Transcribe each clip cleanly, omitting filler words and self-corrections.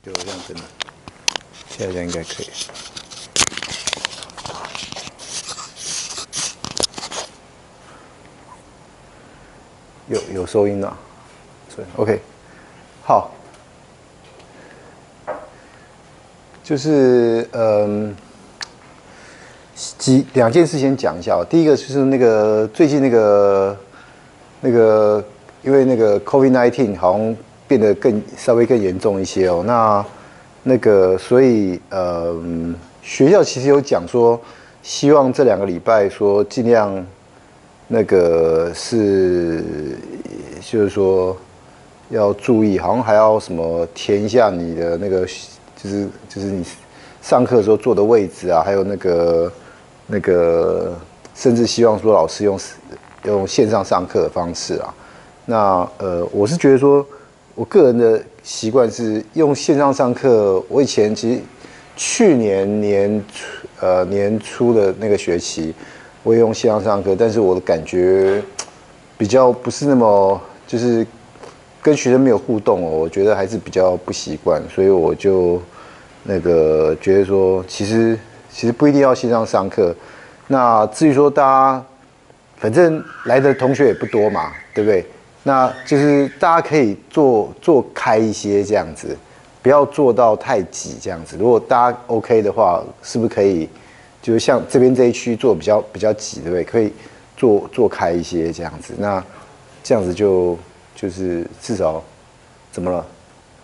对，我这样真的，现在这样应该可以。有收音了，所以 OK， 好，就是两件事先讲一下。第一个就是那个最近那个，因为那个 COVID-19 好像变得稍微更严重一些哦。那个所以学校其实有讲说，希望这2个礼拜说尽量那个就是说要注意，好像还要什么填一下你的那个就是你上课的时候坐的位置啊，还有那个甚至希望说老师用线上上课的方式啊。那我是觉得说，我个人的习惯是用线上上课。我以前其实去年年初的那个学期，我也用线上上课，但是我的感觉比较不是那么就是跟学生没有互动哦，我觉得还是比较不习惯，所以我就那个觉得说，其实不一定要线上上课。那至于说大家反正来的同学也不多嘛，对不对？那就是大家可以做开一些这样子，不要做到太挤这样子。如果大家 OK 的话，是不是可以就是像这边这一区做比较挤，对不对？可以做开一些这样子。那这样子就是至少怎么了？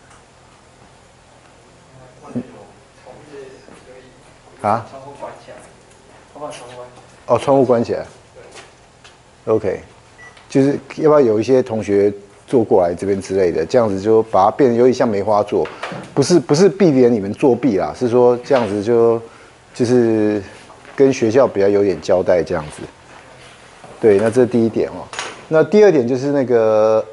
啊？窗户关起来。我把窗户关起来。哦，窗户关起来。OK。就是要不要有一些同学坐过来这边之类的，这样子就把它变得有点像梅花座，不是避免你们作弊啦，是说这样子就是跟学校比较有点交代这样子。对，那这是第一点哦。那第二点就是那个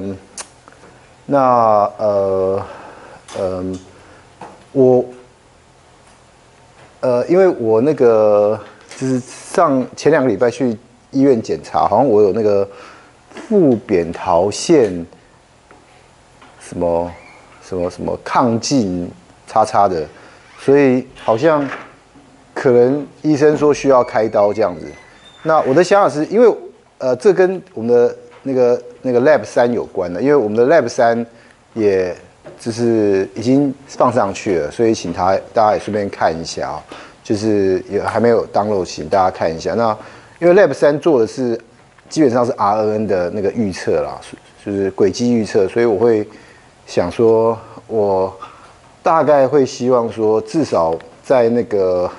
因为我那个就是前2个礼拜去医院检查，好像我有那个副扁桃腺什么亢进叉的，所以好像可能医生说需要开刀这样子。那我的想法是因为这跟我们的那个 Lab 3有关的，因为我们的 Lab 3也就是已经放上去了，所以请大家也顺便看一下哦，就是也还没有 download， 请大家看一下。那因为 Lab 3做的是基本上是 RNN 的那个预测啦，就是轨迹预测，所以我会想说，我大概会希望说，至少在那个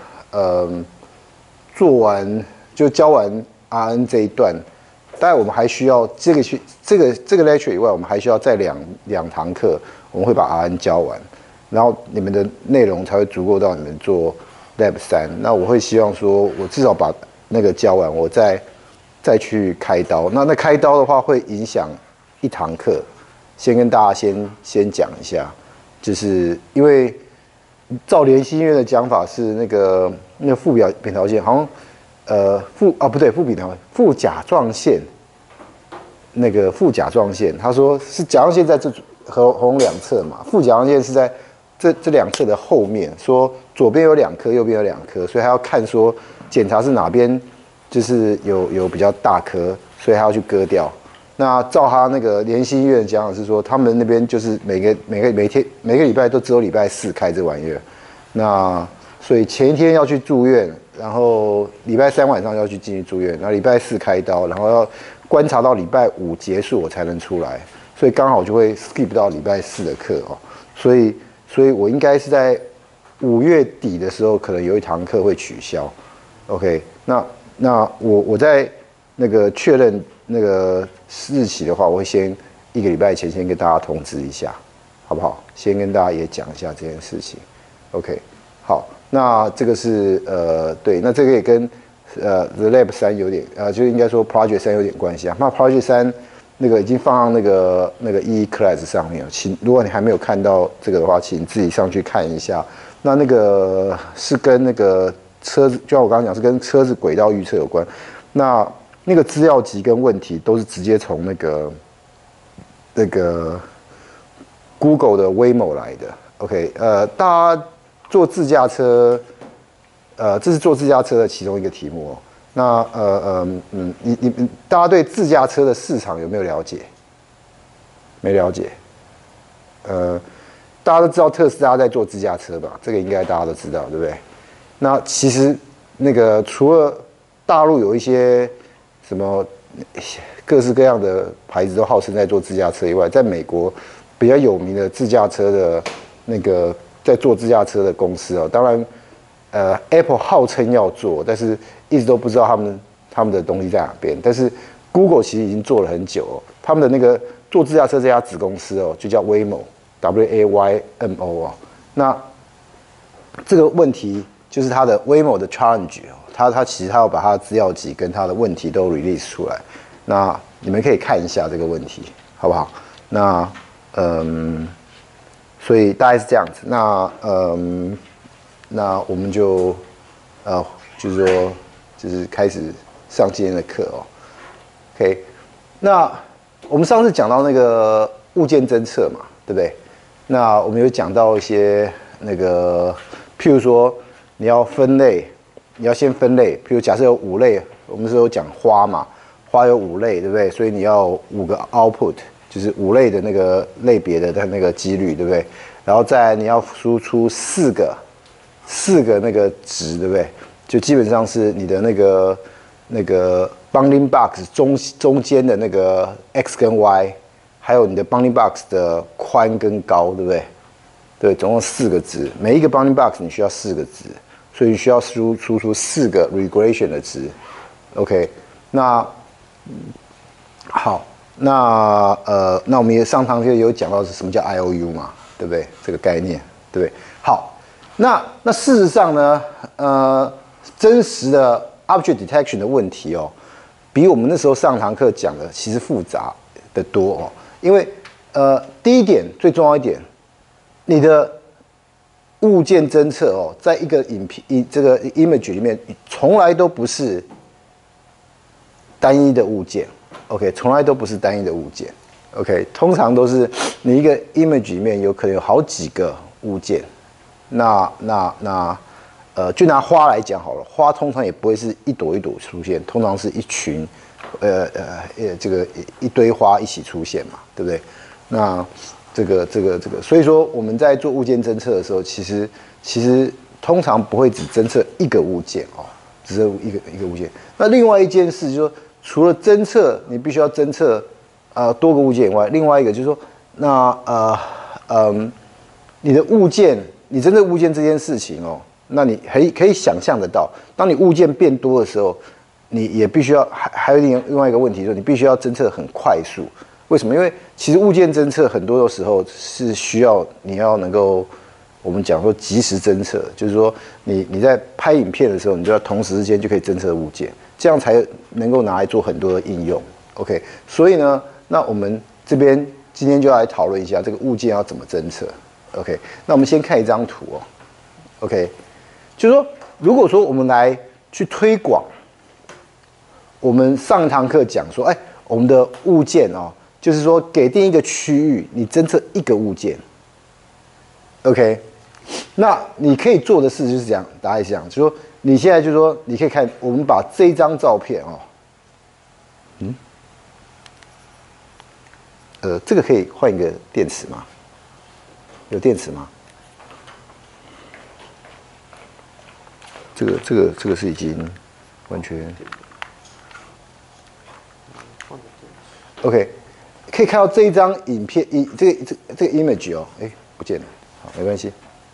做完就教完 RN 这一段，大概我们还需要这个lecture 以外，我们还需要再两堂课，我们会把 RN 教完，然后你们的内容才会足够到你们做 Lab 3。那我会希望说，我至少把那个教完，我再去开刀。那开刀的话会影响1堂课，先跟大家先讲一下，就是因为照联心医院的讲法是那个副扁桃腺好像副甲状腺副甲状腺，他说是甲状腺在这喉咙两侧嘛，副甲状腺是在这两侧的后面，说左边有2颗，右边有2颗，所以他要看说检查是哪边就是有比较大颗，所以他要去割掉。那照他那个联心医院讲的是说，他们那边就是每个礼拜都只有礼拜4开这玩意儿，那所以前一天要去住院，然后礼拜3晚上要去进去住院，然后礼拜4开刀，然后要观察到礼拜5结束我才能出来，所以刚好就会 skip 到礼拜4的课哦，所以我应该是在5月底的时候，可能有1堂课会取消。OK， 那我在那个确认那个日期的话，我会先1个礼拜前先跟大家通知一下，好不好？先跟大家也讲一下这件事情。OK， 好，那这个是对，那这个也跟The Lab 3有点就应该说 Project 3有点关系啊。那 Project 3那个已经放到那个 E-Class 上面了，如果你还没有看到这个的话，请自己上去看一下。那个是跟那个车子，就像我刚刚讲，是跟车子轨道预测有关。那个资料集跟问题都是直接从那个 Google 的 Waymo 来的。 OK， 大家做自驾车，这是做自驾车的其中一个题目哦。那大家对自驾车的市场有没有了解？没了解。大家都知道特斯拉在做自驾车吧？这个应该大家都知道，对不对？那其实那个除了大陆有一些什么各式各样的牌子都号称在做自驾车以外，在美国比较有名的自驾车的那个在做自驾车的公司啊，当然Apple 号称要做，但是一直都不知道他们的东西在哪边。但是 Google 其实已经做了很久哦，他们的那个做自驾车这家子公司哦，就叫 Waymo。WAYMO 哦，那这个问题就是它的 Waymo 的 challenge 哦，它其实它要把它的资料集跟它的问题都 release 出来，那你们可以看一下这个问题，好不好？那所以大概是这样子。那我们就就是说就是开始上今天的课哦。OK， 那我们上次讲到那个物件侦测嘛，对不对？那我们有讲到一些那个，譬如说你要分类，你要先分类。譬如假设有5类，我们是有讲花嘛，花有5类，对不对？所以你要5个 output， 就是5类的那个类别的那个几率，对不对？然后再来你要输出4个那个值，对不对？就基本上是你的那个 bounding box 中间的那个 x 跟 y。还有你的 bounding box 的宽跟高，对不对？对，总共4个值，每一个 bounding box 你需要4个值，所以你需要输出4个 regression 的值。OK， 那好，那我们也上堂就有讲到是什么叫 IOU 嘛，对不对？这个概念，对不对？好，那事实上呢，真实的 object detection 的问题哦，比我们那时候上堂课讲的其实复杂的多哦。因为第一点最重要一点，你的物件侦测哦，在一个这个 image 里面，从来都不是单一的物件 ，OK， 从来都不是单一的物件 ，OK， 通常都是你一个 image 里面有可能有好几个物件，就拿花来讲好了，花通常也不会是一朵一朵出现，通常是一群。这个一堆花一起出现嘛，对不对？那这个，所以说我们在做物件侦测的时候，其实通常不会只侦测一个物件哦，只是一个物件。那另外一件事就是说，除了侦测你必须要侦测多个物件以外，另外一个就是说，你的物件，你侦测物件这件事情哦，那你可以想象得到，当你物件变多的时候。你也必须要还有另外一个问题，就是你必须要侦测很快速。为什么？因为其实物件侦测很多的时候是需要你要能够，我们讲说即时侦测，就是说你在拍影片的时候，你就要同时之间就可以侦测物件，这样才能够拿来做很多的应用。OK， 所以呢，那我们这边今天就要来讨论一下这个物件要怎么侦测。OK， 那我们先看一张图哦。OK， 就是说，如果说我们来去推广。我们上一堂课讲说，我们的物件哦，就是说给定一个区域，你侦测一个物件 ，OK， 那你可以做的事就是这样，大概是这样，就是说你现在就是说你可以看，我们把这张照片哦，这个可以换一个电池吗？有电池吗？这个是已经完全。OK， 可以看到这一张影片，这个 image 哦，不见了，好，没关系。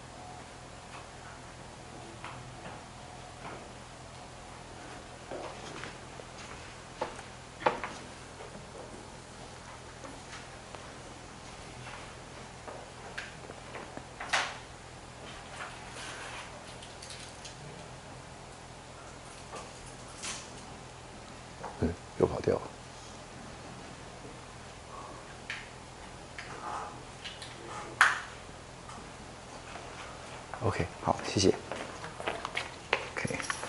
又跑掉了。OK， 好，谢谢。OK，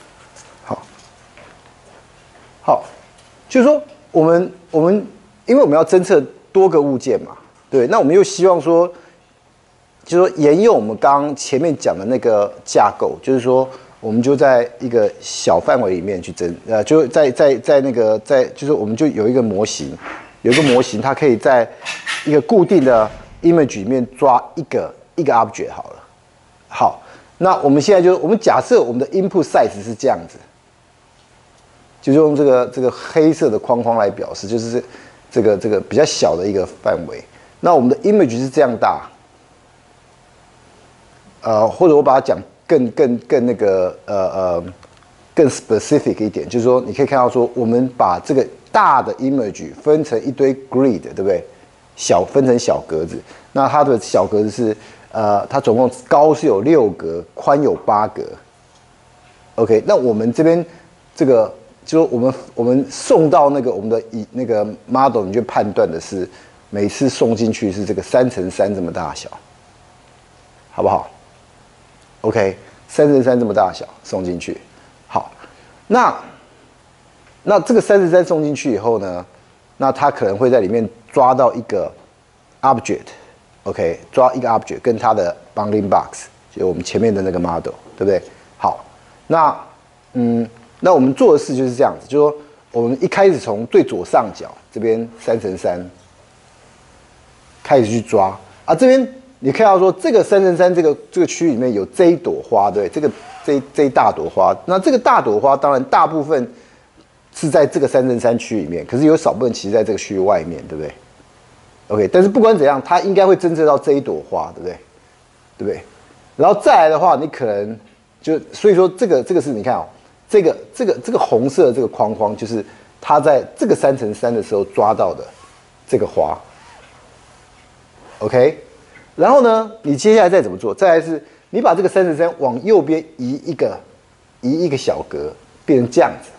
好，就是说我们因为我们要侦测多个物件嘛，对，那我们又希望说就是说沿用我们刚刚前面讲的那个架构，就是说我们就在一个小范围里面去就在那个就是我们就有一个模型，它可以在一个固定的 image 里面抓一个 object 好了。好，那我们现在我们假设我们的 input size 是这样子，就是用这个黑色的框框来表示，就是这个比较小的一个范围。那我们的 image 是这样大。或者我把它讲更那个更 specific 一点，就是说你可以看到说，我们把这个大的 image 分成一堆 grid， 对不对？分成小格子，那它的小格子是它总共高是有6格，宽有8格。OK， 那我们这边这个就是我们送到那个我们的那个 model， 你就判断的是每次送进去是这个3×3这么大小，好不好？OK，3×3这么大小送进去，好，那这个3×3送进去以后呢，那它可能会在里面抓到一个 object，OK， 抓一个 object 跟它的 bounding box， 就我们前面的那个 model， 对不对？好，那我们做的事就是这样子，就是说我们一开始从最左上角这边3×3开始去抓啊，这边。你看到说这个3×3这个区域里面有这一朵花，对，这一大朵花，那这个大朵花当然大部分是在这个3×3区里面，可是有少部分其实在这个区域外面，对不对 ？OK， 但是不管怎样，它应该会侦测到这一朵花，对不对？对不对？然后再来的话，你可能所以说这个是你看哦，这个红色的这个框框就是它在这个3×3的时候抓到的这个花 ，OK。然后呢，你接下来再怎么做？再来是，你把这个3×3往右边移一个小格，变成这样子，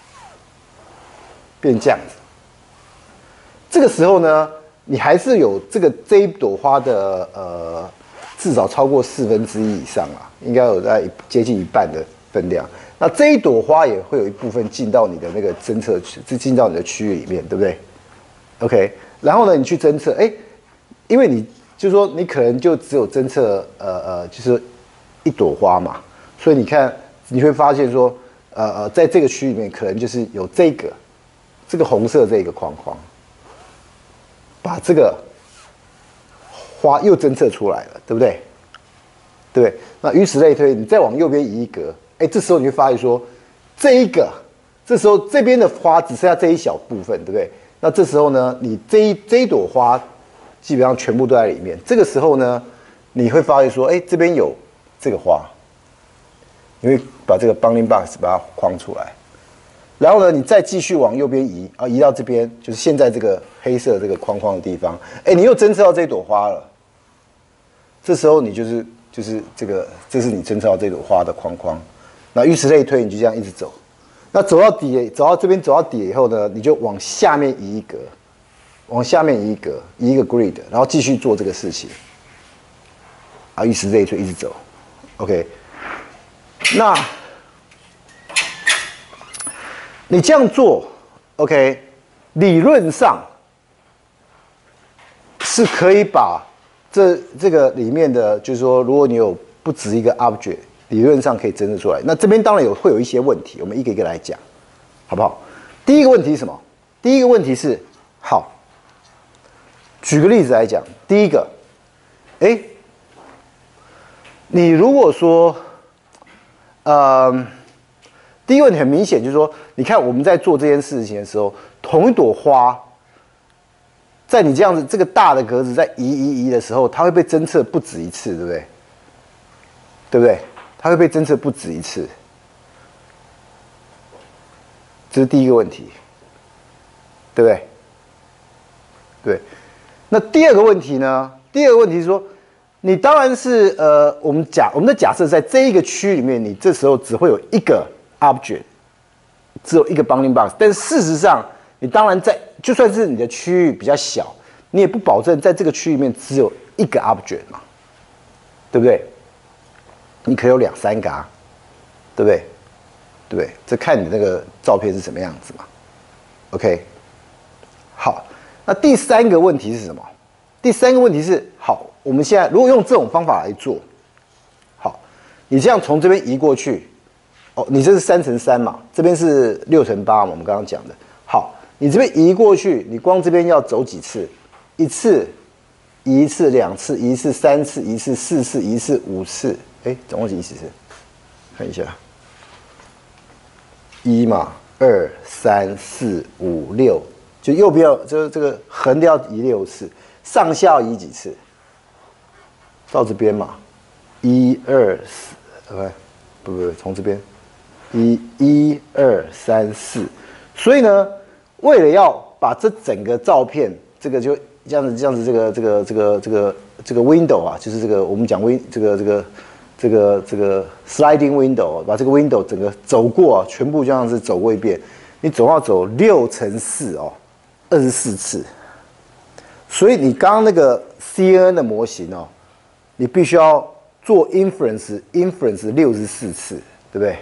这个时候呢，你还是有这一朵花的至少超过1/4以上啊，应该有在接近1半的分量。那这一朵花也会有一部分进到你的那个侦测区，进到你的区域里面，对不对 ？OK， 然后呢，你去侦测，因为你。就是说，你可能就只有侦测就是一朵花嘛，所以你看你会发现说，在这个区域里面可能就是有这个红色这个框框，把这个花又侦测出来了，对不对？对不对？那以此类推，你再往右边移一格，这时候你会发现说，这时候这边的花只剩下这一小部分，对不对？那这时候呢，你这一朵花。基本上全部都在里面。这个时候呢，你会发现说，这边有这个花，你会把这个 bounding box 把它框出来，然后呢，你再继续往右边移，移到这边，就是现在这个黑色这个框框的地方，你又侦测到这朵花了。这时候你就是这是你侦测到这朵花的框框。那以此类推，你就这样一直走。那走到底，走到这边，走到底以后呢，你就往下面移一格。往下面移一个 grid， 然后继续做这个事情，以此类推，一直走 ，OK。那你这样做 ，OK， 理论上是可以把这个里面的，就是说，如果你有不止一个 object， 理论上可以侦测出来。那这边当然会有一些问题，我们一个一个来讲，好不好？第一个问题是什么？第一个问题是好。举个例子来讲，第一个，你如果说，第一个问题很明显，就是说，你看我们在做这件事情的时候，同一朵花，在你这样子这个大的格子在移的时候，它会被侦测不止一次，对不对？对不对？它会被侦测不止一次，这是第一个问题，对不对？对。那第二个问题呢？第二个问题是说，你当然是我们的假设在这一个区域里面，你这时候只会有一个 object， 只有一个 bounding box。但是事实上，你当然就算是你的区域比较小，你也不保证在这个区域里面只有一个 object 嘛，对不对？你可能有2、3个，对不对？对不对？这看你那个照片是什么样子嘛。OK， 好。那第三个问题是什么？第三个问题是，好， 我们现在如果用这种方法来做，好，你这样从这边移过去，哦，你这是3×3嘛，这边是6×8嘛，我们刚刚讲的。好，你这边移过去，你光这边要走几次？一次，移一次，2次，移一次，3次，移一次，4次，移一次，5次。哎，总共几次？看一下，1嘛，2、3、4、5、6，就右边要这个横的要移6次，上下要移几次？到这边嘛，1、2、4，不，从这边，1、2、3、4。所以呢，为了要把这整个照片，这个就这样子，这个 window 啊，就是这个我们讲这个 sliding window， 把这个 window 整个走过啊，全部这样子走过一遍，你总要走6×4哦，24次。所以你刚刚那个 CNN 的模型哦，你必须要做 inference 64次，对不对？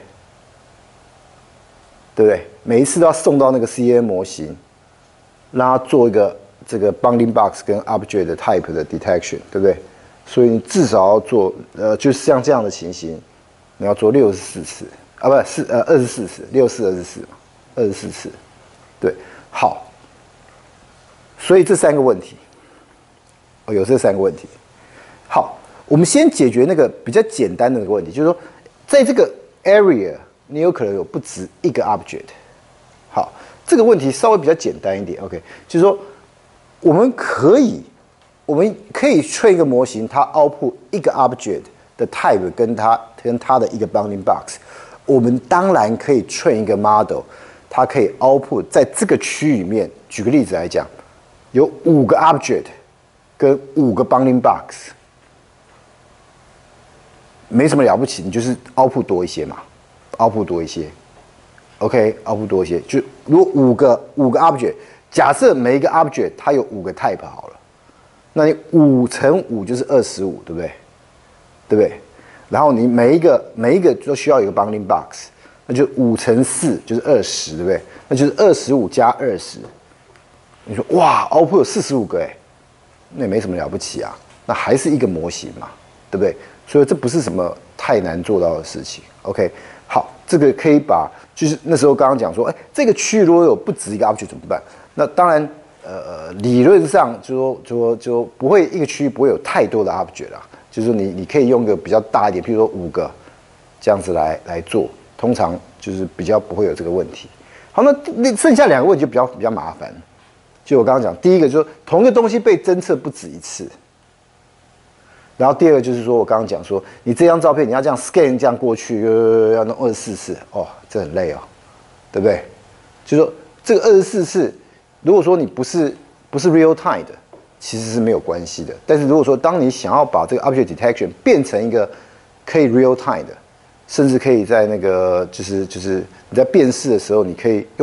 对不对？每一次都要送到那个 CNN 模型，让它做一个这个 bounding box 跟 object type 的 detection， 对不对？所以你至少要做就是像这样的情形，你要做64次啊，不是24次，64、24嘛，24次，对，好。所以这3个问题，哦，有这3个问题。好，我们先解决那个比较简单的那个问题，就是说，在这个 area， 你有可能有不止一个 object。好，这个问题稍微比较简单一点 ，OK， 就是说，我们可以 train 一个模型，它 output 一个 object 的 type 跟它的一个 bounding box。我们当然可以 train 一个 model， 它可以 output 在这个区域里面。举个例子来讲，有5个 object 跟5个 bounding box， 没什么了不起，你就是 output 多一些嘛 ，output 多一些 ，OK，output 多一些。就如果5个 object， 假设每一个 object 它有5个 type 好了。那你5×5就是25，对不对？对不对？然后你每一个都需要有一个 bounding box， 那就5×4就是20，对不对？那就是25加20。你说哇 ，output 有45个哎，那也没什么了不起啊，那还是一个模型嘛，对不对？所以这不是什么太难做到的事情。OK， 好，这个可以把就是那时候刚刚讲说，哎，这个区域如果有不止一个 object 怎么办？那当然。理论上就不会一个区域不会有太多的 object 啦，就是说你可以用个比较大一点，譬如说5个这样子来做，通常就是比较不会有这个问题。好，那剩下2个问题就比较麻烦。就我刚刚讲，第一个就是同一个东西被侦测不止一次，然后第二个就是说我刚刚讲说，你这张照片你要这样 scan 这样过去，要弄24次，哦，这很累哦，对不对？就是说这个24次。如果说你不是 real time 的，其实是没有关系的。但是如果说当你想要把这个 object detection 变成一个可以 real time 的，甚至可以在那个就是你在辨识的时候，你可以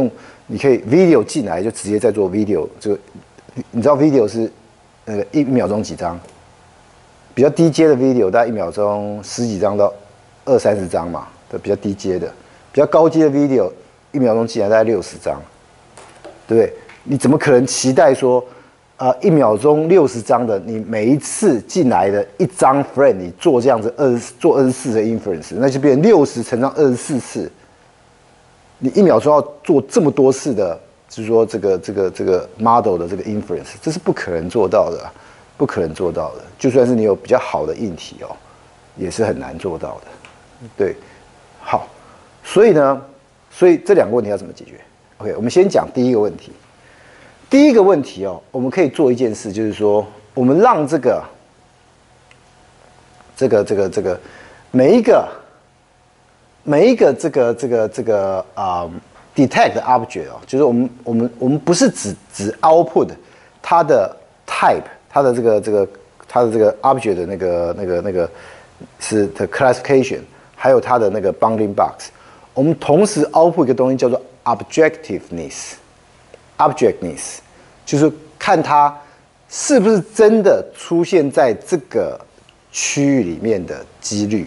video 进来就直接在做 video， 就你知道 video 是那个1秒钟几张，比较低阶的 video 大概1秒钟10几张到20-30张嘛，的比较低阶的，比较高阶的 video 1秒钟进来大概60张，对不对？你怎么可能期待说，1秒钟60张的，你每一次进来的一张 frame， 你做这样子做24的 inference， 那就变成60乘上24次，你1秒钟要做这么多次的，就是说这个 model 的这个 inference， 这是不可能做到的，不可能做到的。就算是你有比较好的硬体哦，也是很难做到的。对，好，所以这2个问题要怎么解决 ？OK， 我们先讲第一个问题。第一个问题哦，我们可以做一件事，就是说，我们让这个每一个detect object 哦，就是我们不是只 output 它的 type， 它的这个 object 的那个是的 classification， 还有它的那个 bounding box， 我们同时 output 一个东西叫做 objectiveness。就是看它是不是真的出现在这个区域里面的几率。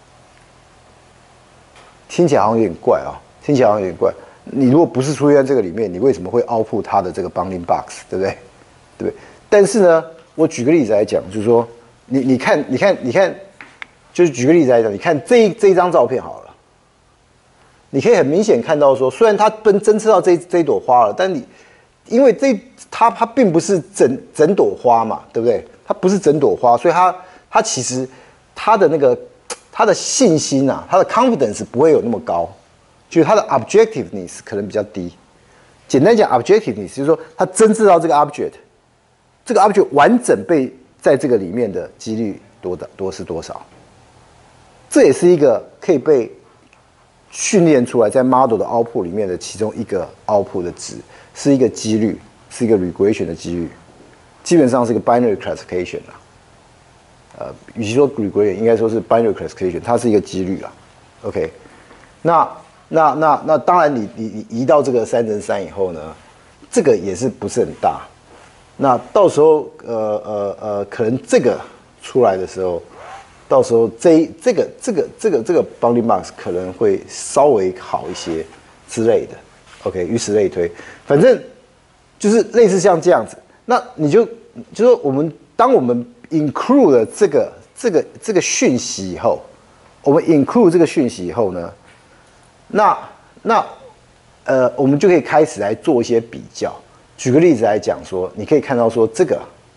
听起来好像有点怪啊，听起来好像有点怪。你如果不是出现在这个里面，你为什么会 output 它的这个 bounding box， 对不对？对不对？但是呢，我举个例子来讲，就是说， 你看，就是举个例子来讲，你看这一张照片好了，你可以很明显看到说，虽然它侦测到这一朵花了，但因为它并不是整朵花嘛，对不对？它不是整朵花，所以它其实它的信心啊，它的 confidence 不会有那么高，就是它的 objectiveness 可能比较低。简单讲 ，objectiveness 就是说它侦测到这个 object， 这个 object 完整被在这个里面的几率多是多少？这也是一个可以被训练出来在 model 的 output 里面的其中一个 output 的值，是一个几率，是一个 regression 的几率，基本上是一个 binary classification 啦。与其说 regression， 应该说是 binary classification， 它是一个几率啦。OK， 那当然你移到这个3×3以后呢，这个也是不是很大。那到时候可能这个出来的时候，到时候这个 bounding box 可能会稍微好一些之类的。OK， 以此类推，反正就是类似像这样子。那你就说当我们 include 了这个讯息以后，我们 include 这个讯息以后呢，那我们就可以开始来做一些比较。举个例子来讲说，你可以看到说这个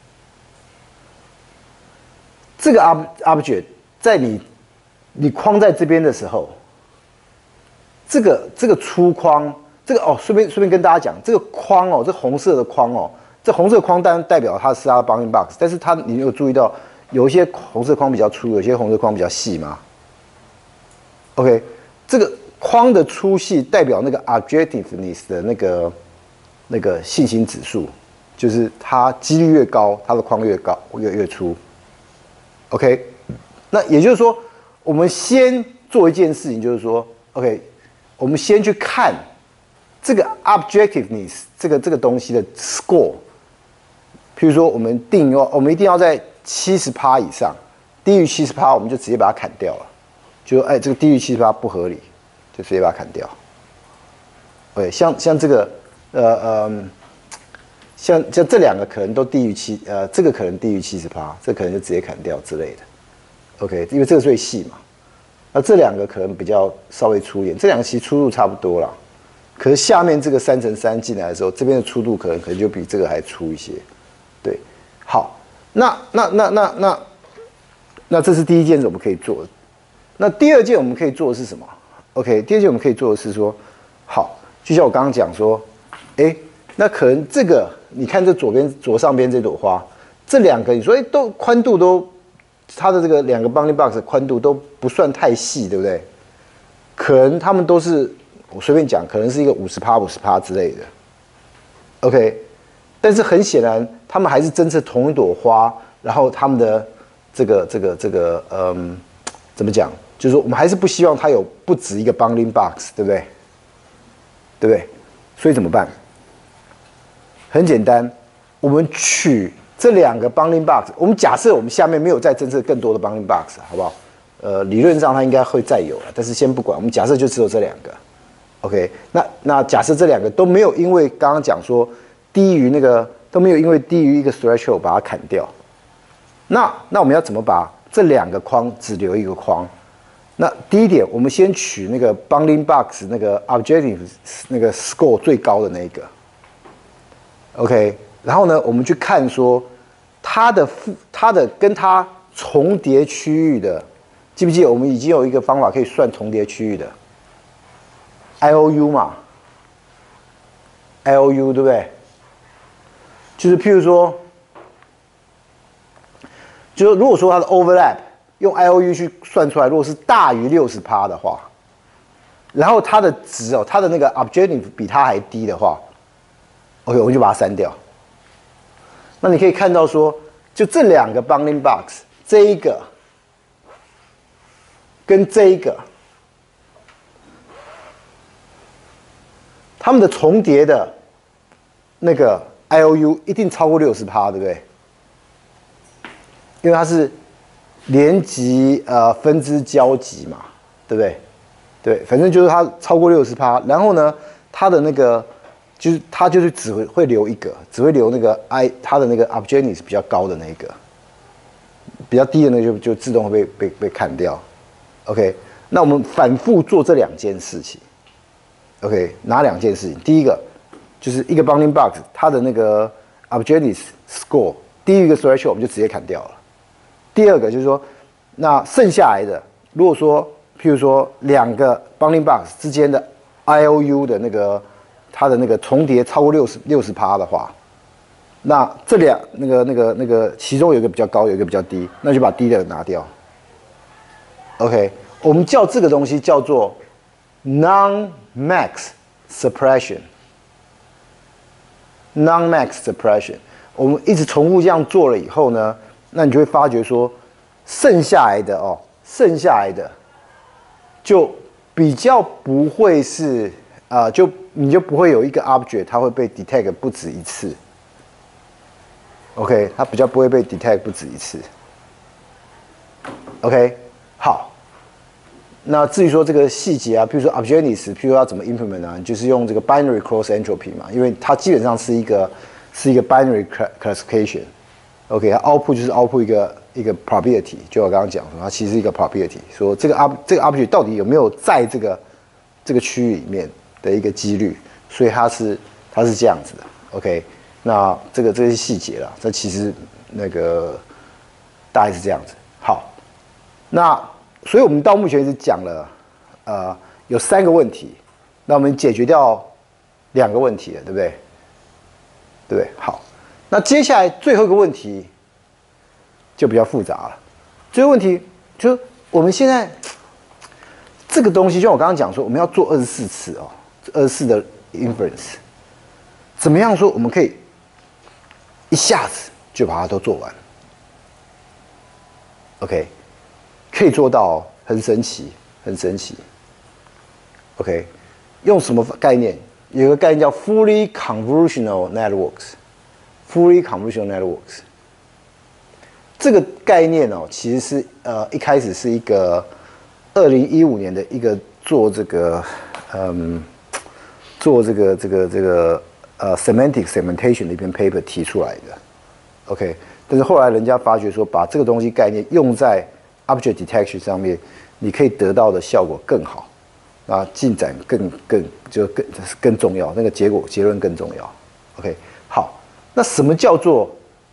object 在你框在这边的时候，这个粗框，顺便跟大家讲，这个框哦，这红色的框哦，这红色框当然代表它是它的 bounding box， 但是你有注意到有一些红色框比较粗，有些红色框比较细吗 ？OK， 这个框的粗细代表那个 objectiveness 的那个信心指数，就是它几率越高，它的框越高越粗。OK， 那也就是说，我们先做一件事情，就是说 ，OK， 我们先去看这个 objectiveness 这个东西的 score。譬如说，我们一定要在70%以上，低于70%，我们就直接把它砍掉了。就说，这个低于70%不合理，就直接把它砍掉。OK， 像这个。像这两个可能都低于这个可能低于70%，这可能就直接砍掉之类的。OK， 因为这个最细嘛。那这两个可能比较稍微粗一点，这两个其实粗度差不多啦。可是下面这个3×3进来的时候，这边的粗度可能就比这个还粗一些。对，好，那这是第一件事我们可以做的。那第二件我们可以做的是什么 ？OK， 第二件我们可以做的是说，好，就像我刚刚讲说。那可能这个，你看这左上边这朵花，这两个你说，都宽度都，它的这个两个 bounding box 的宽度都不算太细，对不对？可能他们都是，我随便讲，可能是一个50%之类的。OK， 但是很显然，他们还是侦测同一朵花，然后他们的这个怎么讲？就是说，我们还是不希望它有不止一个 bounding box， 对不对？对不对？所以怎么办？很简单，我们取这两个 bounding box， 我们假设我们下面没有再侦测更多的 bounding box， 好不好？理论上它应该会再有了，但是先不管，我们假设就只有这两个。OK， 那假设这两个都没有因为刚刚讲说低于都没有因为低于一个 threshold 把它砍掉，那我们要怎么把这两个框只留一个框？那第一点，我们先取那个 bounding box 那个 objective 那个 score 最高的那个 ，OK， 然后呢，我们去看说它的跟它重叠区域的，记不记得我们已经有一个方法可以算重叠区域的 IOU 嘛 ，IOU 对不对？就是譬如说，就是如果说它的 overlap。用 IOU 去算出来，如果是大于60%的话，然后它的值它的那个 objective 比它还低的话 ，OK， 我们就把它删掉。那你可以看到说，就这两个 bounding box， 这一个跟这一个，它们的重叠的那个 IOU 一定超过60%，对不对？因为它是连集分支交集嘛，对不对？对，反正就是它超过60%，然后呢，它的那个它就是只会留一个，只会留那个它的那个 objectiveness 比较高的那一个， 比较低的那个就自动会被砍掉。OK， 那我们反复做这2件事情。OK， 哪2件事情？第一个就是一个 bounding box， 它的那个 objectives score 低于一个 threshold， 我们就直接砍掉了。第二个就是说，那剩下来的，如果说譬如说2个 bounding box 之间的 IOU 的那个它的那个重叠超过60%的话，那这那个其中有一个比较高，有一个比较低，那就把低的拿掉。OK， 我们叫这个东西叫做 non-max suppression。non-max suppression， 我们一直重复这样做了以后呢，那你就会发觉说，剩下来的就比较不会是你就不会有一个 object 它会被 detect 不止一次。OK， 它比较不会被 detect 不止一次。OK， 好。那至于说这个细节啊，譬如说 objectives， 譬如说要怎么 implement 啊，就是用这个 binary cross entropy 嘛，因为它基本上是一个 binary classification。OK， 它 output 就是 output 一个 probability， 就我刚刚讲说，它其实是一个 probability， 说这个 object 到底有没有在这个区域里面的一个几率，所以它是这样子的。OK， 那这些细节啦，这其实那个大概是这样子。好，那所以我们到目前为止讲了有3个问题，那我们解决掉2个问题了，对不对？对不对？好，那接下来最后一个问题就比较复杂了。最后问题就是我们现在这个东西，就像我刚刚讲说，我们要做24次24的 inference， 怎么样说我们可以一下子就把它都做完 ？OK， 可以做到很神奇，很神奇。OK， 用什么概念？有一个概念叫 fully convolutional networks。fully convolutional networks 这个概念其实是一开始是一个2015年的一个做这个 semantic segmentation 的一篇 paper 提出来的。OK， 但是后来人家发觉说，把这个东西概念用在 object detection 上面，你可以得到的效果更好，啊，进展更重要，那个结论更重要。OK， 好，那什么叫做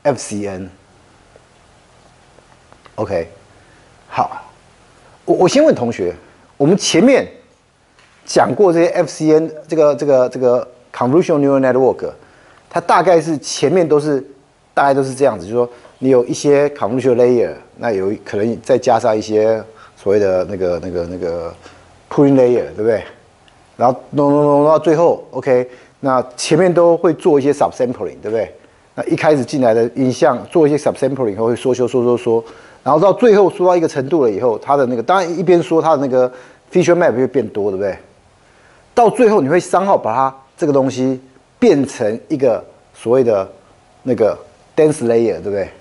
FCN？OK， 好，我先问同学，我们前面讲过这些 FCN 这个 convolutional neural network， 它大概是前面大概都是这样子，就是说你有一些 convolutional layer， 那有可能再加上一些所谓的那个 pooling layer， 对不对？然后弄到最后 ，OK， 那前面都会做一些 subsampling， 对不对？那一开始进来的影像做一些 subsampling 以后会缩，然后到最后缩到一个程度了以后，它的那个当然一边缩，它的那个 feature map 会变多，对不对？到最后你会商号把它这个东西变成一个所谓的那个 dense layer， 对不对？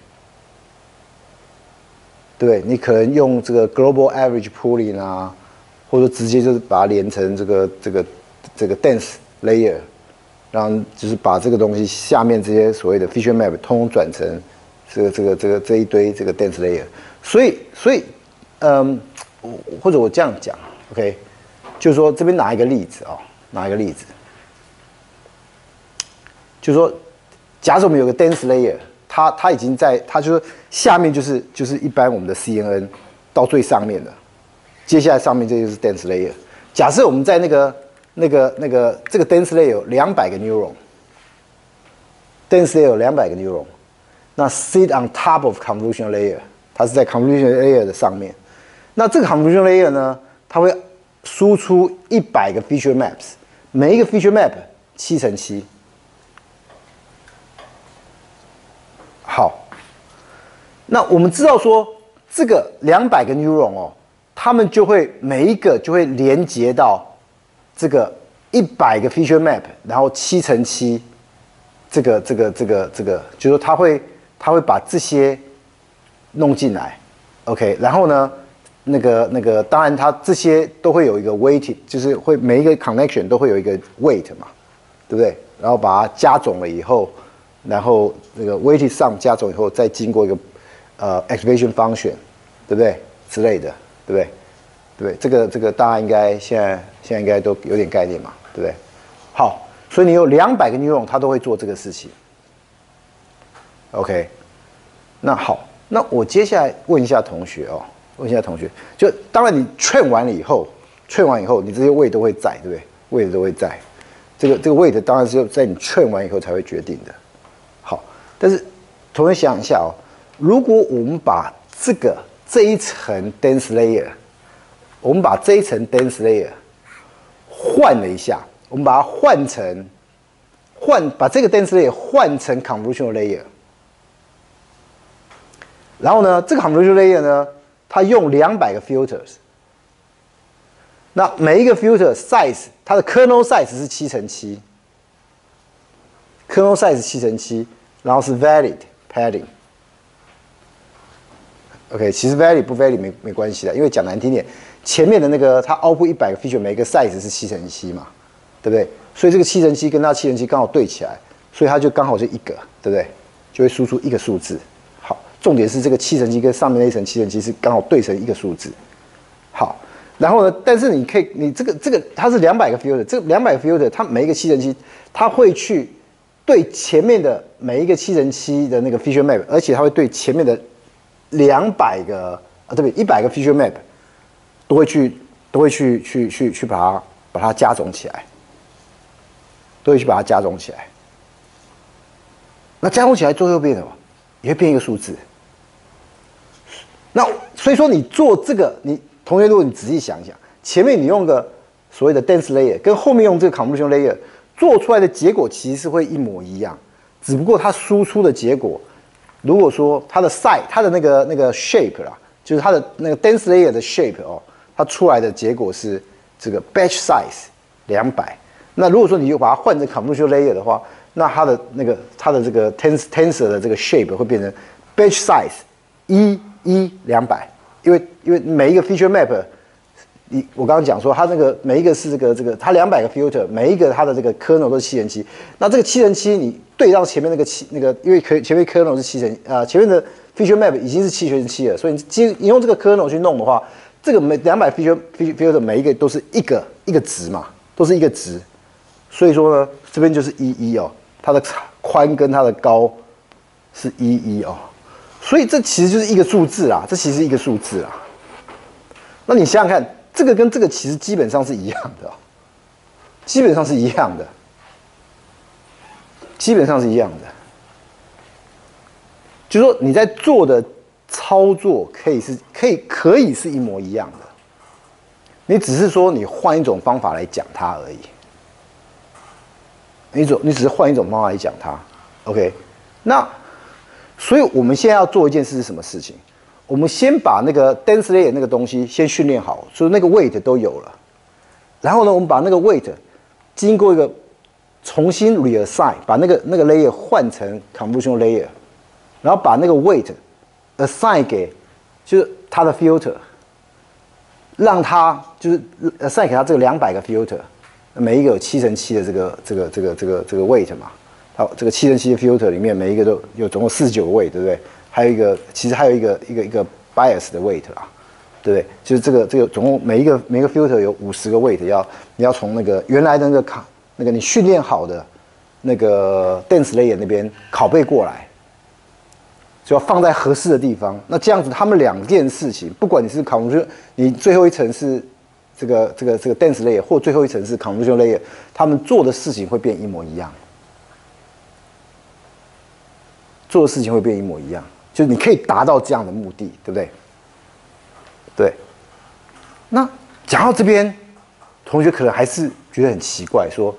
对，你可能用这个 global average pooling 啊，或者直接就是把它連成这个 dense layer， 然后就是把这个东西下面这些所谓的 feature map 通通转成这一堆这个 dense layer， 所以或者我这样讲 ，OK， 就是说这边拿一个例子就是说，假设我们有个 dense layer， 它已经它就是下面就是一般我们的 CNN 到最上面的，接下来上面这就是 dense layer。假设我们在这个 dense layer 有200个 neuron，dense layer 有200个 neuron， 那 sit on top of convolutional layer， 它是在 convolutional layer 的上面。那这个 convolutional layer 呢，它会输出100个 feature maps， 每一个 feature map 7×7。好，那我们知道说这个200个 neuron 它们就会每一个就会连接到这个100个 feature map， 然后7×7，这个，就是说它会把这些弄进来 ，OK， 然后呢，那个，当然它这些都会有一个 weight， 就是会每一个 connection 都会有一个 weight 嘛，对不对？然后把它加总了以后，然后那个 weight 上加总以后，再经过一个 activation function， 对不对？之类的，对不对？对不对？这个大家应该现在应该都有点概念嘛，对不对？好，所以你有200个 neuron， 它都会做这个事情。OK， 那好，那我接下来问一下同学哦，问一下同学，就当然你 train 完了以后，你这些weight都会在，对不对？weight都会在，这个 weight 当然是在你 train 完以后才会决定的。好，但是同学想一下哦，如果我们把这一层 dense layer， 我们把这一层 dense layer 换了一下，我们把它把这个 dense layer 换成 convolutional layer。然后呢，这个 convolutional layer 呢，它用200个 filters， 那每一个 filter size， 它的 kernel size 是7×7 ，kernel size 7×7， 然后是 valid padding。OK， 其实 valid 不 valid 没关系的，因为讲难听点，前面的那个它 output 100个 feature， 每个 size 是7×7嘛，对不对？所以这个7×7跟它7×7刚好对起来，所以它就刚好就一个，对不对？就会输出一个数字。重点是这个7×7跟上面那一层7×7是刚好对成一个数字。好，然后呢，但是你这个它是200个 filter， 这200个 filter 它每一个7×7，它会去对前面的每一个7×7的那个 feature map， 而且它会对前面的200个对不对，100个 feature map 都会去把它加总起来，都会去把它加总起来。那加总起来最后变什么？也会变一个数字。那所以说你做这个，你同学如果你仔细想一想，前面你用个所谓的 dense layer， 跟后面用这个 convolutional layer 做出来的结果其实是会一模一样，只不过它输出的结果，如果说它的 size， 它的那个 shape 啦，就是它的那个 dense layer 的 shape 哦，它出来的结果是这个 batch size 200。那如果说你又把它换成 convolutional layer 的话，那它的这个 tensor 的这个 shape 会变成 batch size 200，因为每一个 feature map， 我刚刚讲说它那个每一个是这个它200个 filter， 每一个它的这个 kernel 都是7×7，那这个7×7你对到前面那个，因为前面 kernel 是前面的 feature map 已经是7×7了，所以你用这个 kernel 去弄的话，这个200 filter 每一个都是一个值嘛，都是一个值，所以说呢，这边就是11哦。它的宽跟它的高是11哦，所以这其实就是一个数字啦，这其实是一个数字啦。那你想想看，这个跟这个其实基本上是一样的，基本上是一样的，就是说你在做的操作可以是一模一样的，你只是说你换一种方法来讲它而已。你只是换一种方法来讲它 ，OK？ 那所以我们现在要做一件事是什么事情？我们先把那个 dense layer 那个东西先训练好，所以那个 weight 都有了。然后呢，我们把那个 weight 经过一个重新 reassign， 把那个 layer 换成 convolutional layer， 然后把那个 weight assign 给就是它的 filter， 让它就是 assign 给它这个200个 filter。每一个有7×7的这个 weight 嘛，好，这个7×7的 filter 里面每一个都有总共49个 weight， 对不对？还有一个，其实还有一个 bias 的 weight 啦，对不对？就是这个总共每一个 filter 有50个 weight， 你要从那个原来的那个你训练好的那个 dense layer 那边拷贝过来，就要放在合适的地方。那这样子，他们2件事情，不管你是你最后一层是这个 dense layer 或最后一层是 convolutional layer， 他们做的事情会变一模一样，就是你可以达到这样的目的，对不对？对。那讲到这边，同学可能还是觉得很奇怪，说，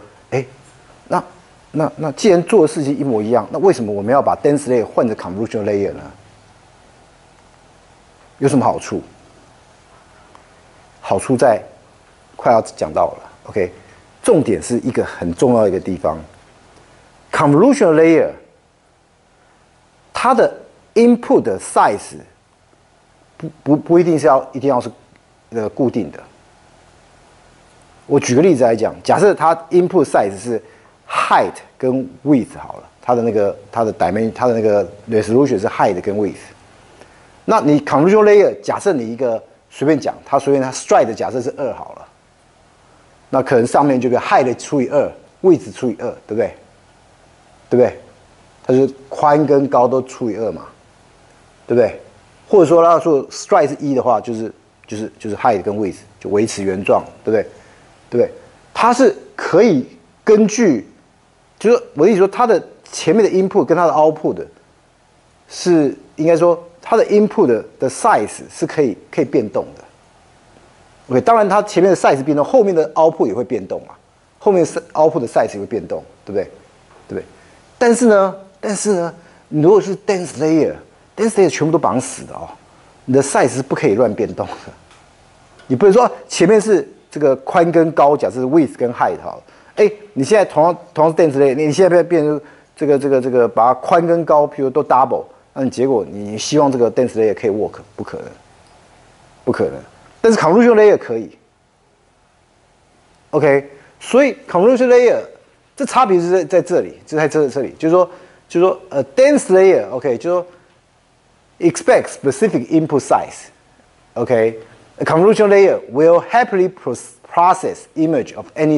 那既然做的事情一模一样，那为什么我们要把 dense layer 换成 convolutional layer 呢？有什么好处？好处在快要讲到了 ，OK， 重点是一个很重要的一个地方 ，convolutional layer 它的 input 的 size 不一定要是固定的。我举个例子来讲，假设它 input size 是 height 跟 width 好了，它的 dimension 它的那个 resolution 是 height 跟 width， 那你 convolution layer 假设你一个随便讲，它 stride 的假设是2好了，那可能上面就个 height 除以2， width 除以2，对不对？对不对？它就是宽跟高都除以2嘛，对不对？或者说它说 stride 是1的话，就是 height 跟 width 就维持原状，对不对？对不对？它是可以根据，就是我的意思说，它的前面的 input 跟它的 output 是应该说它的 input 的 size 是可以变动的。OK， 当然它前面的 size 变动，后面的 output 也会变动嘛，后面 output 的 size 也会变动，对不对？对不对？但是呢，你如果是 dense layer 全部都绑死的哦，你的 size 是不可以乱变动的。你不能说前面是这个宽跟高，假设是 width 跟 height 好了，哎，你现在同样是 dense layer， 你现在变成这个把它宽跟高，譬如都 double， 那你结果你希望这个 dense layer 可以 work， 不可能，不可能。但是 convolution layer 可以 ，OK， 所以 convolution layer 这差别是在这里，就在这里，就是说dense layer，OK， 就是说 expect specific input size，OK，a convolution layer will happily process image of any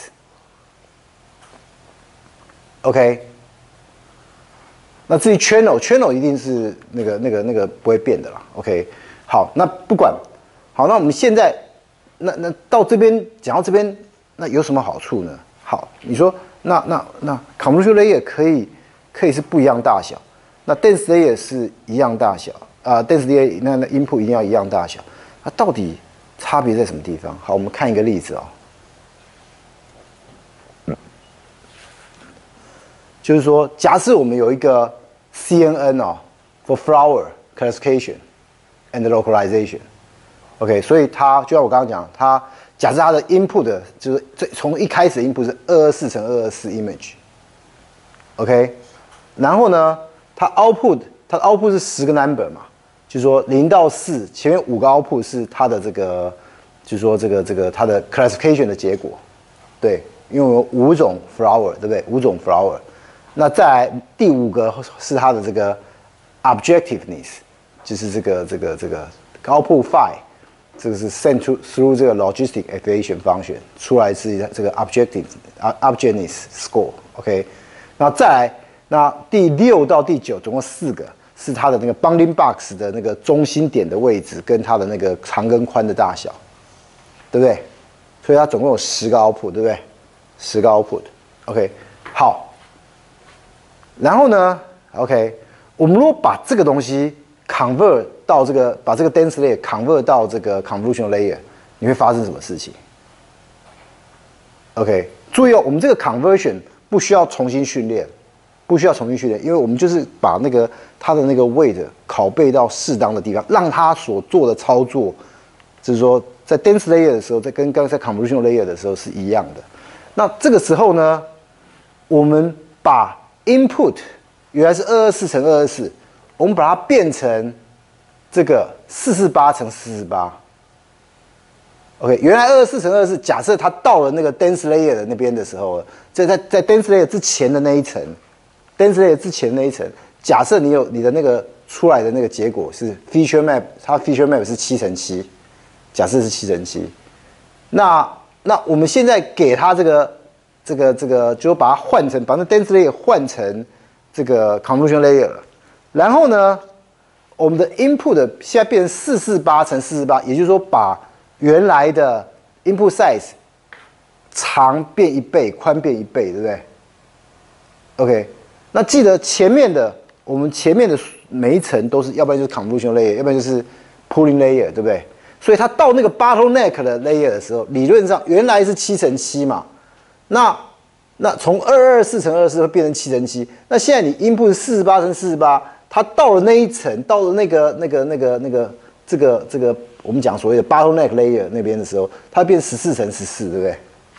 size，OK，那至于 channel 一定是那个不会变的啦 ，OK， 好，那不管。好，那我们现在，那到这边讲到这边，那有什么好处呢？好，你说那 convolution layer 可以是不一样大小，那 dense layer 是一样大小dense layer 那 input 一定要一样大小，那到底差别在什么地方？好，我们看一个例子哦，就是说，假设我们有一个 CNN 哦 for flower classification and localization。OK， 所以它就像我刚刚讲，它假设它的 input 就是从一开始的 input 是224乘224 image，OK， 然后呢，它的 output 是10个 number 嘛，就是说0到4前面5个 output 是它的这个，就是说这个它的 classification 的结果，对，因为我有5种 flower， 对不对？5种 flower， 那再来第5个是它的这个 objectiveness， 就是这个 output 5。这个是 sent through 这个 logistic evaluation function 出来是这个 objectiveness score，OK， 然后再来，那第6到第9总共4个是它的那个 bounding box 的那个中心点的位置跟它的那个长跟宽的大小，对不对？所以它总共有10个 output， 对不对？10个 output，OK， 好。然后呢 ，OK， 我们如果把这个东西 convert 到把这个 dense layer convert 到这个 convolution layer， 你会发生什么事情 ？OK， 注意哦，我们这个 conversion 不需要重新训练，因为我们就是把它的那个 weight 拷贝到适当的地方，让它所做的操作，就是说在 dense layer 的时候，跟刚才 convolution layer 的时候是一样的。那这个时候呢，我们把 input 原来是224乘224。我们把它变成这个448乘448。OK， 原来224乘224，假设它到了那个 dense layer 的那边的时候，在 dense layer 之前的那一层 ，dense layer 之前的那一层，假设你有你的那个出来的那个结果是 feature map， 它 feature map 是7乘7，假设是7乘7，那我们现在给它这个，就把它换成把那 dense layer 换成这个 convolution layer 了。然后呢，我们的 input 现在变成448乘448，也就是说把原来的 input size 长变1倍，宽变1倍，对不对 ？OK， 那记得我们前面的每一层都是，要不然就是 convolution layer， 要不然就是 pooling layer， 对不对？所以它到那个 bottleneck 的 layer 的时候，理论上原来是7乘7嘛，那从224乘224会变成7乘7，那现在你 input 是48乘48。它到了那一层，到了这个我们讲所谓的 bottleneck layer 那边的时候，它会变14乘14，对不对？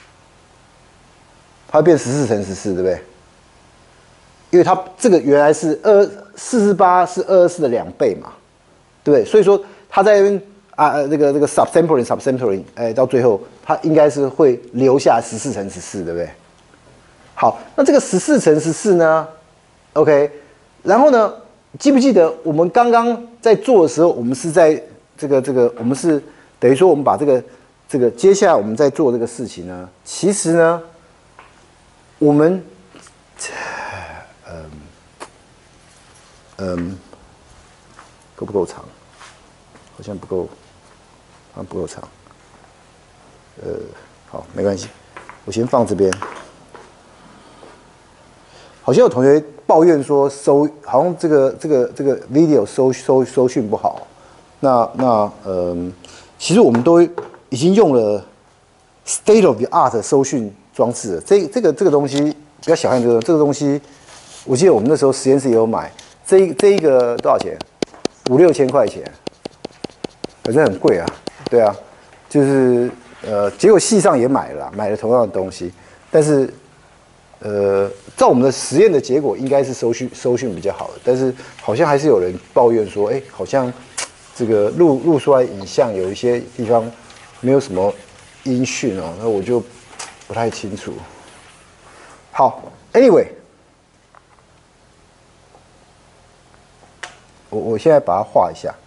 它会变14乘14，对不对？因为它这个原来是448是224的2倍嘛，对不对？所以说它在那边这个 subsampling， 到最后它应该是会留下14乘14，对不对？好，那这个14乘14呢 ，OK， 然后呢？ 记不记得我们刚刚在做的时候，我们是在这个，我们是等于说我们把这个接下来我们在做这个事情呢，其实呢，我们够不够长？好像不够，好像不够长。好，没关系，我先放这边。好像有同学抱怨说好像这个 video 收讯不好。其实我们都已经用了 state of the art 收讯装置了。这个东西不要小看这个东西，我记得我们那时候实验室也有买。这一个多少钱？5、6千块钱，反正很贵啊。对啊，就是结果系上也买了同样的东西，但是照我们的实验的结果，应该是收讯比较好的，但是好像还是有人抱怨说，好像这个录出来影像有一些地方没有什么音讯哦，那我就不太清楚。好 ，anyway， 我现在把它画一下。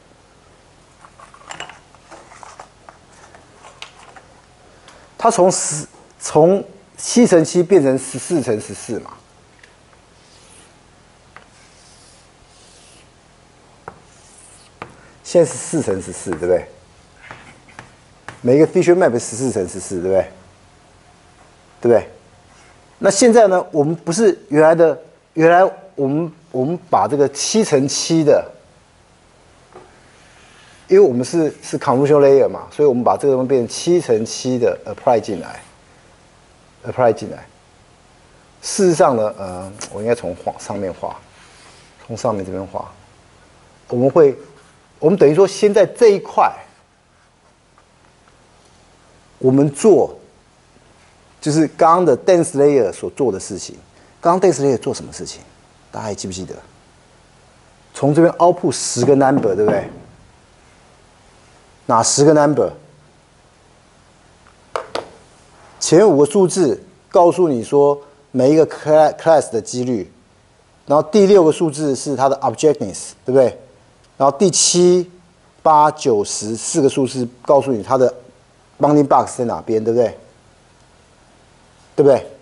它从7×7变成14×14嘛。现在是4×14，对不对？每一个 feature map 14×14，对不对？对不对？那现在呢？我们不是原来我们把这个7×7的，因为我们是 convolution layer 嘛，所以我们把这个东西变成7×7的 apply 进来。事实上呢，我应该从上面画，从上面这边画。我们等于说，先在这一块，我们做就是刚刚的 dense layer 所做的事情。刚刚 dense layer 做什么事情？大家还记不记得？从这边 output 10个 number， 对不对？哪10个 number？ 前5个数字告诉你说每一个 class 的几率，然后第6个数字是它的 objectness， 对不对？然后第7、8、9、10 4个数字告诉你它的 bounding box 在哪边，对不对？对不对？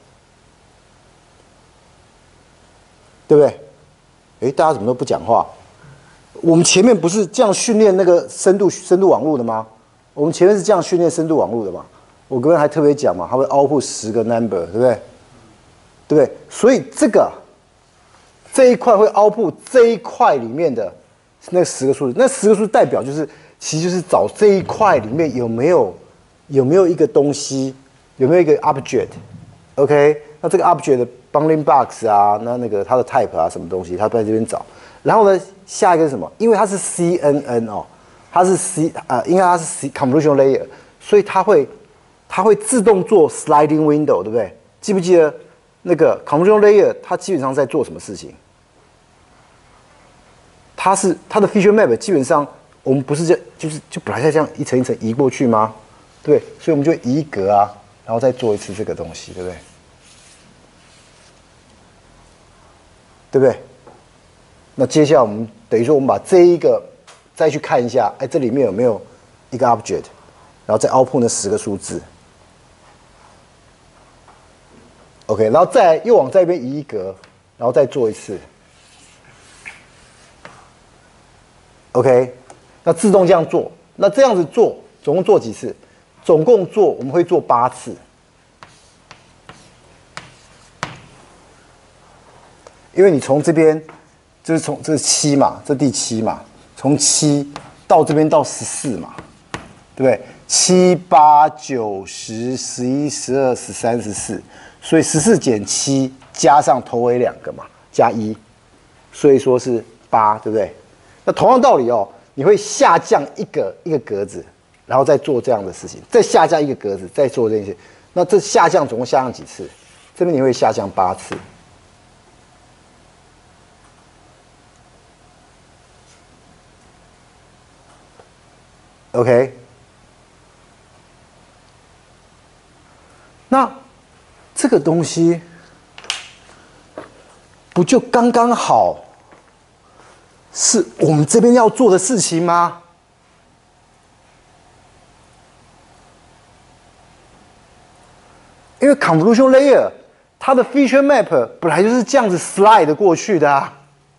对不对？大家怎么都不讲话？我们前面不是这样训练那个深度网络的吗？我们前面是这样训练深度网络的嘛？我刚才还特别讲嘛，它会 output 10个 number， 对不对？对不对？所以这一块会 output 这一块里面的那10个数字，那10个数字代表其实就是找这一块里面有没有一个东西，有没有一个 object，OK？ 那这个 object 的 bounding box 啊，那个它的 type 啊，什么东西，它在这边找。然后呢，下一个是什么？因为它是 CNN 哦，它是应该它是 convolution layer， 所以它会自动做 sliding window， 对不对？记不记得那个 convolution layer 它基本上在做什么事情？它的 feature map 基本上我们不是就本来在这样一层一层移过去吗？对不对？所以我们就移格啊，然后再做一次这个东西，对不对？对不对？那接下来我们等于说我们把这一个再去看一下，这里面有没有一个 object， 然后再 output 那10个数字。OK， 然后再又往这边移一格，然后再做一次。OK， 那自动这样做，那这样子做总共做几次？总共我们会做8次，因为你从这边这是7嘛，这第7嘛，从7到这边到14嘛，对不对？7、8、9、10、11、12、13、14，所以14减7加上头尾2个嘛，加1，所以说是8，对不对？那同样道理哦，你会下降一个格子，然后再做这样的事情，再下降一个格子，再做这些。那这下降总共下降几次？这边你会下降8次。OK， 那这个东西不就刚刚好是我们这边要做的事情吗？因为 convolution layer 它的 feature map 本来就是这样子 slide 过去的啊，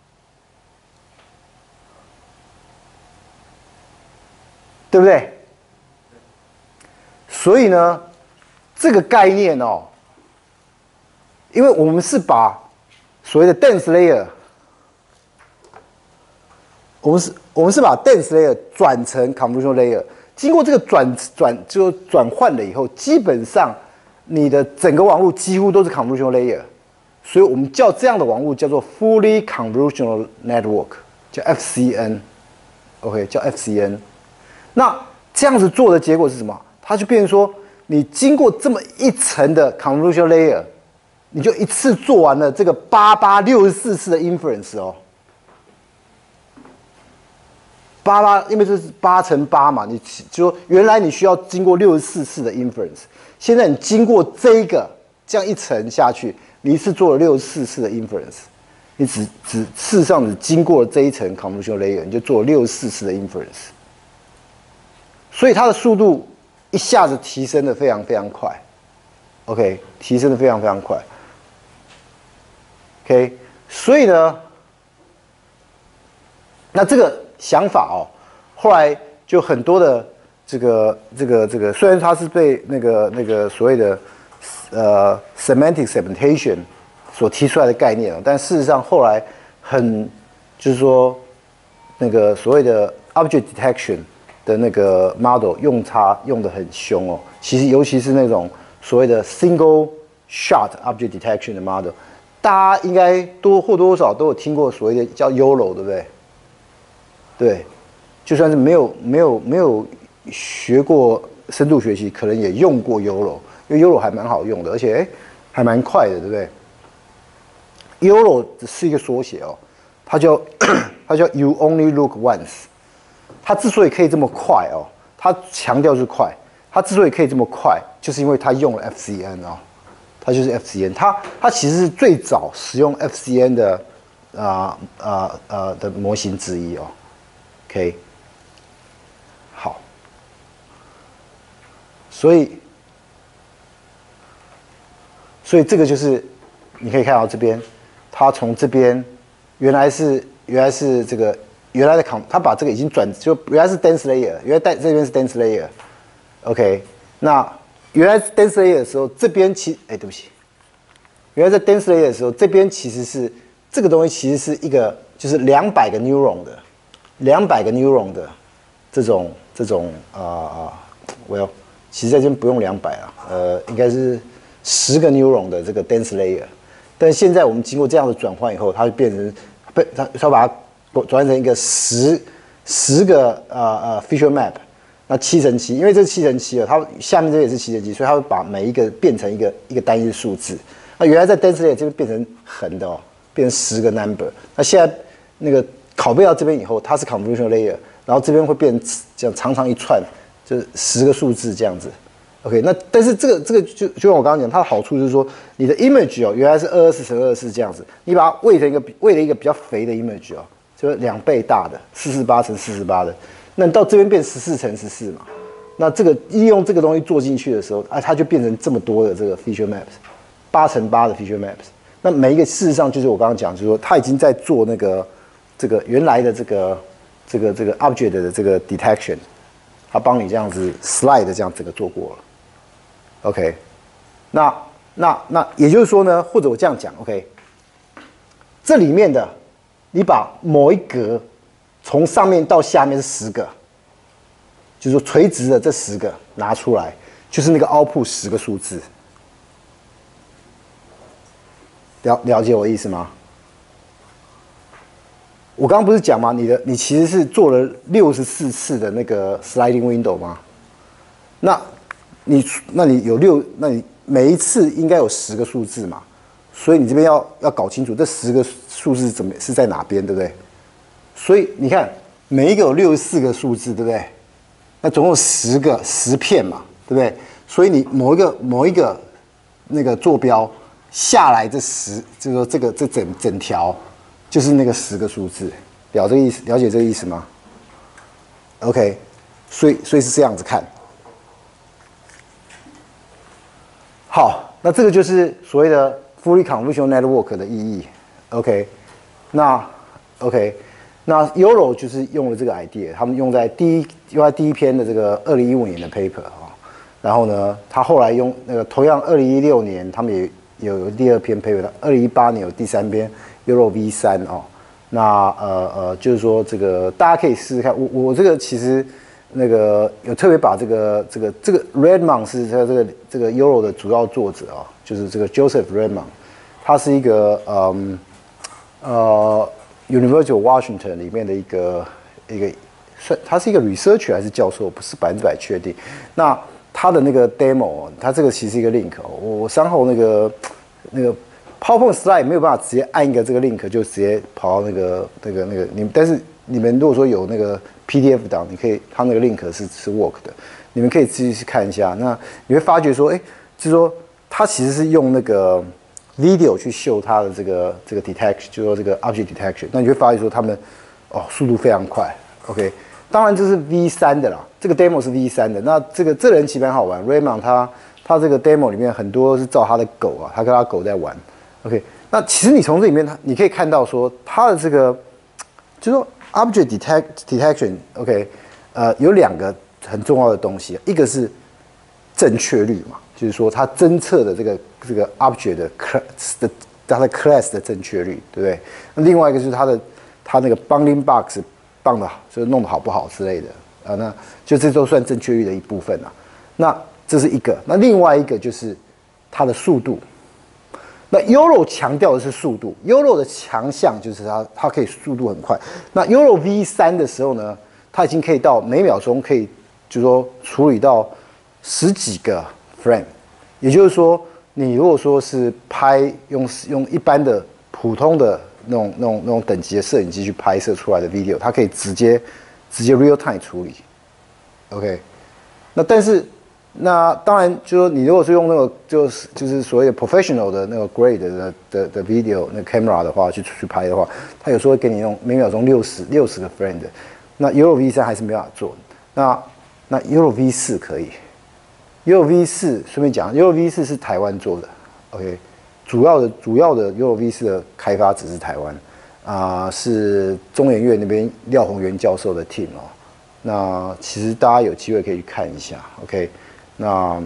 对不对？所以呢，这个概念哦，因为我们是把所谓的 dense layer， 我们是把 dense layer 转成 convolution layer， 经过这个转换了以后，基本上你的整个网络几乎都是 convolution layer， 所以我们叫这样的网络叫做 fully convolutional network， 叫 FCN，OK， 叫 FCN。那这样子做的结果是什么？它就变成说，你经过这么一层的 convolution layer， 你就一次做完了这个64次的 inference 哦。因为这是8乘8嘛，你就说原来你需要经过64次的 inference， 现在你经过这样一层下去，你一次做了64次的 inference， 你事实上只经过了这一层 convolution layer， 你就做了64次的 inference， 所以它的速度一下子提升的非常非常快 ，OK， 提升的非常非常快 ，OK， 所以呢，那这个想法哦，后来就很多的这个，虽然它是被那个所谓的semantic segmentation 所提出来的概念哦，但事实上后来就是说那个所谓的 object detection 的那个 model 用的很凶哦，其实尤其是那种所谓的 single shot object detection 的 model， 大家应该或多或少都有听过所谓的叫 YOLO， 对不对？对，就算是没有学过深度学习，可能也用过 YOLO， 因为 YOLO 还蛮好用的，而且还蛮快的，对不对 ？YOLO 是一个缩写哦，它叫You Only Look Once。它之所以可以这么快哦，它强调是快。它之所以可以这么快，就是因为它用了 FCN 哦，它就是 FCN。它其实是最早使用 FCN 的的模型之一哦。OK， 好，所以这个就是你可以看到这边，它从这边原来是这个原来的它把这个已经就原来是 dense layer， 原来这边是 dense layer，OK， 那原来 dense layer 的时候，这边对不起，原来在 dense layer 的时候，这边其实是这个东西其实是一个就是200个 neuron 的这种well， 其实在这边不用200啊，应该是10个 neuron 的这个 dense layer， 但现在我们经过这样的转换以后，它就变成它把它转换成一个10个feature map， 那7乘7，因为这是7乘7哦，它下面这也是7乘7，所以它会把每一个变成一个单一的数字。那原来在 dense layer 这边变成横的哦，变成10个 number， 那现在那个拷贝到这边以后，它是 convolution layer， 然后这边会变成这样长一串，就是10个数字这样子。OK， 那但是这个就像我刚刚讲，它的好处就是说，你的 image 哦，原来是24乘24这样子，你把它喂了一个比较肥的 image 哦，就是2倍大的448乘448的，那你到这边变14乘14嘛，那这个利用这个东西做进去的时候，它就变成这么多的这个 feature maps，8乘8的 feature maps， 那每一个事实上就是我刚刚讲，就是说它已经在做这个原来的这个 object 的这个 detection， 它帮你这样子 slide 这样整个做过了。OK， 那也就是说呢，或者我这样讲 ，OK， 这里面的你把某一格从上面到下面是10个，就是说垂直的这10个拿出来，就是那个 output 10个数字。了解我的意思吗？我刚刚不是讲吗？你其实是做了64次的那个 sliding window 吗？那你每一次应该有10个数字嘛，所以你这边要搞清楚这10个数字是在哪边，对不对？所以你看每一个有64个数字，对不对？那总共10片嘛，对不对？所以你某一个那个坐标下来这整条就是那个10个数字， 了这个意思，了解这个意思吗 ？OK， 所以是这样子看。好，那这个就是所谓的 fully convolutional network 的意义。OK， 那 Yolo 就是用了这个 idea， 他们用在第一篇的这个2015年的 paper 啊。然后呢，他后来用那个同样2016年他们也有第二篇 paper，2018年有第三篇 Yolo V3哦。那就是说这个大家可以试试看。我这个其实那个有特别把这个 Redmond 是他这个 Yolo 的主要作者啊，就是这个 Joseph Redmond， 他是一个University of Washington 里面的一个他是一个 researcher 还是教授，不是100%确定。那他的那个 demo， 他这个其实是一个 link， 我稍后那个 PowerPoint slide 没有办法直接按一个这个 link 就直接跑到那个但是你们如果说有那个 PDF 档，你可以，它那个 link 是 work 的，你们可以自己去看一下。那你会发觉说，就是说它其实是用那个 video 去秀它的这个 detection， 就是说这个 object detection。那你会发现说他们速度非常快。OK， 当然这是 V3 的啦，这个 demo 是 V3 的。那这人其实蛮好玩 ，Raymond 他这个 demo 里面很多是照他的狗啊，他跟他狗在玩。OK， 那其实你从这里面你可以看到说他的这个，就是说 object detection，OK， 有两个很重要的东西，一个是正确率嘛，就是说它侦测的这个 object 的 class 的正确率，对不对？那另外一个就是它那个 bounding box 放的就是弄得好不好之类的那就这都算正确率的一部分啊。那这是一个，那另外一个就是它的速度。那 Yolo 强调的是速度 ，Yolo 的强项就是它可以速度很快。那 Yolo V3 的时候呢，它已经可以到每秒钟可以，就是说处理到10几个 frame， 也就是说，你如果说是拍用一般的普通的那种等级的摄影机去拍摄出来的 video， 它可以直接 real time 处理。OK， 那但是。那当然，就是说你如果是用那个就是所谓的 professional 的那个 grade 的 video 那个 camera 的话，去拍的话，它有时候会给你用每秒钟60个 frame 的。那 Yolo V3 还是没办法做。那 Yolo V4 可以。Yolo V4顺便讲 ，Yolo V4是台湾做的。OK， 主要的 Yolo V4的开发只是台湾是中研院那边廖宏元教授的 team 哦。那其实大家有机会可以去看一下。OK。那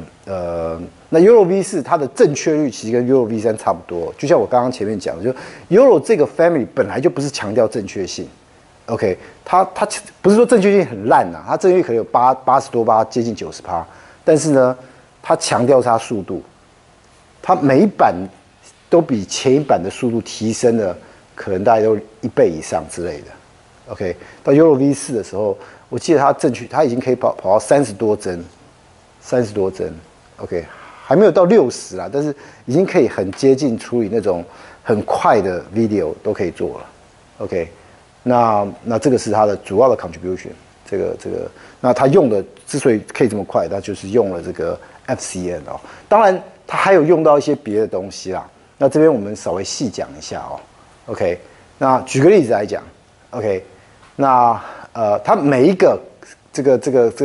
Yolo V4 它的正确率其实跟 Yolo V3 差不多，就像我刚刚前面讲的，就 Yolo 这个 family 本来就不是强调正确性 ，OK， 它不是说正确性很烂它正确率可能有80多%，接近90%，但是呢，它强调是它速度，它每一版都比前一版的速度提升了，可能大概都1倍以上之类的 ，OK， 到 Yolo V4 的时候，我记得它已经可以跑到30多帧。OK， 还没有到60啦，但是已经可以很接近处理那种很快的 video 都可以做了。OK， 那这个是它的主要的 contribution。这个，那它用的之所以可以这么快，它就是用了这个 FCN 当然，它还有用到一些别的东西啦。那这边我们稍微细讲一下OK， 那举个例子来讲 ，OK， 那它每一个这个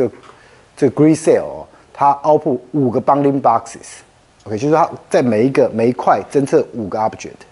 grid cell它 output 5个 bounding boxes，OK， 就是它在每一块侦测5个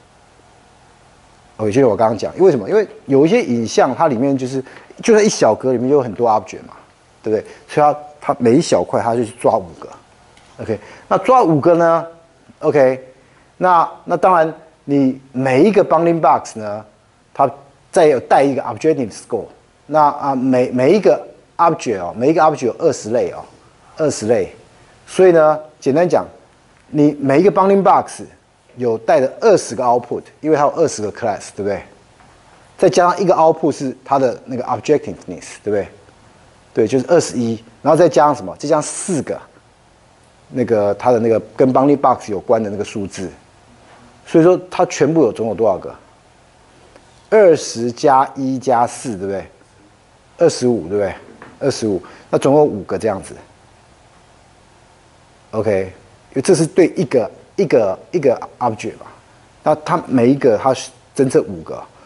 object。OK， 就像我刚刚讲，为什么？因为有一些影像，它里面就在一小格里面就有很多 object 嘛，对不对？所以它每一小块它就去抓5个。OK， 那抓5个呢 ？OK， 那当然你每一个 bounding box 呢，它再有带一个 objective score。那每一个 object 每一个 object 有20类20类，所以呢，简单讲，你每一个 bounding box 有带的20个 output， 因为它有20个 class， 对不对？再加上一个 output 是它的那个 objectiveness， 对不对？对，就是21，然后再加上什么？再加上4个它的那个跟 bounding box 有关的那个数字，所以说它全部总有多少个？20加1加4，对不对？25，对不对？25，那总有5个这样子。OK， 因为这是对一个 object 嘛，那它每一个它侦测5个，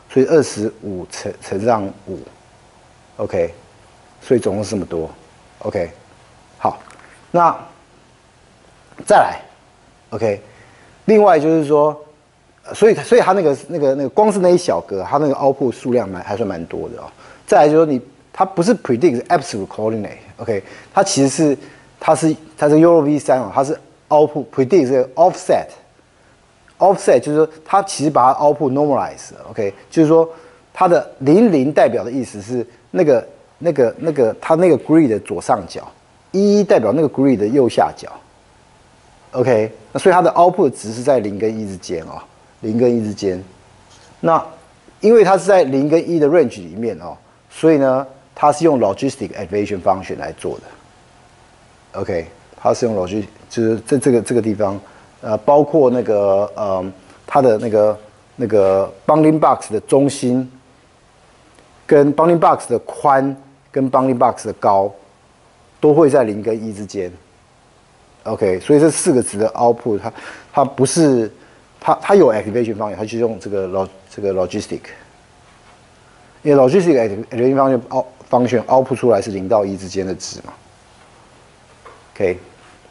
所以25乘上5，OK， 所以总共是这么多 ，OK， 好，那再来 ，OK， 另外就是说，所以它那个光是那一小格，它那个 output 数量还算蛮多的哦。再来就是说它不是 predict 是 absolute coordinate，OK， 它其实是它是 EuroV3哦，它是 output predict 是 offset 就是说它其实把它 output normalize 了 ，OK， 就是说它的00代表的意思是它那个 grid 的左上角，11代表那个 grid 的右下角 ，OK， 那所以它的 output 值是在0跟1之间哦，0跟1之间。那因为它是在0跟1的 range 里面哦，所以呢，它是用 logistic aggregation function 来做的 ，OK， 它是用 logistic 就是在这个地方。包括它的那个 bounding box 的中心，跟 bounding box 的宽，跟 bounding box 的高，都会在0跟1之间。OK， 所以这4个值的 output， 它不是它有 activation 方向，它就用这个 logistic， 因为 logistic activation function output 出来是0到1之间的值嘛。OK。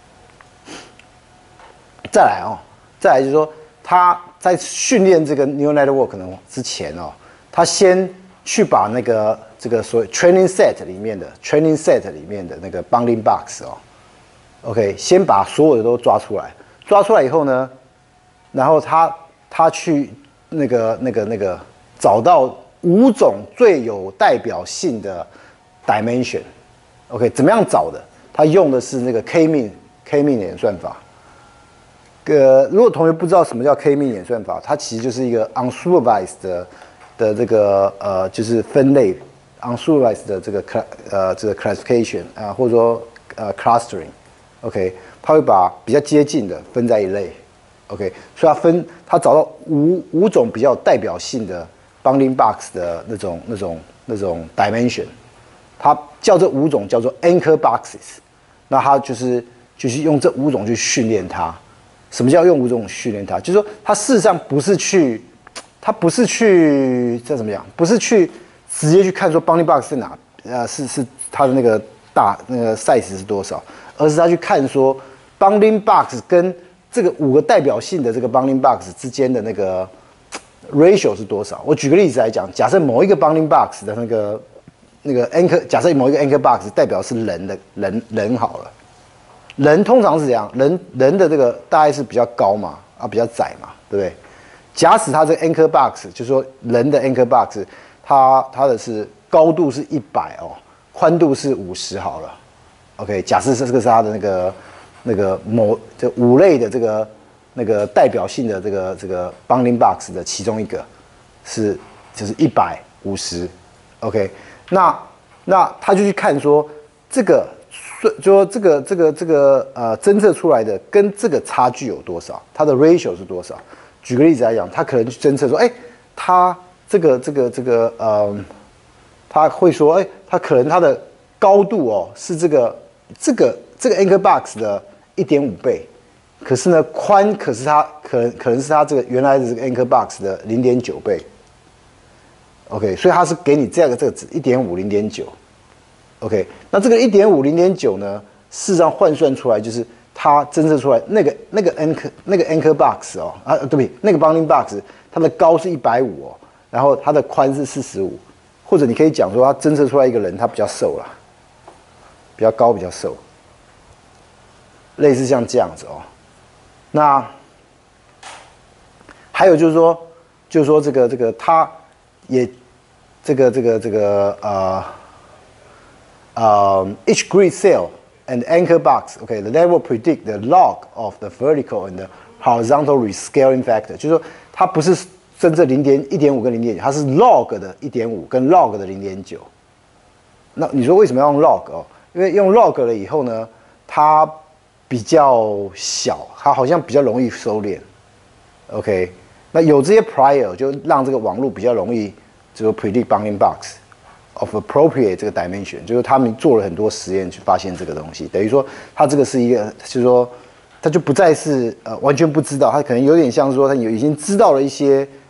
再来就是说，他在训练这个 neural network 之前哦，他先去把这个所谓 training set 里面的那个 bounding box 哦 ，OK， 先把所有的都抓出来，抓出来以后呢，然后他去找到5种最有代表性的 dimension，OK， 怎么样找的？他用的是那个 K-mean 演算法。如果同学不知道什么叫 K-mean 演算法，它其实就是一个 unsupervised 的这个就是分类 unsupervised 的这个classification 或者说clustering，OK， 它会把比较接近的分在一类 ，OK， 所以它找到五种比较有代表性的 bounding box 的那种 dimension， 它叫这5种叫做 anchor boxes， 那它就是用这5种去训练它。什么叫用5种训练它？就是说，它事实上不是去这怎么讲？不是去直接去看说 bounding box 是哪，是它的那个size 是多少，而是他去看说 bounding box 跟这个5个代表性的这个 bounding box 之间的那个 ratio 是多少。我举个例子来讲，假设某一个 bounding box 的那个 anchor， 假设某一个 anchor box 代表是人好了。人通常是怎样？人的这个大概是比较高嘛，比较窄嘛，对不对？假使它这个 anchor box， 就是说人的 anchor box， 它的是高度是100哦，宽度是50好了。OK， 假设这个是它的这5类的那个代表性的这个 bounding box 的其中一个就是100、50。OK， 那他就去看说这个。就说这个侦测出来的跟这个差距有多少，它的 ratio 是多少？举个例子来讲，他可能去侦测说，它他会说，它可能它的高度哦是这个 anchor box 的1.5倍，可是呢宽可是它可能是它这个原来的这个 anchor box 的0.9倍。OK， 所以它是给你这个值1.5、0.9。OK， 那这个1.5、0.9呢，事实上换算出来就是它侦测出来那个 anchor box 哦，对不起，那个 bounding box 它的高是150哦，然后它的宽是45，或者你可以讲说它侦测出来一个人他比较瘦啦，比较高比较瘦，类似像这样子哦。那还有就是说这个它也each grid cell and anchor box, okay, the network predict the log of the vertical and the horizontal rescaling factor， 就是说它不是真正1.5跟0.9，它是 log 的1.5跟 log 的0.9。那你说为什么要用 log 哦？因为用 log 了以后呢，它比较小，它好像比较容易收敛。OK， 那有这些 prior 就让这个网络比较容易就是 predict bounding box。of appropriate 这个 dimension， 就是他们做了很多实验去发现这个东西，等于说它这个是一个，就是说它就不再是完全不知道，它可能有点像说它已经知道了一些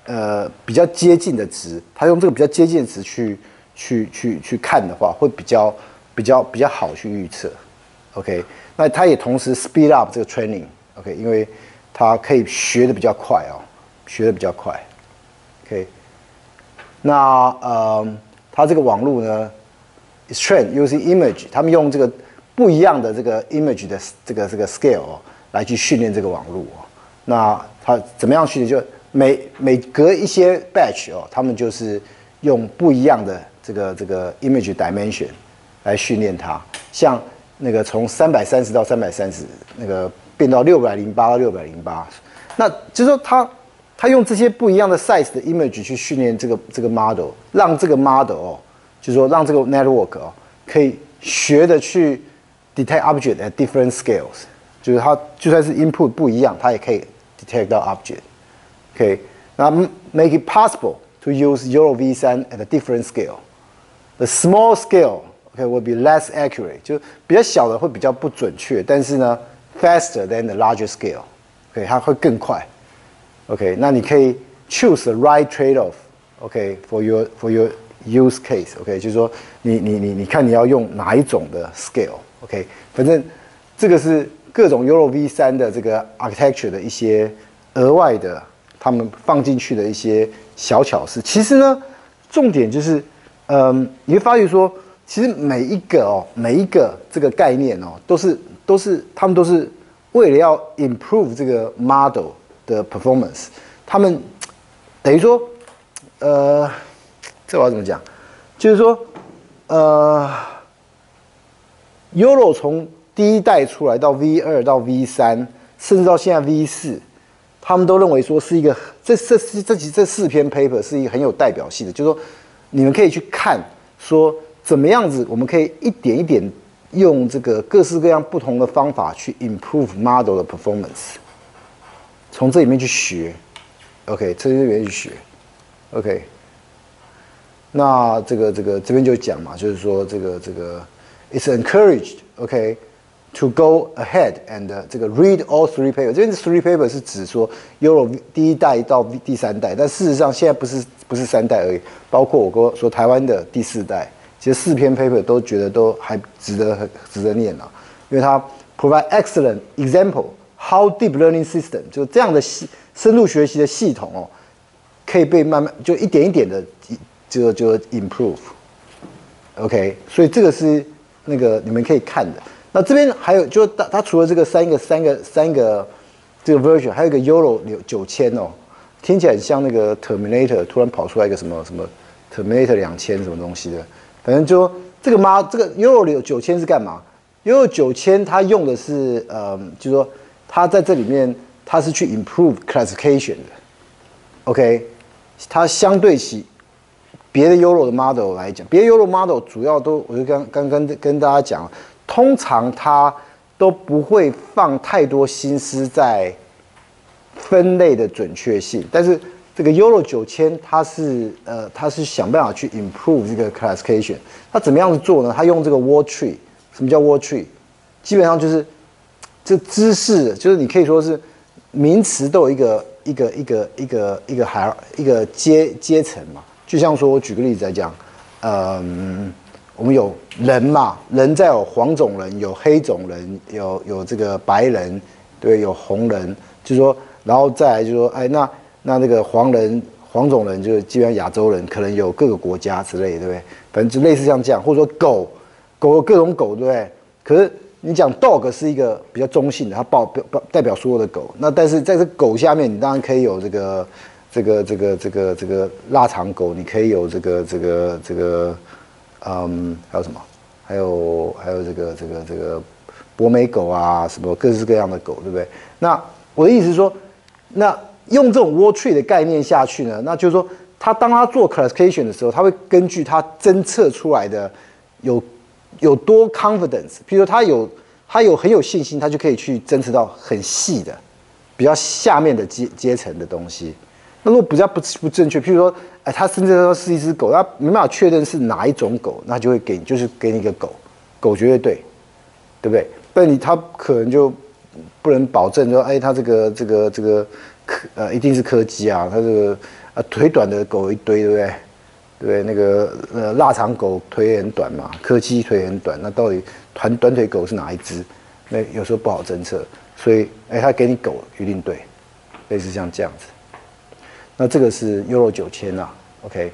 比较接近的值，它用这个比较接近的值去看的话，会比较好去预测。OK， 那它也同时 speed up 这个 training。OK， 因为它可以学的比较快哦，学的比较快。OK， 那它这个网络呢 is trained using image， 他们用这个不一样的这个 image 的这个 scale 来去训练这个网络哦。那它怎么样训练？就每隔一些 batch 哦，他们就是用不一样的这个 image dimension 来训练它，像那个从330到330，那个变到608到608，那就是说他用这些不一样的 size 的 image 去训练这个 model， 让这个 model 哦，就是说让这个 network 哦，可以学的去 detect object at different scales， 就是它就算是 input 不一样，它也可以 detect 到 object。OK， 那 make it possible to use YOLO V3 at a different scale. The small scale, okay, will be less accurate， 就比较小的会比较不准确，但是呢 ，faster than the larger scale， OK， 它会更快。OK， 那你可以 choose the right trade-off， OK， for your use case， OK， 就是说你看你要用哪一种的 scale，OK， 反正这个是各种 YOLO V3的这个 architecture 的一些额外的。他们放进去的一些小巧思，其实呢，重点就是，你会发觉说，其实每一个这个概念哦，他们都是为了要 improve 这个 model 的 performance， 他们等于说，这我要怎么讲？就是说，YOLO 从第一代出来到 V2 到 V3， 甚至到现在 V4。他们都认为说是一个这4篇 paper 是一个很有代表性的，就是说你们可以去看说怎么样子，我们可以一点一点用这个各式各样不同的方法去 improve model 的 performance， 从这里面去学 ，OK， 从这里面去学 ，OK。那这边就讲嘛，就是说这个 it's encouraged，OK。To go ahead and 这个 read all three papers， 这边的 three papers 是指说 YOLO 第一代到第3代，但事实上现在不是3代而已，包括我说台湾的第4代，其实4篇 paper 都觉得都还值得念啊，因为它 provide excellent example how deep learning system 就这样的深度学习的系统哦，可以被慢慢就一点一点的就 improve，OK， 所以这个是那个你们可以看的。那这边还有，就它除了这个三个这个 version， 还有一个 YOLO 9000哦，听起来很像那个 Terminator 突然跑出来一个什么 Terminator 2000什么东西的，反正就这个YOLO 9000是干嘛 ？YOLO 9000它用的是就是说它在这里面它是去 improve classification 的 ，OK， 它相对起别的 YOLO 的 model 来讲，别的 YOLO model 主要都我就刚跟大家讲。通常它都不会放太多心思在分类的准确性，但是这个 YOLO 9000它是想办法去 improve 这个 classification。它怎么样子做呢？它用这个 word tree。什么叫 word tree？ 基本上就是这知识，就是你可以说是名词都有一个阶层嘛。就像说我举个例子来讲，我们有人嘛，人再有黄种人，有黑种人，有这个白人，对，有红人，就是说，然后再来就是说，哎，那个黄种人就是基本上亚洲人，可能有各个国家之类的，对不对？反正就类似像这样，或者说狗有各种狗，对不对？可是你讲 dog 是一个比较中性的，它代表所有的狗。那但是在这狗下面，你当然可以有这个腊肠狗，你可以有这个。还有什么？还有这个博美狗啊，什么各式各样的狗，对不对？那我的意思是说，那用这种 word tree 的概念下去呢，那就是说，当他做 classification 的时候，他会根据他侦测出来的有多 confidence， 比如说他有很有信心，他就可以去侦测到很细的、比较下面的阶层的东西。那如果比较不正确，譬如说，他甚至说是一只狗，他没办法确认是哪一种狗，那就会给你一个狗绝对对，对不对？但他可能就不能保证说，他这个一定是柯基啊，他这个腿短的狗一堆，对不对？对，那个腊肠狗腿很短嘛，柯基腿很短，那到底短腿狗是哪一只？那有时候不好侦测，所以他给你狗一定对，类似像这样子。那这个是 Euro 9000啊 ，OK。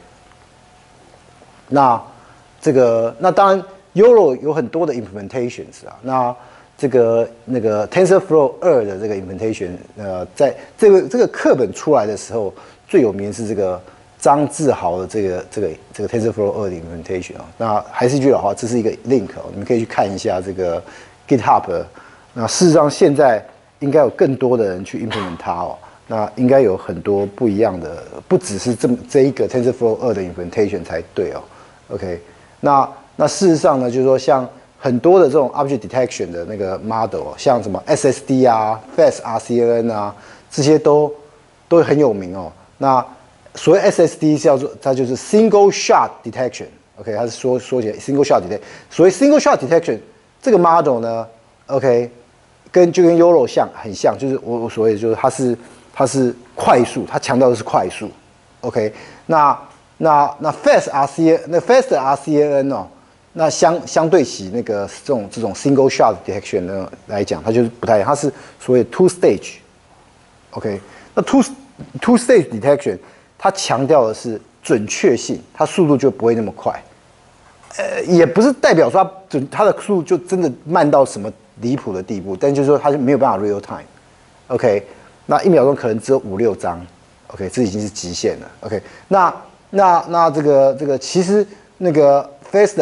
那这个那当然 Euro 有很多的 implementations 啊，那那个 TensorFlow 2的这个 implementation，在这个课本出来的时候，最有名是这个张志豪的这个 TensorFlow 2的 implementation 啊。那还是一句老话，这是一个 link 哦，你们可以去看一下这个 GitHub。那事实上现在应该有更多的人去 implement 它哦。那应该有很多不一样的，不只是这一个 TensorFlow 2的 implementation 才对哦。OK， 那事实上呢，就是说像很多的这种 object detection 的那个 model， 像什么 SSD 啊、Fast RCNN 啊，这些都很有名哦。那所谓 SSD 叫做它就是 single shot detection，OK， 它是说起来 single shot detection。所谓 single shot detection 这个 model 呢 ，OK， 就跟 Euro 很像，就是我所谓的就是它是快速，它强调的是快速 ，OK， 那 fast RCN 那 fast RCNN 哦，那相对起那个这种 single shot detection 呢来讲，它就是不太一样，它是所谓 two stage，OK， 那 two stage detection 它强调的是准确性，它速度就不会那么快，也不是代表说它的速度就真的慢到什么离谱的地步，但就是说它就没有办法 real time，OK。那1秒钟可能只有5、6张 ，OK， 这已经是极限了 ，OK。那这个其实那个 faster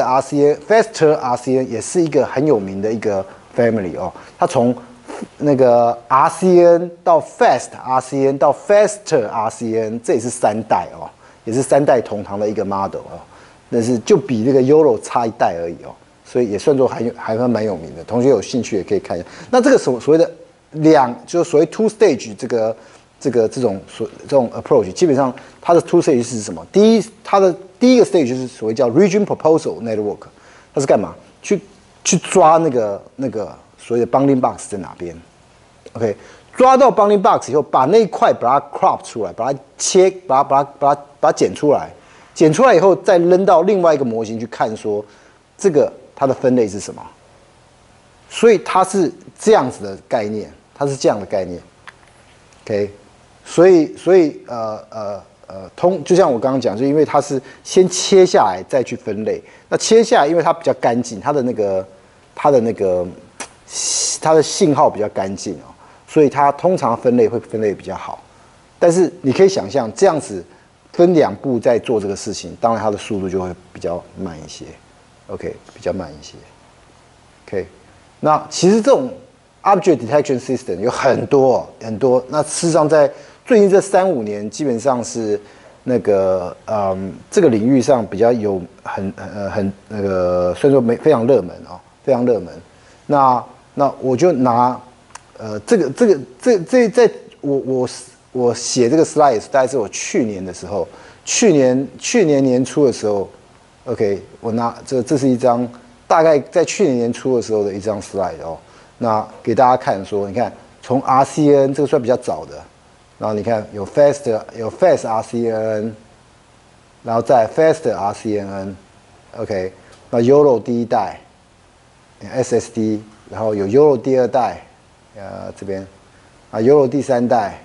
RCN 也是一个很有名的一个 family 哦。它从那个 RCN 到 fast RCN 到 faster RCN， 这也是3代哦，也是3代同堂的一个 model 哦。但是就比那个 Euro 差1代而已哦，所以也算作还蛮有名的。同学有兴趣也可以看一下。那这个所谓的就是所谓 two stage 这种 approach， 基本上它的 two stage 是什么？它的第一个 stage 就是所谓叫 region proposal network， 它是干嘛？去抓那个所谓的 bounding box 在哪边 ？OK， 抓到 bounding box 以后，把那一块把它 crop 出来，把它切，把它剪出来，剪出来以后再扔到另外一个模型去看，说这个它的分类是什么？所以它是这样子的概念，，OK， 所以就像我刚刚讲，就因为它是先切下来再去分类，那切下来因为它比较干净，它的信号比较干净哦，所以它通常分类会分类比较好。但是你可以想象这样子分2步在做这个事情，当然它的速度就会比较慢一些 ，OK， 比较慢一些 ，OK。那其实这种 object detection system 有很多，那事实上在最近这3-5年，基本上是那个这个领域上比较有很那个，虽然说非常热门哦，非常热门。那我就拿在我写这个 slide 大概是我去年的时候，去年年初的时候 ，OK， 我拿这是一张。大概在去年年初的时候的一张 slide 哦，那给大家看说，你看从 RCN 这个算比较早的，然后你看有 fast RCN， 然后再 faster RCN，OK， 那 Euro 第1代 SSD， 然后有 Euro 第2代，这边啊 Euro 第3代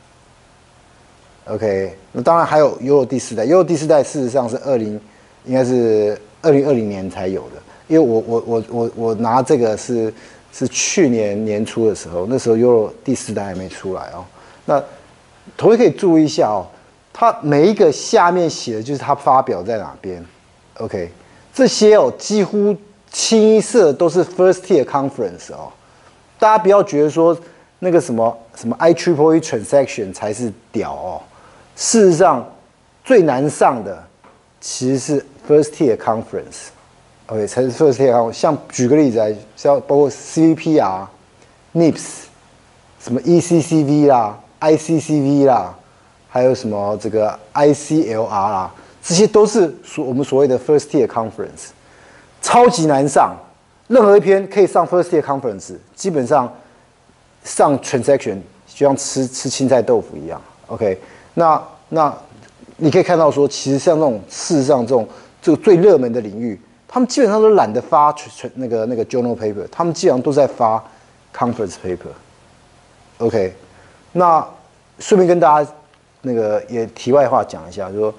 ，OK， 那当然还有 Euro 第4代，Euro 第4代事实上是应该是2020年才有的。因为我拿这个是去年年初的时候，那时候 Euro 第4代还没出来哦。那同学可以注意一下哦，它每一个下面写的就是它发表在哪边 ，OK， 这些哦几乎清一色都是 first tier conference 哦，大家不要觉得说那个什么 IEEE transaction 才是屌哦，事实上最难上的其实是 first tier conference。OK， 才是 first tier。像举个例子来，像包括 CVPR、NIPS、什么 ECCV 啦、ICCV 啦，还有什么这个 ICLR 啦，这些都是我们所谓的 first tier conference， 超级难上。任何一篇可以上 first tier conference， 基本上上 transaction 就像吃青菜豆腐一样。OK， 那你可以看到说，其实像这种事实上这个最热门的领域，他们基本上都懒得发那个 journal paper， 他们基本上都在发 conference paper。OK， 那顺便跟大家那个也题外话讲一下，就说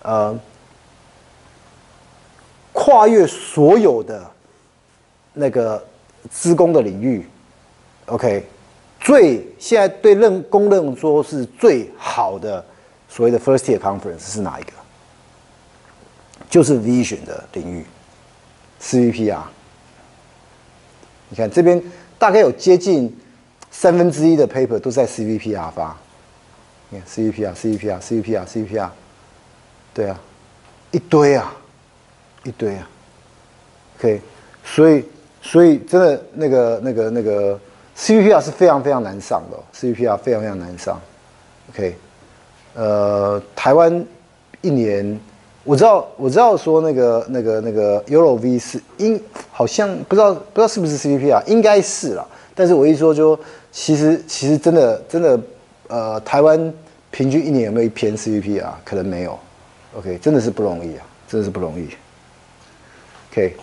跨越所有的那个资工的领域 ，OK， 现在对公认说是最好的所谓的 first year conference 是哪一个？就是 Vision 的领域 ，CVPR。你看这边大概有接近1/3的 paper 都在 CVPR 发。你看 CVPR，对啊，一堆啊。OK， 所以真的那个 CVPR 是非常非常难上的，CVPR 非常非常难上。OK， 台湾一年我知道说那个 EuroV 是好像不知道是不是 CVPR， 应该是啦。但是我一说就其实真的台湾平均一年有没有一篇 CVPR？ 可能没有。OK， 真的是不容易啊，真的是不容易。OK，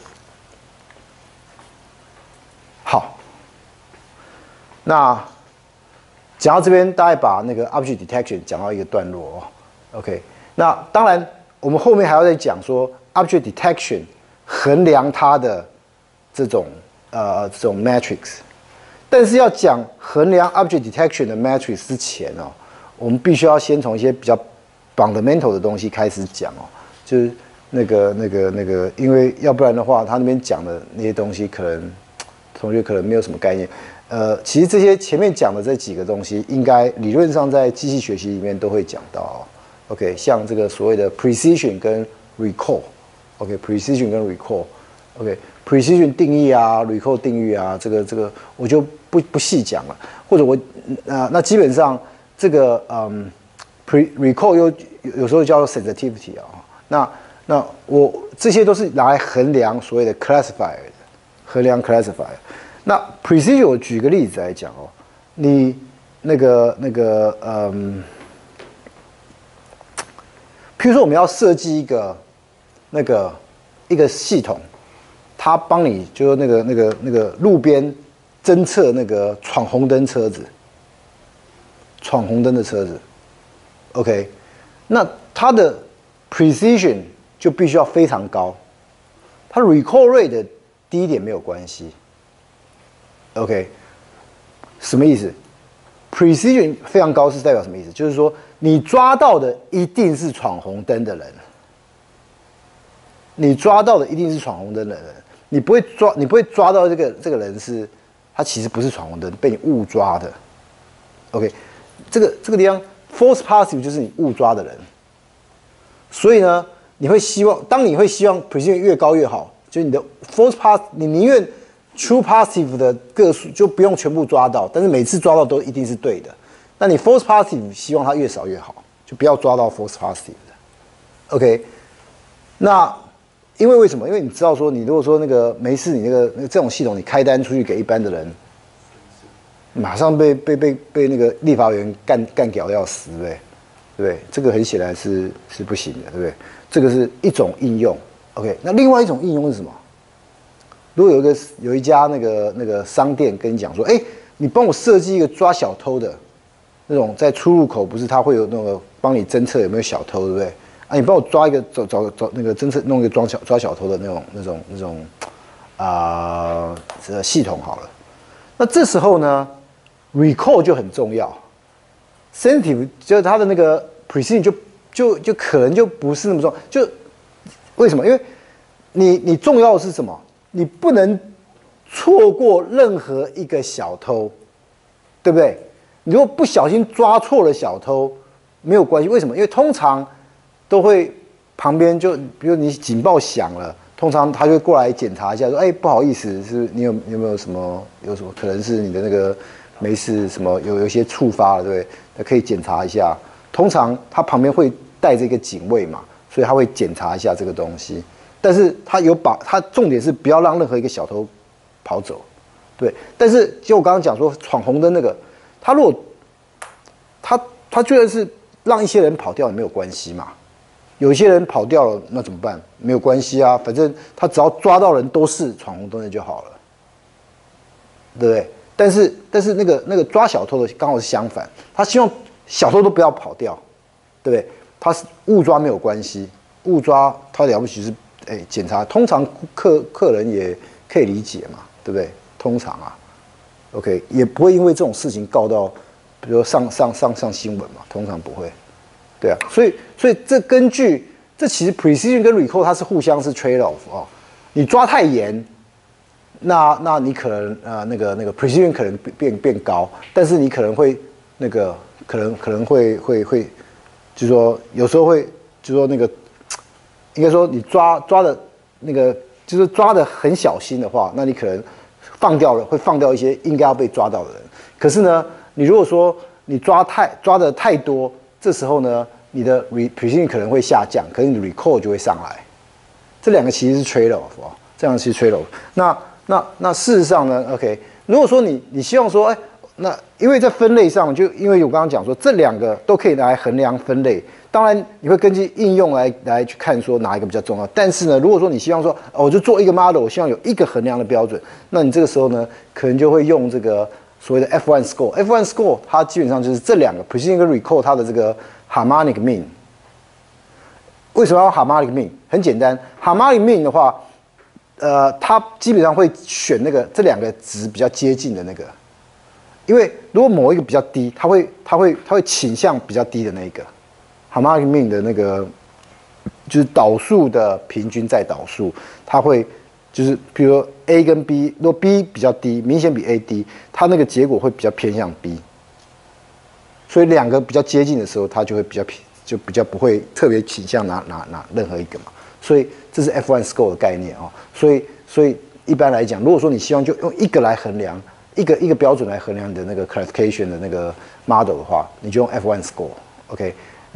好，那讲到这边，大概把那个 object detection 讲到一个段落哦。OK， 那当然我们后面还要再讲说 object detection 衡量它的这种 matrix， 但是要讲衡量 object detection 的 matrix 之前哦，我们必须要先从一些比较 fundamental 的东西开始讲哦，就是那个，因为要不然的话，他那边讲的那些东西，可能同学可能没有什么概念。其实这些前面讲的这几个东西，应该理论上在机器学习里面都会讲到哦。OK， 像这个所谓的 precision 跟 recall，OK，precision 跟 recall，OK，precision 定义啊 ，recall 定义啊，这个我就不细讲了。或者那基本上这个recall 有时候叫做 sensitivity 啊，那我这些都是拿来衡量所谓的 classifier 的，衡量 classifier。那 precision 我举个例子来讲哦，你譬如说我们要设计一个系统，它帮你就那个路边侦测那个闯红灯的车子 ，OK， 那它的 precision 就必须要非常高，它 recall rate 的低一点没有关系 ，OK， 什么意思 ？precision 非常高是代表什么意思？就是说你抓到的一定是闯红灯的人，你抓到的一定是闯红灯的人，你不会抓到这个人是他其实不是闯红灯，被你误抓的 ，OK， 这个地方 false positive 就是你误抓的人。所以呢，你会希望 precision 越高越好，就是你的 false positive， 你宁愿 true positive 的个数就不用全部抓到，但是每次抓到都一定是对的。那你 false positive 希望它越少越好，就不要抓到 false positive 的。OK， 那因为什么？因为你知道说，你如果说那个没事，你这种系统你开单出去给一般的人，马上被那个立法委员干屌要死，对不对？对不对？这个很显然是不行的，对不对？这个是一种应用 ，OK。那另外一种应用是什么？如果有一家那个商店跟你讲说，哎，你帮我设计一个抓小偷的那种，在出入口不是它会有那个帮你侦测有没有小偷，对不对？啊，你帮我抓一个找那个侦测弄一个抓小偷的那种系统好了。那这时候呢 ，recall 就很重要。sensitive 就是它的那个 precision 就可能就不是那么重要，就为什么？因为你重要的是什么？你不能错过任何一个小偷，对不对？你如果不小心抓错了小偷，没有关系。为什么？因为通常都会旁边就比如你警报响了，通常他就会过来检查一下，说：“哎，不好意思，是你有没有什么可能是你的那个。”没事，什么有一些触发了，对不对？那可以检查一下。通常他旁边会带着一个警卫嘛，所以他会检查一下这个东西。但是他重点是不要让任何一个小偷跑走，对。但是就我刚刚讲说闯红灯那个，他如果他就算是让一些人跑掉也没有关系嘛， 有些人跑掉了，那怎么办？没有关系啊，反正他只要抓到人都是闯红灯的就好了，对不对？但是那个抓小偷的刚好是相反，他希望小偷都不要跑掉，对不对？他是误抓没有关系，误抓他了不起是检查，通常客人也可以理解嘛，对不对？通常啊 ，OK 也不会因为这种事情告到，比如说上新闻嘛，通常不会，对啊，所以这根据这其实 precision 跟 recall 它是互相是 trade off 哦，你抓太严。那你可能那个 precision 可能变高，但是你可能会那个可能会，就是说有时候会就是说那个应该说你抓的那个就是抓的很小心的话，那你可能会放掉一些应该要被抓到的人。可是呢，你如果说你抓的太多，这时候呢，你的 precision 可能会下降，可是你的 recall 就会上来。这两个其实是 trade off 哦，这样是 trade off。那事实上呢 ，OK， 如果说你希望说，那因为在分类上，就因为我刚刚讲说这两个都可以来衡量分类，当然你会根据应用来去看说哪一个比较重要。但是呢，如果说你希望说，我就做一个 model， 我希望有一个衡量的标准，那你这个时候呢，可能就会用这个所谓的 F1 score。F1 score 它基本上就是这两个 precision 跟 recall 它的这个 harmonic mean。为什么要 harmonic mean？ 很简单 ，harmonic mean 的话。它基本上会选那个这两个值比较接近的那个，因为如果某一个比较低，它会倾向比较低的那一个 harmonic mean 的那个就是导数的平均再导数，它会就是比如说 A 跟 B， 如果 B 比较低，明显比 A 低，它那个结果会比较偏向 B， 所以两个比较接近的时候，它就会比较不会特别倾向拿任何一个嘛。所以这是 F1 score 的概念哦，所以一般来讲，如果说你希望就用一个来衡量，一个标准来衡量你的那个 classification 的那个 model 的话，你就用 F1 score。OK，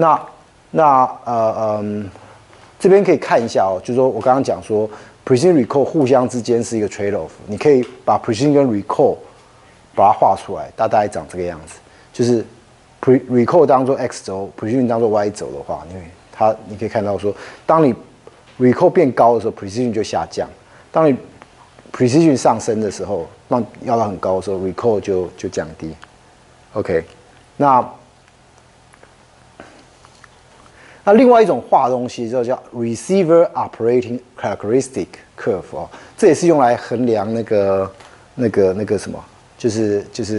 这边可以看一下哦，就是说我刚刚讲说 precision recall 互相之间是一个 trade off， 你可以把 precision 跟 recall 把它画出来，大概长这个样子，就是 recall 当做 x 轴 ，precision 当做 y 轴的话，你可以看到说，当你recall 变高的时候 ，precision 就下降；当你 precision 上升的时候，要到很高的时候 ，recall 就降低。OK， 那另外一种画东西就叫 receiver operating characteristic curve 哦，这也是用来衡量那个什么，就是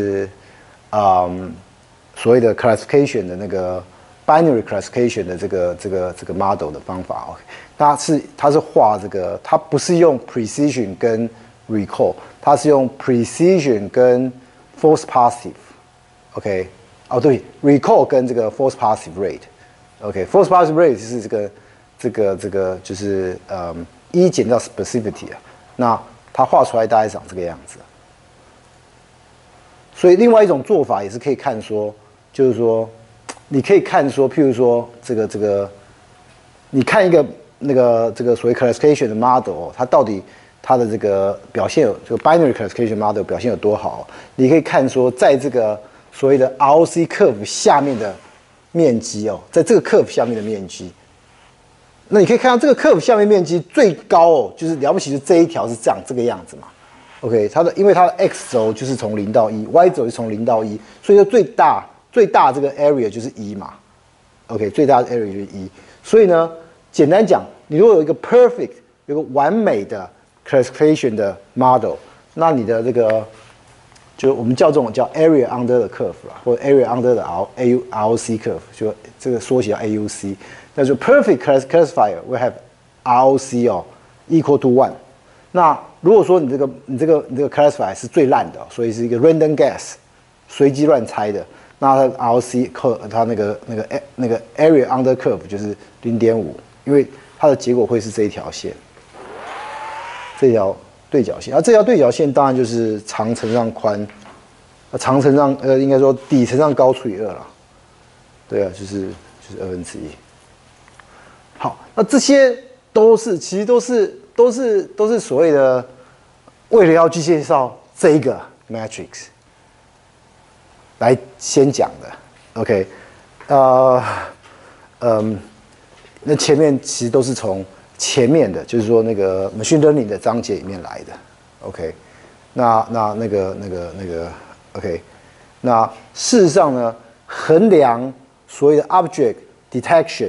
所谓的 classification 的那个 binary classification 的这个 model 的方法 ，OK。它是画这个，它不是用 precision 跟 recall， 它是用 precision 跟 false positive，OK， 哦对 ，recall 跟这个 false positive rate，OK，false positive rate 是这个就是一减到 specificity 啊，那它画出来大概长这个样子。所以另外一种做法也是可以看说，就是说你可以看说，譬如说这个，你看一个。这个所谓 classification 的 model， 它到底它的这个表现有这个 binary classification model 表现有多好？你可以看说，在这个所谓的 ROC curve 下面的面积哦，在这个 curve 下面的面积，那你可以看到这个 curve 下面面积最高哦，就是了不起，就这一条是长这个样子嘛。OK， 因为它的 x 轴就是从0到1，y 轴是从0到1，所以说最大这个 area 就是1嘛。OK， 最大的 area 就是1，所以呢。简单讲，你如果有一个 perfect， 有个完美的 classification 的 model， 那你的这个就我们叫这种叫 area under the curve 啦，或者 area under the ROC curve， 就这个缩写叫 AUC。那就 perfect classifier will have ROC 哦 equal to 1。那如果说你这个 classifier 是最烂的，所以是一个 random guess， 随机乱猜的。那它的 ROC 它那个 area under curve 就是 0.5， 因为它的结果会是这一条线，这条对角线。这条对角线当然就是长乘上宽，长乘上应该说底乘上高除以2了。对啊，就是1/2。好，那这些其实都是所谓的为了要去介绍这一个 matrix。来先讲的 ，OK， 那前面其实都是从前面的，就是说那个 machine learning 的章节里面来的。OK， 那个 OK， 那事实上呢，衡量所谓的 object detection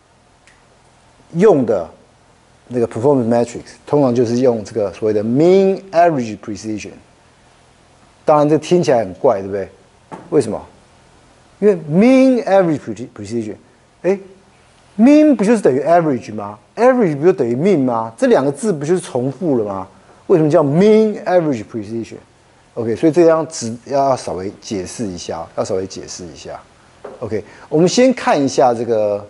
用的那个 performance matrix， 通常就是用这个所谓的 mean average precision。当然，这听起来很怪，对不对？为什么？因为 mean average precision， mean 不就是等于 average 吗 ？average 不就等于 mean 吗？这两个字不就是重复了吗？为什么叫 mean average precision？OK， 所以这张要稍微解释一下，OK， 我们先看一下这个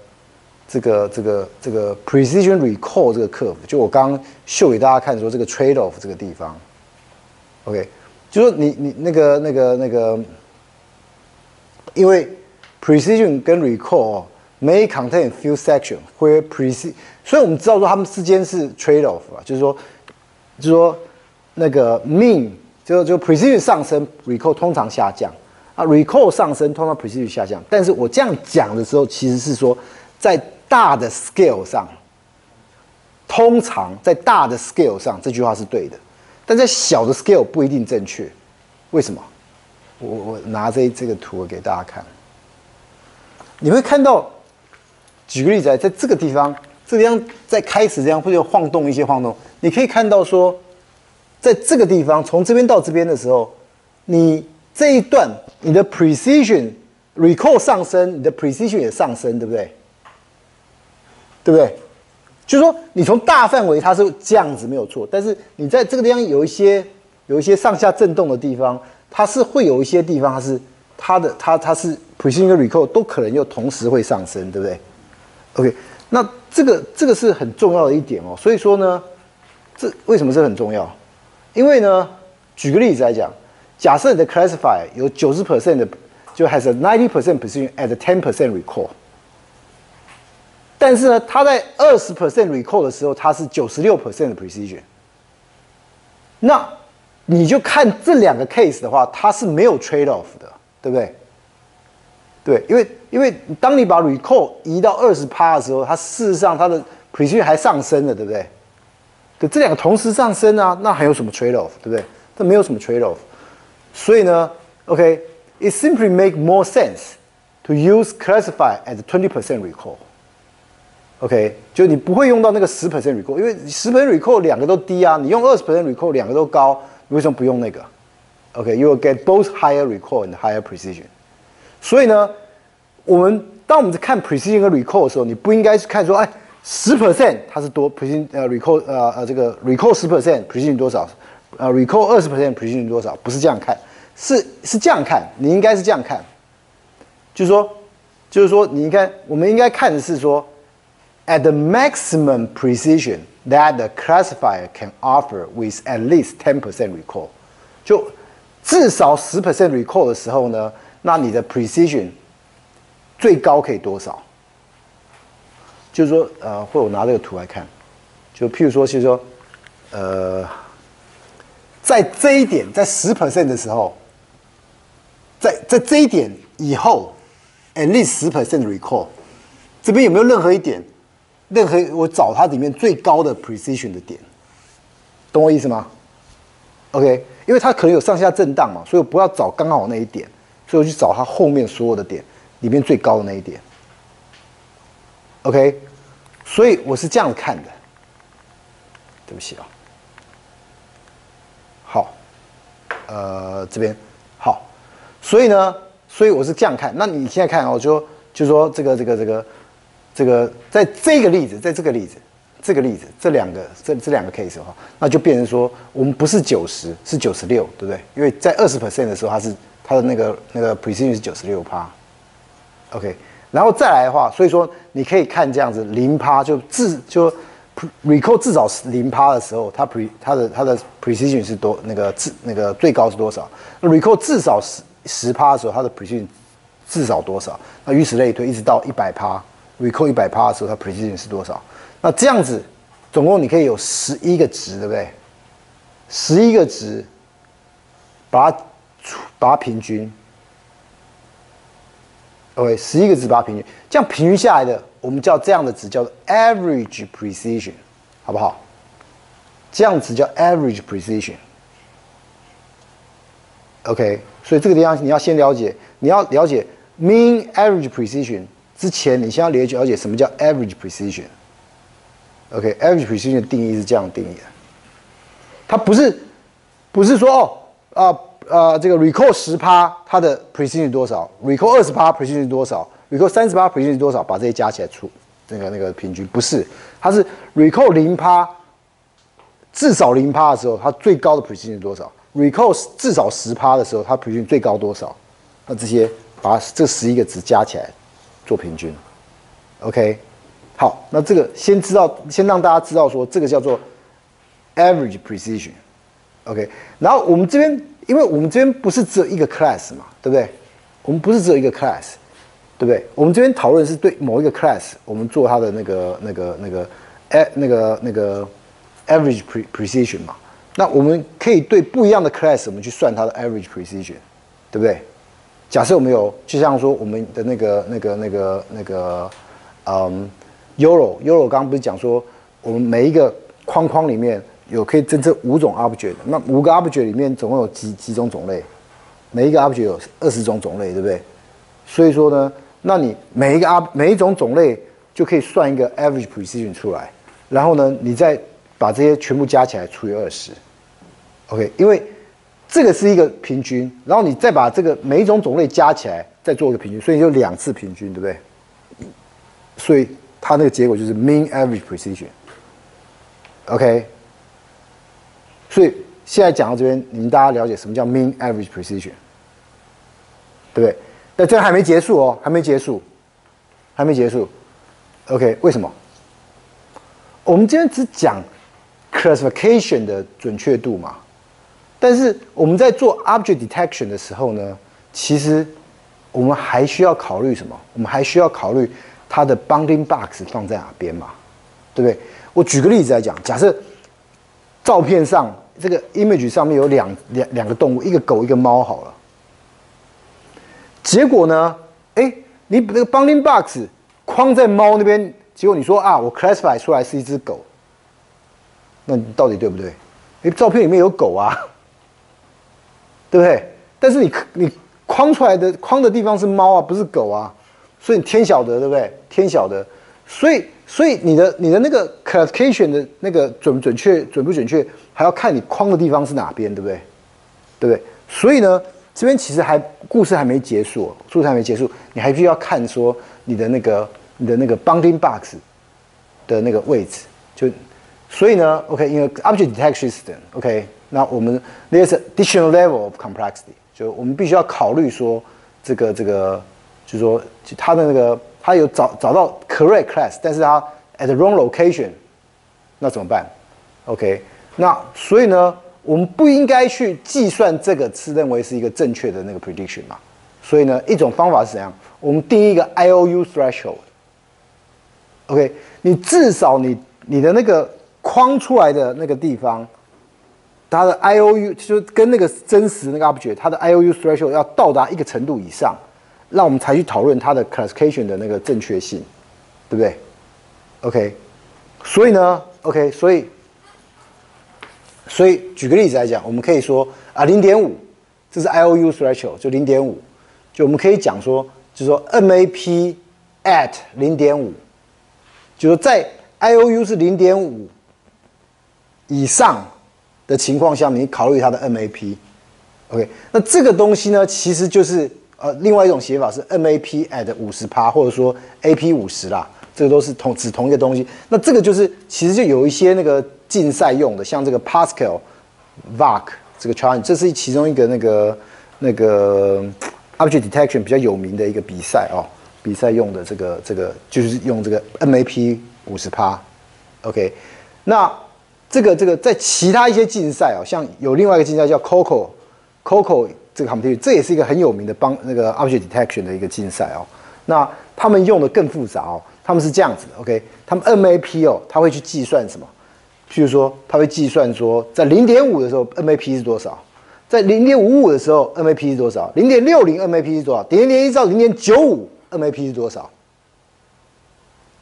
precision recall 这个 curve， 就我刚刚秀给大家看说这个 trade off 这个地方 ，OK， 就说你那个，因为 precision 跟 recall。may contain few sections where precision， 所以我们知道说它们之间是 trade off 啊，就是说那个 mean 就 precision 上升 ，recall 通常下降啊 ，recall 上升通常 precision 下降。但是我这样讲的时候，其实是说在大的 scale 上，通常在大的 scale 上这句话是对的，但在小的 scale 不一定正确。为什么？我拿这个图给大家看，你会看到。举个例子，在这个地方在开始这样，或者晃动，你可以看到说，在这个地方从这边到这边的时候，你这一段你的 precision recall 上升，你的 precision 也上升，对不对？对不对？就是说你从大范围它是这样子没有错，但是你在这个地方有一些上下震动的地方，它是会有一些地方它是 precision 跟 recall 都可能又同时会上升，对不对？OK， 那这个是很重要的一点哦。所以说呢，为什么这很重要？因为呢，举个例子来讲，假设你的 classifier 有90% 的就 has a 90% precision at 10% recall， 但是呢，它在20% recall 的时候，它是96% 的 precision。那你就看这两个 case 的话，它是没有 trade off 的，对不对？对，因为当你把 recall 移到20% 的时候，它事实上它的 precision 还上升了，对不对？对，这两个同时上升啊，那还有什么 trade off， 对不对？这没有什么 trade off。所以呢 ，OK，it simply make more sense to use classifier at 20% recall。OK， 就你不会用到那个10% recall， 因为10% recall 两个都低啊，你用20% recall 两个都高，你为什么不用那个 ？OK，you will get both higher recall and higher precision。所以呢，当我们在看 precision 跟 recall 的时候，你不应该是看说，哎，10% 它是多 precision recall 这个 recall 10% precision 多少recall 20% precision 多少？不是这样看，是这样看，你应该是这样看，就是说我们应该看的是说 ，at the maximum precision that the classifier can offer with at least 10% recall， 就至少10% recall 的时候呢。那你的 precision 最高可以多少？就是说，或者我拿这个图来看，就譬如说，就是说，在这一点，在10% 的时候，在这一点以后 ，at least 10% recall， 这边有没有任何我找它里面最高的 precision 的点？懂我意思吗 ？OK， 因为它可能有上下震荡嘛，所以我不要找刚好那一点。所以我去找它后面所有的点里面最高的那一点 ，OK， 所以我是这样看的。对不起啊，好，这边好，所以我是这样看。那你现在看哦，就说这个，在这个例子，这两个 case 的话，那就变成说我们不是90，是96，对不对？因为在20% 的时候，它的那个 precision 是96%。OK， 然后再来的话，所以说你可以看这样子0%，就 recall 至少0%的时候，它的 precision 是多那个最高是多少？那 recall 至少10%的时候，它的 precision 至少多少？那以此类推，一直到100%，recall 100%的时候，它 precision 是多少？那这样子，总共你可以有11个值，对不对？11个值，把它平均。OK， 11个值把它平均，这样平均下来的， 我们叫这样的值叫做 average precision， 好不好？这样子叫 average precision。OK， 所以这个地方你要先了解，你要了解 mean average precision 之前，你先要了解什么叫 average precision。OK，average precision 的定义是这样定义的，它不是说这个 recall 10%它的 precision 多少 ，recall 20% precision 多少 ，recall 30% precision 多少，把这些加起来出那个平均，不是，它是 recall 0%，至少0%的时候，它最高的 precision 多少 ？recall 至少10%的时候，它 precision 最高多少？那这些把这11个值加起来做平均 ，OK。好，那这个先让大家知道说，这个叫做 average precision，OK。然后我们这边，因为我们这边不是只有一个 class 嘛，对不对？我们不是只有一个 class， 对不对？我们这边讨论是对某一个 class， 我们做它的那个 average precision 嘛。那我们可以对不一样的 class， 我们去算它的 average precision， 对不对？假设我们有，就像说我们的Euro 刚刚不是讲说，我们每一个框框里面可以增设5种 object， 那5个 object 里面总共有几种种类？每一个 object 有20种种类，对不对？所以说呢，那你每一种种类就可以算一个 average precision 出来，然后呢，你再把这些全部加起来除以20，OK， 因为这个是一个平均，然后你再把这个每一种种类加起来再做一个平均，所以就2次平均，对不对？所以它那个结果就是 mean average precision，OK。所以现在讲到这边，你们大家了解什么叫 mean average precision， 对不对？但这还没结束哦，还没结束。OK， 为什么？我们今天只讲 classification 的准确度嘛，但是我们在做 object detection 的时候呢，其实我们还需要考虑什么？我们还需要考虑它的 bounding box 放在哪边嘛，对不对？我举个例子来讲，假设照片上这个 image 上面有两个动物，一个狗一个猫好了。结果呢，你把那个 bounding box 框在猫那边，结果你说我 classify 出来是一只狗，那你到底对不对？照片里面有狗啊，对不对？但是你框出来的框的地方是猫啊，不是狗啊，所以你天晓得，对不对？天晓得，所以你的那个 classification 的那个准不准确，还要看你框的地方是哪边，对不对？对不对？所以呢，这边其实故事还没结束，你还必须要看说你的那个 bounding box 的那个位置，所以呢 ，OK， 因为 object detection system，OK， 那我们 there's additional level of complexity， 就我们必须要考虑说这个，就是说它的那个它有找到 correct class， 但是它 at the wrong location， 那怎么办 ？OK， 那所以呢，我们不应该去计算这个是认为是一个正确的那个 prediction 嘛。所以呢，一种方法是怎样？我们定义一个 IOU threshold。OK， 你至少你的那个框出来的那个地方，它的 IOU 就跟那个真实那个 object， 它的 IOU threshold 要到达一个程度以上，让我们才去讨论它的 classification 的那个正确性，对不对 ？OK， 所以呢 ，OK， 所以举个例子来讲，我们可以说0.5， 这是 IOU threshold， 就 0.5， 就我们可以讲说，就是说 MAP at 0.5， 就是说在 IOU 是 0.5 以上的情况下，你考虑它的 MAP。OK， 那这个东西呢，其实就是另外一种写法是 MAP at 50%， 或者说 AP 50啦，这个都是指同一个东西。那这个就是其实就有一些那个竞赛用的，像这个 Pascal、VARC 这个 challenge， 这是其中一个那个 object detection 比较有名的一个比赛哦，比赛用的这个就是用这个 MAP 50%。OK， 那这个在其他一些竞赛像有另外一个竞赛叫 COCO 这个 competition， 这也是一个很有名的那个 object detection 的一个竞赛哦。那他们用的更复杂哦，他们是这样子的 ，OK， 他们 MAP 他会去计算什么？譬如说，他会计算说，在 0.5 的时候 MAP 是多少，在 0.55 的时候 MAP 是多少， 0.60 MAP 是多少，0.1到 0.95 MAP 是多少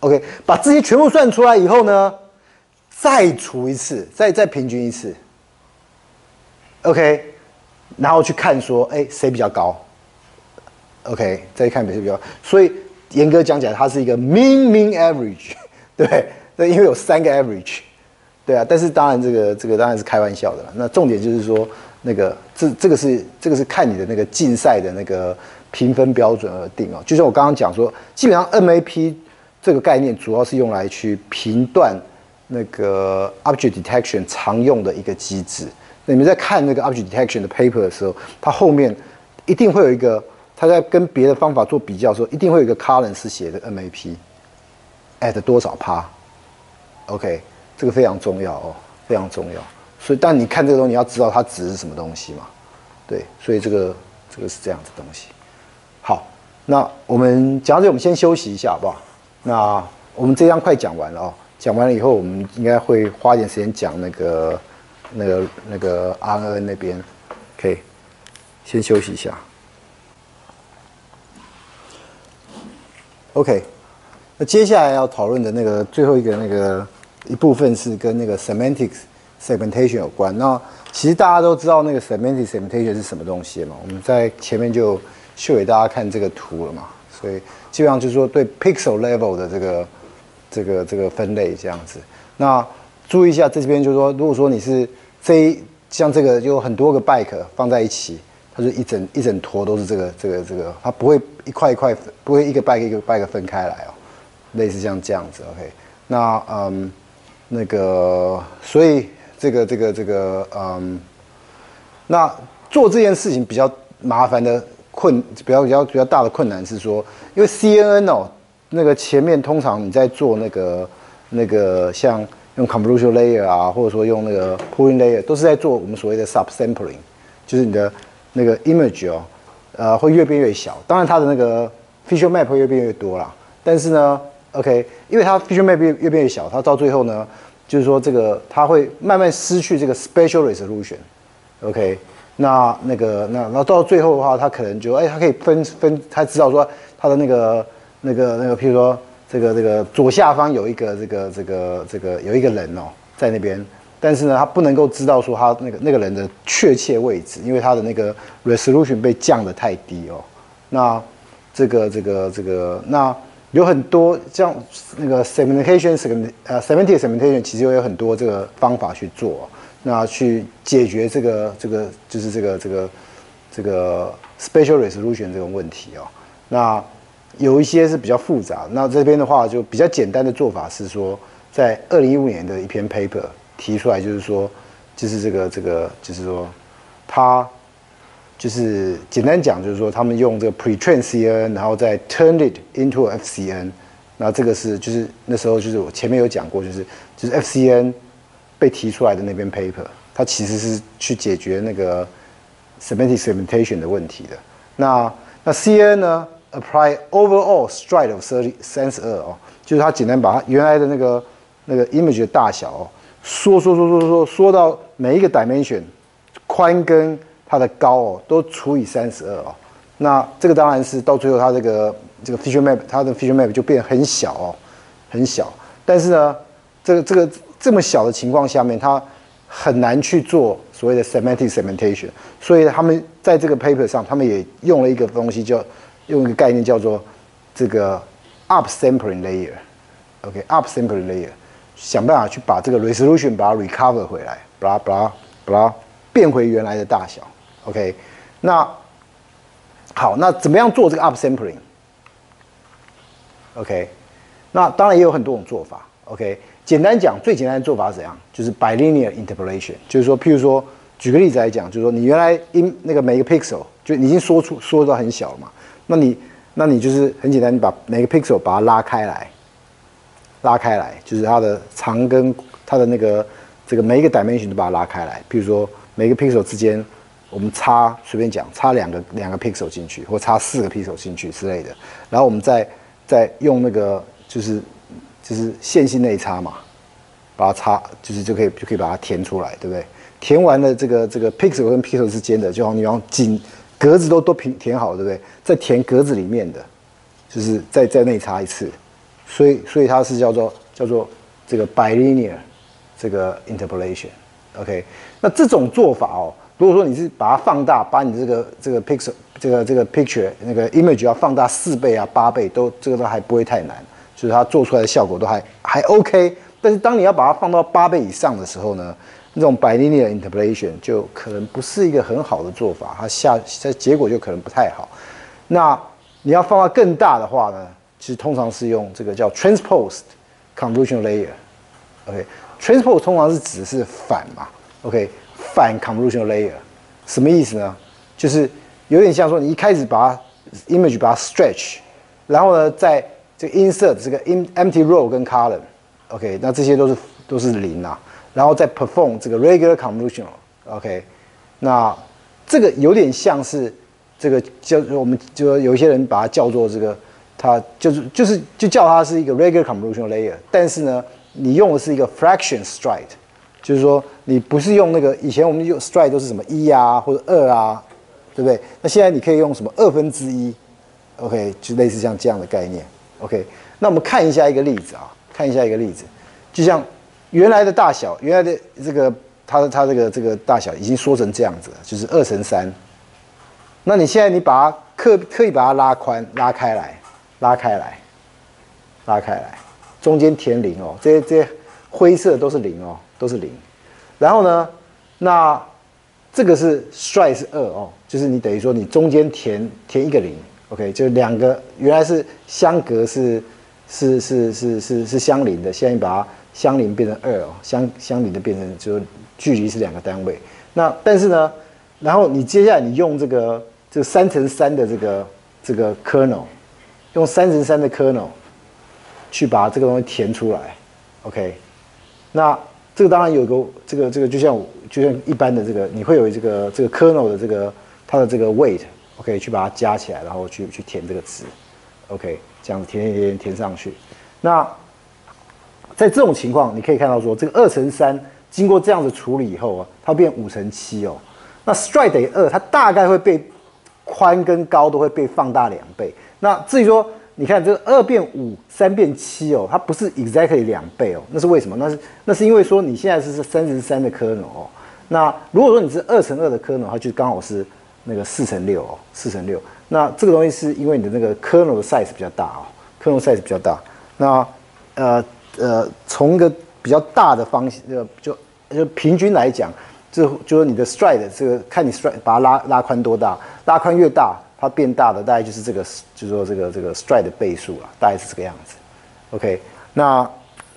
OK， 把这些全部算出来以后呢，再除一次，再平均一次。OK， 然后去看说，谁比较高 ？OK， 再看谁比较高。所以严格讲起来，它是一个 mean average， 对，因为有3个 average， 对啊。但是当然这个当然是开玩笑的了。那重点就是说，那个这个是看你的那个竞赛的那个评分标准而定哦。就像我刚刚讲说，基本上 MAP 这个概念主要是用来去评断那个 object detection 常用的一个机制。那你们在看那个 object detection 的 paper 的时候，它后面一定会有一个，它在跟别的方法做比较的时候，一定会有一个 column 是写的 MAP at 多少趴 ，OK， 这个非常重要哦，非常重要。所以，但你看这个东西，你要知道它指的是什么东西嘛，对，所以这个是这样子的东西。好，那我们讲到这里，我们先休息一下好不好？那我们这章快讲完了哦，讲完了以后，我们应该会花一点时间讲那个 RNN 那边，可以先休息一下。OK， 那接下来要讨论的那个最后一个一部分是跟那个 semantics segmentation 有关。那其实大家都知道那个 semantic segmentation 是什么东西嘛？我们在前面就秀给大家看这个图了嘛，所以基本上就是说对 pixel level 的这个分类这样子。那注意一下这边就是说，如果说你是像这个有很多个 byte 放在一起，它就一整坨都是这个，它不会一块一块，不会一个 byte 一个 byte 分开来哦，类似像这样子 OK。那那个所以那做这件事情比较麻烦的比较大的困难是说，因为 CNN 哦，那个前面通常你在做那个像用 convolutional layer 啊，或者说用那个 pooling layer， 都是在做我们所谓的 subsampling， 就是你的那个 image 哦，会越变越小。当然它的那个 feature map 会越变越多啦，但是呢 ，OK， 因为它 feature map 越变越小，它到最后呢，就是说它会慢慢失去这个 spatial resolution，OK，那到最后的话，它可能就它可以分，它知道说它的那个，譬如说这个左下方有一个有一个人哦在那边，但是呢，它不能够知道说他那个人的确切位置，因为他的那个 resolution 被降得太低哦。那那有很多像那个 semantic segmentation 其实有很多这个方法去做哦，那去解决这个就是这个 spatial resolution 这种问题哦。那有一些是比较复杂，那这边的话就比较简单的做法是说，在2015年的一篇 paper 提出来，就是说，就是就是说，它就是简单讲，就是说他们用这个 pre-trained CNN， 然后再 turn it into FCN， 那这个是就是那时候就是我前面有讲过，就是 FCN 被提出来的那篇 paper， 它其实是去解决那个 semantic segmentation 的问题的。那 CNN 呢 apply overall stride of 32哦，就是它简单把它原来的那个 image 的大小哦缩到每一个 dimension 宽跟它的高哦都除以32哦。那这个当然是到最后它这个 feature map 它的 feature map 就变得很小哦，很小。但是呢，这么小的情况下面，它很难去做所谓的 semantic segmentation， 所以他们在这个 paper 上，他们也用了一个东西，用一个概念叫做这个 upsampling layer，OK，upsampling layer， 想办法去把这个 resolution 把它 recover 回来，把它变回原来的大小 ，OK， 那好，那怎么样做这个 upsampling？ OK， 那当然也有很多种做法 ，OK。简单讲，最简单的做法是怎样？就是 bilinear interpolation， 就是说，譬如说，举个例子来讲，就是说，你原来那个每个 pixel 就已经缩到很小了嘛，那你就是很简单，你把每个 pixel 把它拉开来，就是它的长跟它的这个每一个 dimension 都把它拉开来。譬如说，每个 pixel 之间，我们随便讲，插两个 pixel 进去，或插4个 pixel 进去之类的，然后我们再用那个就是线性内插嘛，把它插，就可以把它填出来，对不对？填完了这个 pixel 跟 pixel 之间的，就好你要格子都填好，对不对？再填格子里面的，就是再内插一次所以它是叫做这个 bilinear 这个 interpolation。OK， 那这种做法哦，如果说你是把它放大，把你这个 pixel 这个 picture 那个 image 要放大4倍啊8倍，这个都还不会太难，就是它做出来的效果都还 OK。但是当你要把它放到8倍以上的时候呢，那种 bilinear interpolation 就可能不是一个很好的做法，它结果就可能不太好。那你要放到更大的话呢，其实通常是用这个叫 transposed convolutional layer。OK，transpose 通常是指的是反嘛 ，OK， 反 convolutional layer， 什么意思呢？就是有点像说你一开始把它 image 把它 stretch， 然后呢，在这个 insert 这个 empty row 跟 column，OK， 那这些都是0啊，然后再 perform 这个 regular convolutional，OK， 那这个有点像是这个我们就有一些人把它叫做这个，它就叫它是一个 regular convolutional layer， 但是呢，你用的是一个 fraction stride， 就是说你不是用那个以前我们用 stride 都是什么1啊或者2啊，对不对？那现在你可以用什么1/2 ，OK， 就类似像这样的概念 ，OK。那我们看一下一个例子啊，就像原来的大小，原来的这个它这个大小已经缩成这样子了，就是2×3。那你现在你把它刻意把它拉开来，中间填0哦，这些灰色都是0哦，都是0。然后呢，那这个是 stride 是2哦，就是你等于说你中间填一个0 ，OK， 就2个原来是相隔是相邻的，现在你把它相邻变成2哦，相邻的变成就是距离是2个单位。那但是呢，然后你接下来你用这个3×3的这个 kernel， 用3×3的 kernel 去把这个东西填出来 ，OK。那这个当然有个这个就像一般的这个，你会有这个 kernel 的它的这个 weight，OK， 去把它加起来，然后去填这个值 ，OK， 这样填上去。那在这种情况，你可以看到说，这个2×3经过这样子处理以后啊，它变5×7哦。那 stride 等于2，它大概会被宽跟高都会被放大2倍。那至于说，你看这个2变5，3变7哦，它不是 exactly 2倍哦，那是为什么？那是因为说你现在是3×3的 kernel 哦。那如果说你是2×2的 kernel， 它就刚好是那个4×6哦，4×6。那这个东西是因为你的那个 kernel 的 size 比较大哦 ，kernel size 比较大。那从一个比较大的方向，就平均来讲，就是你的 stride 这个看你 stride 把它拉宽多大，拉宽越大，它变大的大概就是就是说这个 stride 的倍数啊，大概是这个样子。OK， 那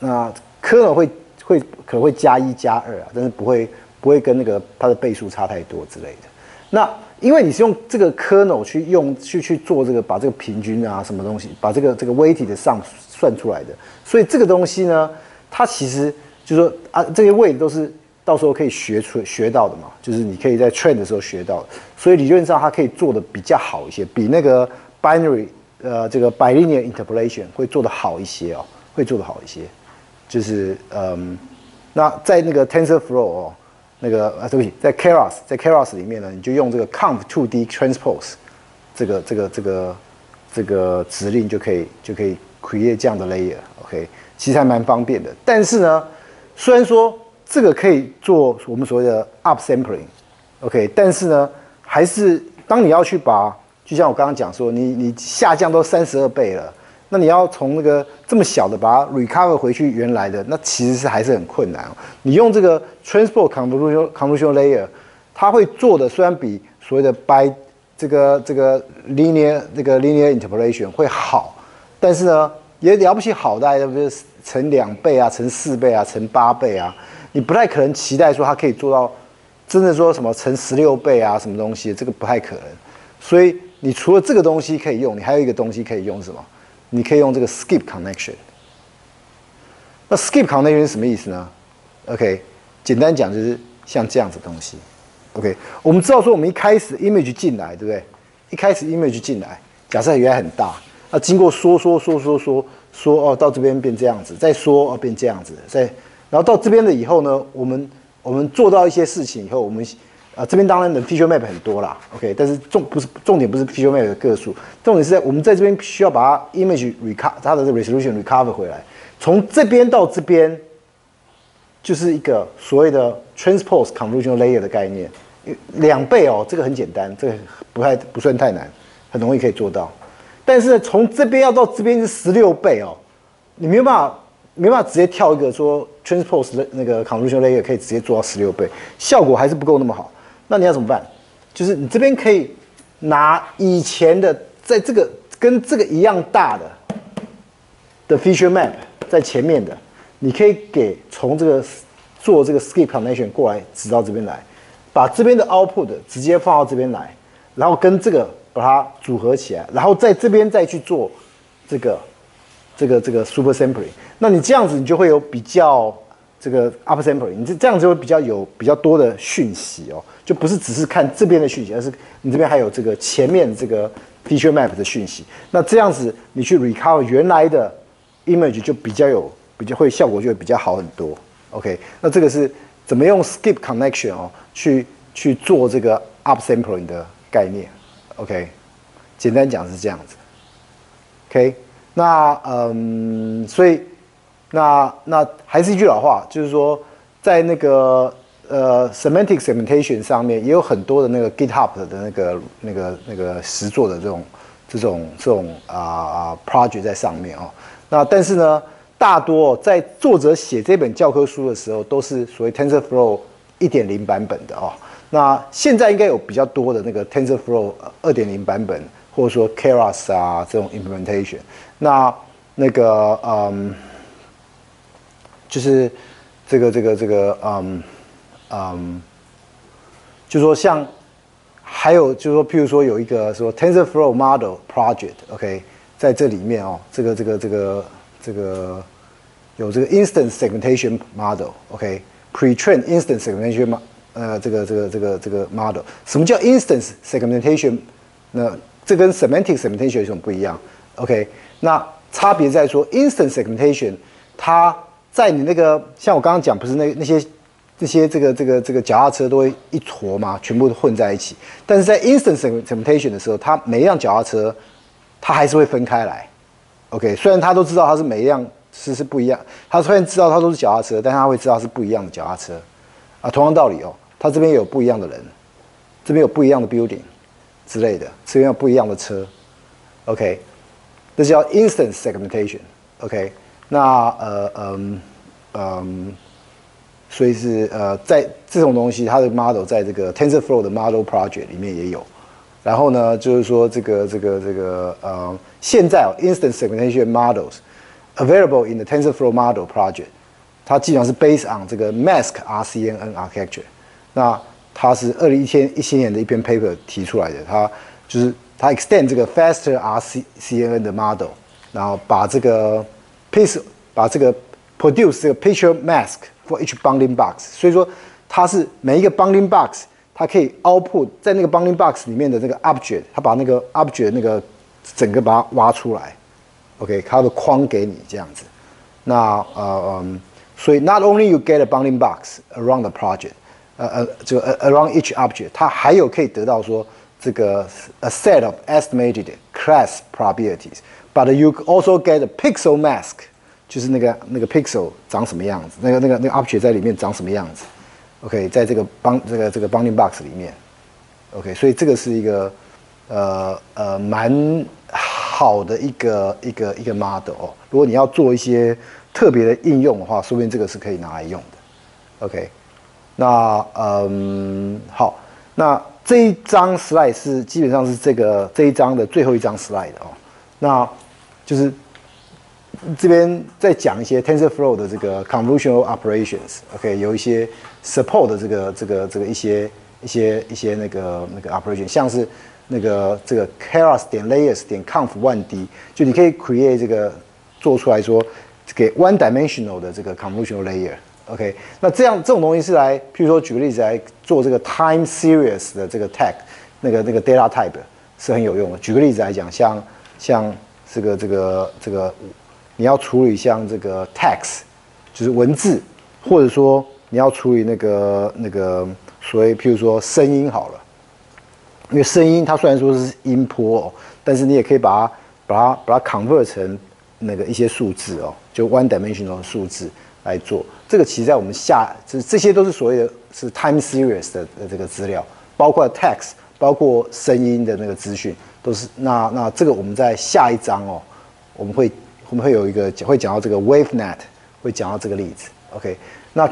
kernel 可能会加1加2啊，但是不会跟那个它的倍数差太多之类的。那因为你是用这个 kernel 去做这个把这个平均啊什么东西，把这个 weighted 的sum算出来的，所以这个东西呢，它其实就是说啊，这些 weight 都是到时候可以学到的嘛，就是你可以在 train 的时候学到的，所以理论上它可以做的比较好一些，比那个 binary 这个 bilinear interpolation 会做的好一些哦，会做的好一些，就是那在那个 TensorFlow 哦。对不起，在 Keras 里面呢，你就用这个 conv2d transpose 这个指令就可以 create 这样的 layer，OK， 其实还蛮方便的。但是呢，虽然说这个可以做我们所谓的 upsampling，OK， 但是呢，还是当你要去把，就像我刚刚讲说，你下降都32倍了。那你要从那个这么小的把它 recover 回去原来的，那其实还是很困难哦。你用这个 transport convolutional layer， 它会做的虽然比所谓的 by 这个 linear interpolation 会好，但是呢也了不起好，大概就是乘2倍啊，乘4倍啊，乘8倍啊，你不太可能期待说它可以做到真的说什么乘16倍啊什么东西，这个不太可能。所以你除了这个东西可以用，你还有一个东西可以用什么？你可以用这个 skip connection。那 skip connection 是什么意思呢 ？OK， 简单讲就是像这样子的东西。OK， 我们知道说我们一开始 image 进来，对不对？一开始 image 进来，假设原来很大，那经过缩哦，到这边变这样子，再缩哦变这样子，然后到这边了以后呢，我们做到一些事情以后，我们这边当然的 feature map 很多啦 ，OK， 但是重点不是 feature map 的个数，重点是在我们在这边需要把它 image recover 它的 resolution recover 回来，从这边到这边就是一个所谓的 transpose convolutional layer 的概念，2倍哦，这个很简单，这个不算太难，很容易可以做到。但是从这边要到这边是16倍哦，你没办法直接跳一个说 transpose 的那个 convolutional layer 可以直接做到16倍，效果还是不够那么好。那你要怎么办？就是你这边可以拿以前的在这个跟这个一样大的 feature map 在前面的，你可以从这个做这个 skip connection 过来指到这边来，把这边的 output 直接放到这边来，然后跟这个把它组合起来，然后在这边再去做这个 super sampling。那你这样子你就会有比较这个 up sampling， 你这样就会有比较多的讯息哦，就不是只是看这边的讯息，而是你这边还有这个前面这个 feature map 的讯息。那这样子你去 recover 原来的 image 就比较效果就会比较好很多。OK， 那这个是怎么用 skip connection 哦去做这个 up sampling 的概念。OK， 简单讲是这样子。OK， 那所以。那还是一句老话，就是说，在那个semantic segmentation 上面也有很多的那个 GitHub 的那个实作的这种project 在上面哦。那但是呢，大多在作者写这本教科书的时候，都是所谓 TensorFlow 1.0 版本的哦。那现在应该有比较多的那个 TensorFlow 2.0 版本，或者说 Keras 啊这种 implementation。那个就是就是说像还有就是说，譬如说有一个说 TensorFlow Model Project，OK， 在这里面哦，这个有这个 Instance Segmentation Model，OK，Pre-trained Instance Segmentation 这个 Model， 什么叫 Instance Segmentation？ 那这跟 Semantic Segmentation 有什么不一样 ？OK， 那差别在说 Instance Segmentation 它在你那个像我刚刚讲，不是那些这个脚踏车都会一坨嘛，全部都混在一起。但是在 instant segmentation 的时候，它每一辆脚踏车它还是会分开来。OK， 虽然他都知道它是每一辆是不一样，他虽然知道它都是脚踏车，但他会知道是不一样的脚踏车啊。同样道理哦，他这边有不一样的人，这边有不一样的 building 之类的，这边有不一样的车。OK， 这叫 instant segmentation。OK。那所以是在这种东西，它的 model 在这个 TensorFlow 的 Model Project 里面也有。然后呢，就是说现在Instant Segmentation Models available in the TensorFlow Model Project， 它基本上是 based on 这个 Mask RCNN architecture。那它是2017年的一篇 paper 提出来的，它 extend 这个 faster RCNN 的 model， 然后把这个 produce 这个 picture mask for each bounding box， 所以说它是每一个 bounding box， 它可以 output 在那个 bounding box 里面的这个 object， 它把那个 object 那个整个把它挖出来 ，OK， 它的框给你这样子。那所以 not only you get a bounding box around the project， 就 around each object， 它还有可以得到说这个 a set of estimated class probabilities。But you also get a pixel mask， 就是那个 pixel 长什么样子，那个 object 在里面长什么样子 ，OK， 在这个bounding box 里面 ，OK， 所以这个是一个蛮好的一个 model 哦。如果你要做一些特别的应用的话，说不定这个是可以拿来用的 ，OK。那好，那这一张 slide 是基本上是这一章的最后一张 slide 哦。那就是这边在讲一些 TensorFlow 的这个 convolutional operations，OK， 有一些 support 的这个一些那个 operation， 像是这个 keras.layers.conf1d， 就你可以 create 这个做出来说给 one dimensional 的这个 convolutional layer，OK， 那这种东西是来，譬如说举个例子来做这个 time series 的这个 tag， 那个 data type 是很有用的。举个例子来讲，像这个，你要处理像这个 text， 就是文字，或者说你要处理那个所谓譬如说声音好了，因为声音它虽然说是音波哦，但是你也可以把它 convert 成那个一些数字哦，就 one dimensional 的数字来做。这个其实在我们这些都是所谓的是 time series 的这个资料，包括 text， 包括声音的那个资讯，都是那这个我们在下一章哦，我们会有一个会讲到这个 WaveNet， 会讲到这个例子。OK， 那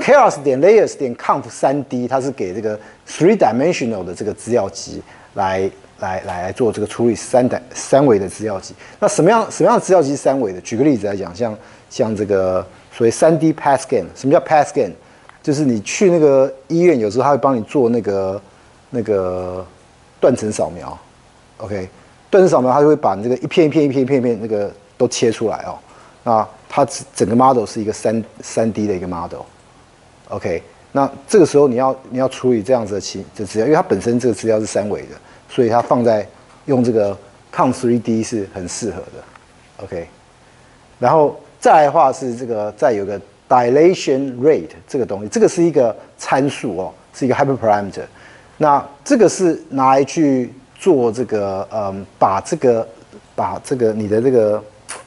keras.layers.conf3d 它是给这个 three dimensional 的这个资料集来做这个处理三维的资料集。那什么样的资料集是三维的？举个例子来讲，像这个所谓 3D PET scan。什么叫 PET scan？ 就是你去那个医院，有时候他会帮你做那个断层扫描。OK， 断层扫描它就会把这个一片那个都切出来哦。那它整个 model 是一个3D 的一个 model。OK， 那这个时候你要处理这样子的资料，因为它本身这个资料是三维的，所以它放在用这个 Com3D 是很适合的。OK， 然后再来的话是这个再有个 dilation rate 这个东西，这个是一个参数哦，是一个 hyperparameter。那这个是拿来去做这个把你的这个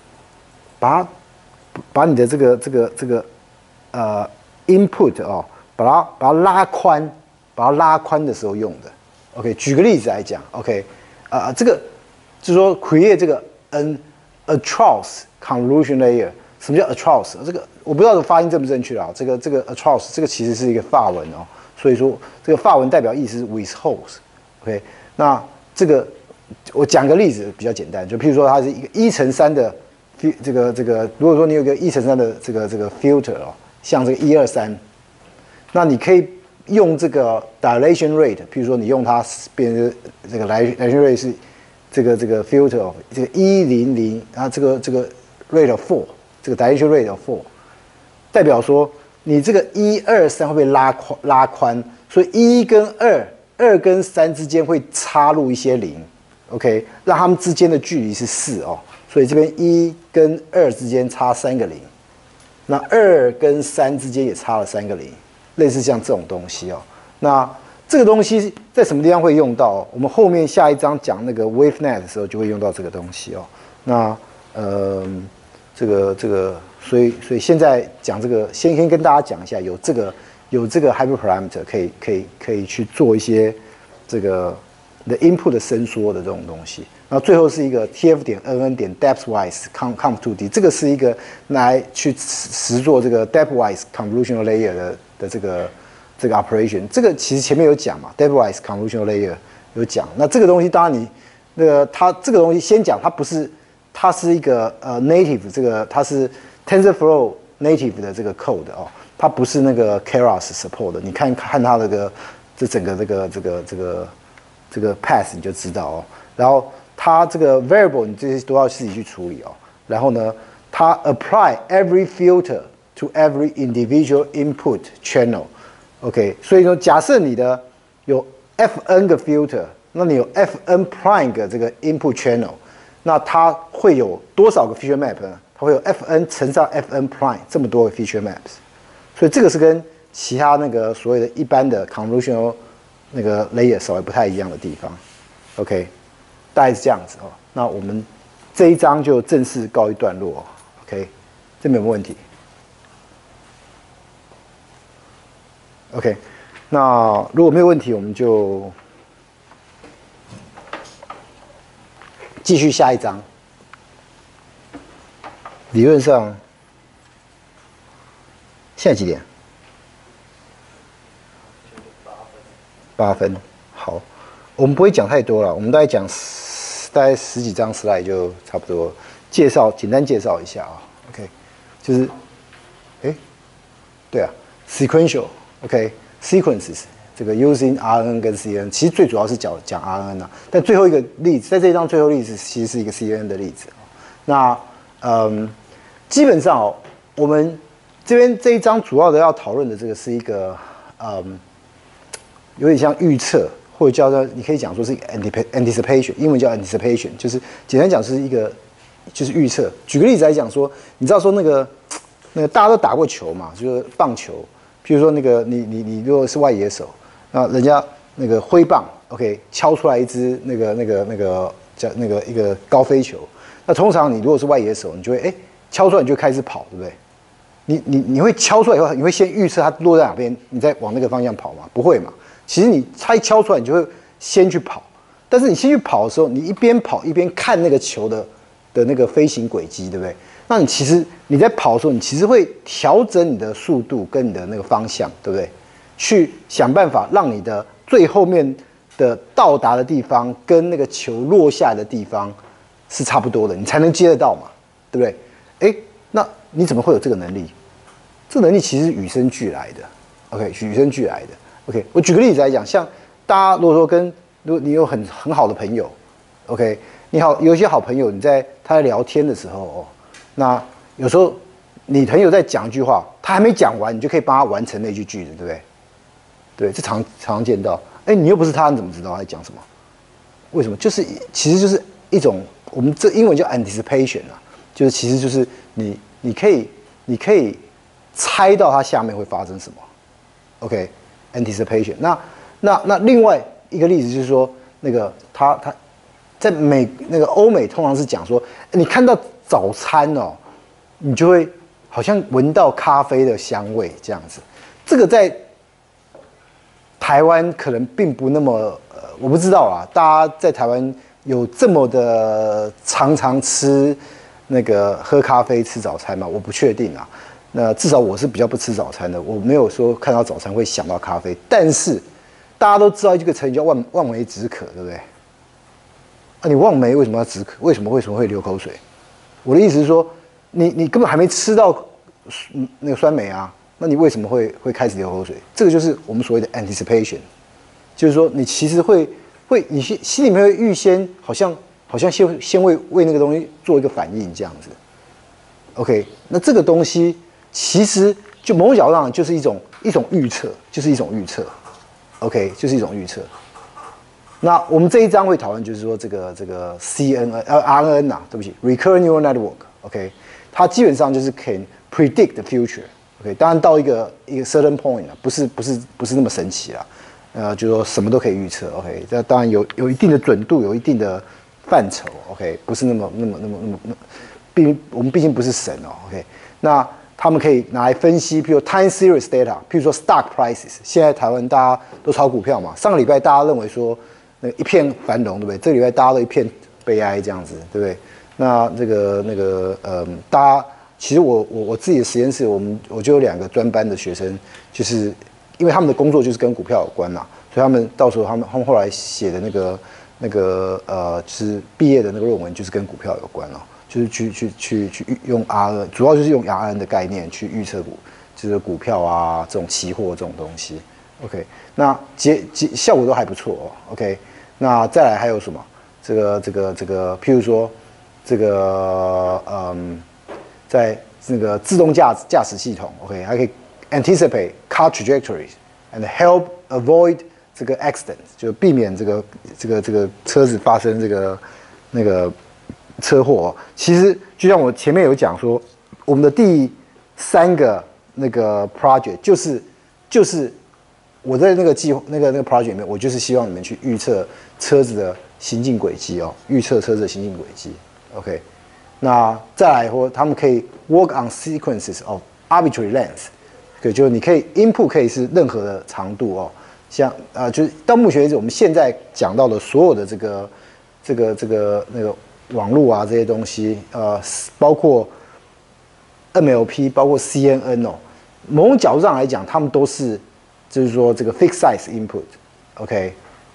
把你的这个input 哦，把它拉宽的时候用的。OK， 举个例子来讲 ，OK， 这个就是说 create 这个 atrouse convolution layer。什么叫 atrouse？ 这个我不知道发音正不正确啊。这个 atrouse 这个其实是一个法文哦，所以说这个法文代表意思是 with holes。OK， 那这个我讲个例子比较简单，就譬如说它是一个1×3的这个，如果说你有一个1×3的这个 filter 哦，像这个123，那你可以用这个 dilation rate， 譬如说你用它变成这个 dilation rate 是这个 filter 哦，这个100，然后这个 rate of 4， 这个 dilation rate of 4， 代表说你这个1、2、3会被拉宽，所以1跟2跟3之间会插入一些零 ，OK， 让它们之间的距离是4哦，所以这边1跟2之间差3个零，那2跟3之间也差了3个零，类似像这种东西哦。那这个东西在什么地方会用到？我们后面下一章讲那个 WaveNet 的时候就会用到这个东西哦。那这个，所以现在讲这个，先跟大家讲一下，有这个 hyperparameter 可以去做一些这个的 input 的伸缩的这种东西。然后最后是一个 tf.nn.depthwise conv2d， 这个是一个来去实做这个 depthwise convolutional layer 的这个 operation。这个其实前面有讲嘛 ，depthwise convolutional layer 有讲。那这个东西当然你它这个东西先讲，它是一个native 这个它是 TensorFlow native 的这个 code 哦，它不是那个 Keras support 的。你看它这整个这个 path 你就知道哦。然后它这个 variable 你这些都要自己去处理哦。然后呢，它 apply every filter to every individual input channel。OK， 所以说假设你的有 fn 个 filter， 那你有 fn prime 个这个 input channel， 那它会有多少个 feature map 呢？它会有 fn 乘上 fn prime 这么多个 feature maps。所以这个是跟其他那个所谓的一般的 convolutional 那个 layer 稍微不太一样的地方。OK。大概是这样子哦，那我们这一章就正式告一段落。OK， 这边有没有问题 ？OK， 那如果没有问题，我们就继续下一章。理论上，现在几点？8分。好，我们不会讲太多了，我们大概讲大概10几张 slide 就差不多简单介绍一下啊。OK， 就是，对啊 ，sequential，OK，sequences， 这个 using RNN 跟 CNN， 其实最主要是讲 RNN 啊。但最后一个例子，在这一章最后例子其实是一个 CNN 的例子。那基本上哦，我们这一章主要的要讨论的这个是一个有点像预测。或者叫做，你可以讲说是一个 anticipation， 英文叫 anticipation， 就是简单讲是一个就是预测。举个例子来讲说，你知道说那个大家都打过球嘛，就是棒球， 譬如说那个你如果是外野手，那人家那个挥棒 ，OK， 敲出来一支那个叫那个一个高飞球，那通常你如果是外野手，你就会敲出来你就开始跑，对不对？你会敲出来以后，你会先预测它落在哪边，你再往那个方向跑吗？不会嘛。其实它一敲出来，你就会先去跑。但是你先去跑的时候，你一边跑一边看那个球的那个飞行轨迹，对不对？那其实你在跑的时候，你其实会调整你的速度跟你的那个方向，对不对？去想办法让你的最后面的到达的地方跟那个球落下的地方是差不多的，你才能接得到嘛，对不对？那你怎么会有这个能力？这个能力其实是与生俱来的 ，OK， 与生俱来的 ，OK。我举个例子来讲，像大家如果你有很好的朋友 ，OK， 有一些好朋友，他在聊天的时候那有时候你朋友在讲一句话，他还没讲完，你就可以帮他完成那句句子，对不对？对，这常见到。你又不是他，你怎么知道他在讲什么？为什么？其实就是一种我们这英文叫 anticipation 啊，就是其实就是你可以猜到它下面会发生什么 ，OK，anticipation。那另外一个例子就是说，那个他在那个欧美通常是讲说，你看到早餐你就会好像闻到咖啡的香味这样子。这个在台湾可能并不那么我不知道啊，大家在台湾有这么的常吃那个喝咖啡吃早餐吗？我不确定啊。那至少我是比较不吃早餐的，我没有说看到早餐会想到咖啡。但是大家都知道一个成语叫望梅止渴，对不对？你望梅为什么要止渴？为什么会流口水？我的意思是说，你根本还没吃到那个酸梅啊，那你为什么会开始流口水？这个就是我们所谓的 anticipation， 就是说你其实你心里面会预先好像先为那个东西做一个反应这样子。OK， 那这个东西其实就某种角度上就是一种预测，就是一种预测。OK， 就是一种预测。那我们这一章会讨论，就是说这个 RNN 啊，对不起 ，Recurrent Neural Network，OK， 它基本上就是 can predict the future，OK， 当然到一个 certain point 啊，不是那么神奇啦，就是说什么都可以预测 ，OK， 这当然有一定的准度，有一定的范畴 ，OK， 不是那么，我们毕竟不是神，OK， 那他们可以拿来分析，譬如 time series data， 譬如说 stock prices， 现在台湾大家都炒股票嘛，上个礼拜大家认为说那一片繁荣，对不对？这个礼拜大家都一片悲哀，这样子，对不对？那大家其实我自己的实验室，我就有2个专班的学生，就是因为他们的工作就是跟股票有关嘛，所以他们到时候他们后来写的就是毕业的那个论文，就是跟股票有关了。就是去用 RN， 主要就是用 RN 的概念去预测就是股票啊这种期货这种东西 ，OK， 那效果都还不错，OK， 那再来还有什么？这个，譬如说在那个自动驾驶系统 ，OK， 还可以 anticipate car trajectories and help avoid 这个 accident， 就避免这个车子发生那个车祸。其实就像我前面有讲说，我们的第3个那个 project 就是我在那个project 里面，我就是希望你们去预测车子的行进轨迹预测车子的行进轨迹。OK， 那再来说，他们可以 work on sequences of arbitrary length， 就是你可以 input 可以是任何的长度像就是到目前为止，我们现在讲到的所有的这个那个网络啊这些东西，包括 MLP， 包括 CNN 某种角度上来讲，他们都是就是说这个 fixed size input，OK，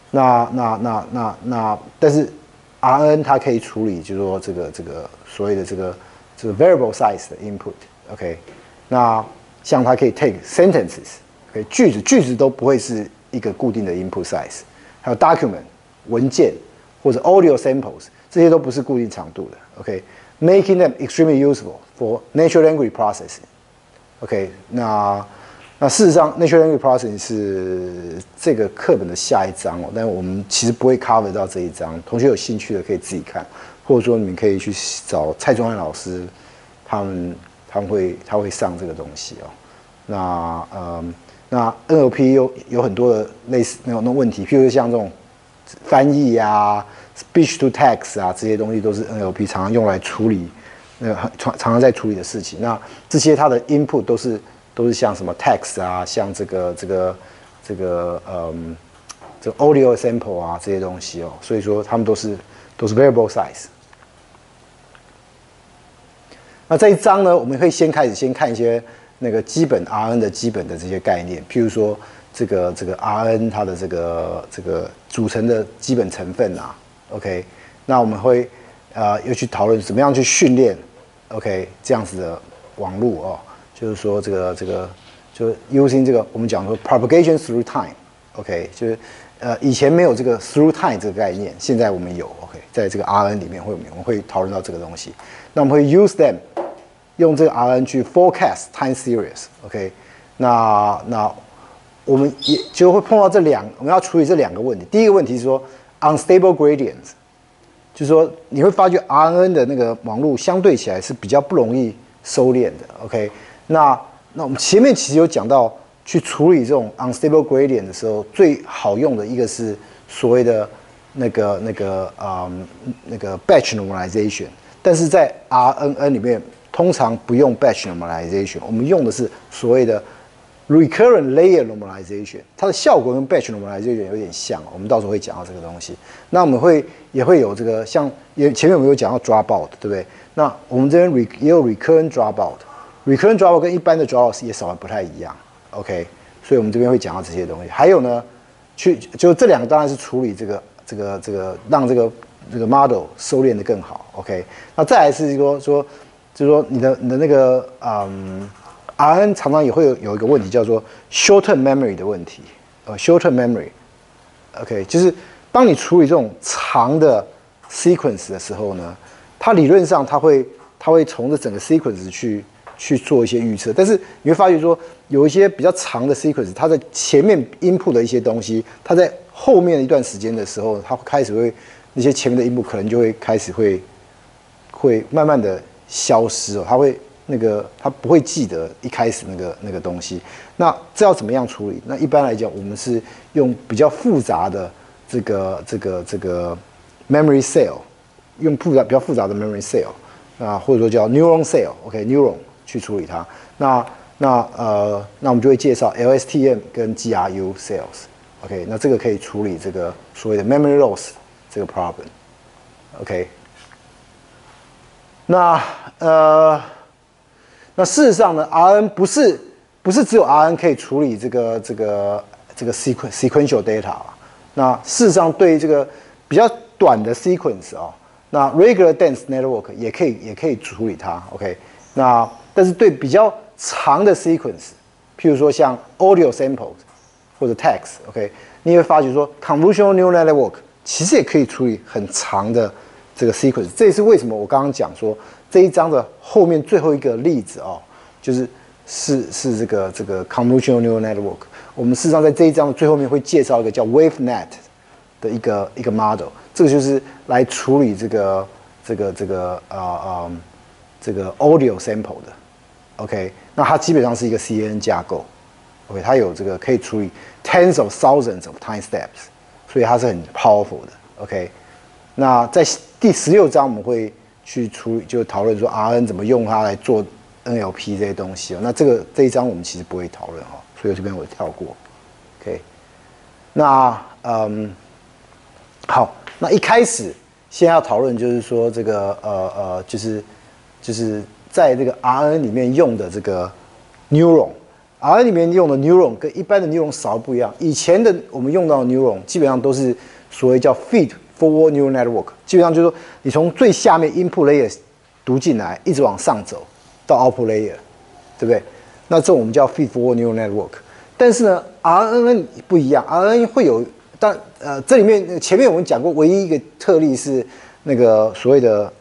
但是 RN 它可以处理，就是说这个所谓的这个 variable size 的 input，OK， 那像它可以 take sentences，OK， 句子都不会是一个固定的 input size， 还有 document 文件或者 audio samples。这些都不是固定长度的 ，OK，making them extremely useful for natural language processing，OK， 那事实上 natural language processing 是这个课本的下一章但我们其实不会 cover 到这一章，同学有兴趣的可以自己看，或者说你们可以去找蔡宗翰老师，他会上这个东西那那 NLP 有很多的类似那种问题，譬如像这种翻译啊、speech to text 啊这些东西，都是 NLP 常常用来处理常常在处理的事情。那这些它的 input 都是像什么 text 啊，像这个 audio sample 啊这些东西哦，所以说它们都是 variable size。那这一章呢，我们会先看一些那个基本 RN 的基本的这些概念，譬如说这个 RN 它的这个组成的基本成分啊 ，OK， 那我们会又去讨论怎么样去训练 OK 这样子的网络哦，就是说这个就 using 这个我们讲说 propagation through time，OK， 就是以前没有这个 through time 这个概念，现在我们有 OK， 在这个 RN 里面我们会讨论到这个东西，那我们会 use them。用这个 RN 去 forecast time series，OK， 那我们也就会碰到我们要处理这两个问题。第一个问题是说 unstable gradients， 就是说你会发觉 RNN 的那个网络相对起来是比较不容易收敛的 ，OK， 那我们前面其实有讲到去处理这种 unstable gradient 的时候，最好用的一个是所谓的那个 batch normalization， 但是在 RNN 里面。通常不用 batch normalization， 我们用的是所谓的 recurrent layer normalization， 它的效果跟 batch normalization 有点像，我们到时候会讲到这个东西。那我们也会有这个像前面我们有讲到 dropout， 对不对？那我们这边也有 recurrent dropout，recurrent dropout 跟一般的 dropout 也少得不太一样 ，OK， 所以我们这边会讲到这些东西。还有呢，就这两个当然是处理这个让这个 model 收敛的更好 ，OK。那再来是就是说你的那个RN 常常也会有一个问题叫做 short-term memory 的问题short-term memory，OK， 就是当你处理这种长的 sequence 的时候呢，它理论上它会从这整个 sequence 去做一些预测，但是你会发觉说有一些比较长的 sequence， 它在前面 input 的一些东西，它在后面的一段时间的时候，它开始那些前面的 input 可能就会开始会慢慢的。消失哦，他不会记得一开始那个东西。那这要怎么样处理？那一般来讲，我们是用比较复杂的这个 memory cell， 用比较复杂的 memory cell 啊，或者说叫 neuron cell，OK，neuron 去处理它。那我们就会介绍 LSTM 跟 GRU cells，OK， 那这个可以处理这个所谓的 memory loss 这个 problem，OK。那事实上呢 ，RN 不是只有 RN 可以处理这个 sequential data 啊。那事实上对这个比较短的 sequence 啊，那 regular dense network 也可以处理它 ，OK。那但是对比较长的 sequence， 譬如说像 audio samples 或者 text，OK， 你会发觉说 convolutional neural network 其实也可以处理很长的。这个 sequence， 这也是为什么我刚刚讲说这一章的后面最后一个例子哦，就是这个 convolutional neural network。我们事实上在这一章的最后面会介绍一个叫 WaveNet 的一个 model， 这个就是来处理这个 audio sample 的 ，OK， 那它基本上是一个 CNN 架构 ，OK， 它有这个可以处理 tens of thousands of time steps， 所以它是很 powerful 的 ，OK。那在第16章我们会去处理，就讨论说 RN 怎么用它来做 NLP 这些东西哦。那这一章我们其实不会讨论哦，所以这边我跳过。OK， 那好，那一开始先要讨论就是说这个就是在这个 RN 里面用的这个 neuron。RN 里面用的 neuron 跟一般的 neuron 少不一样。以前的我们用到的 neuron 基本上都是所谓叫 feed。forward neural network 基本上就是说，你从最下面 input layer 读进来，一直往上走到 output layer， 对不对？那这种我们叫 feed forward neural network。但是呢 ，RNN 不一样 ，RNN 会有，这里面前面我们讲过，唯一一个特例是那个所谓的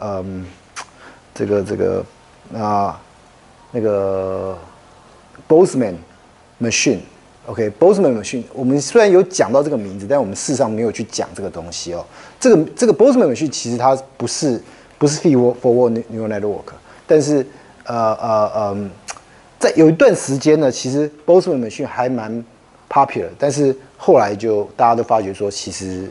那个 Boltzmann machine。OK，Boltzmann machine， 我们虽然有讲到这个名字，但我们事实上没有去讲这个东西哦。这个 Boltzmann machine 其实它不是 feed forward neural network， 但是在有一段时间呢，其实 Boltzmann machine 还蛮 popular， 但是后来就大家都发觉说，其实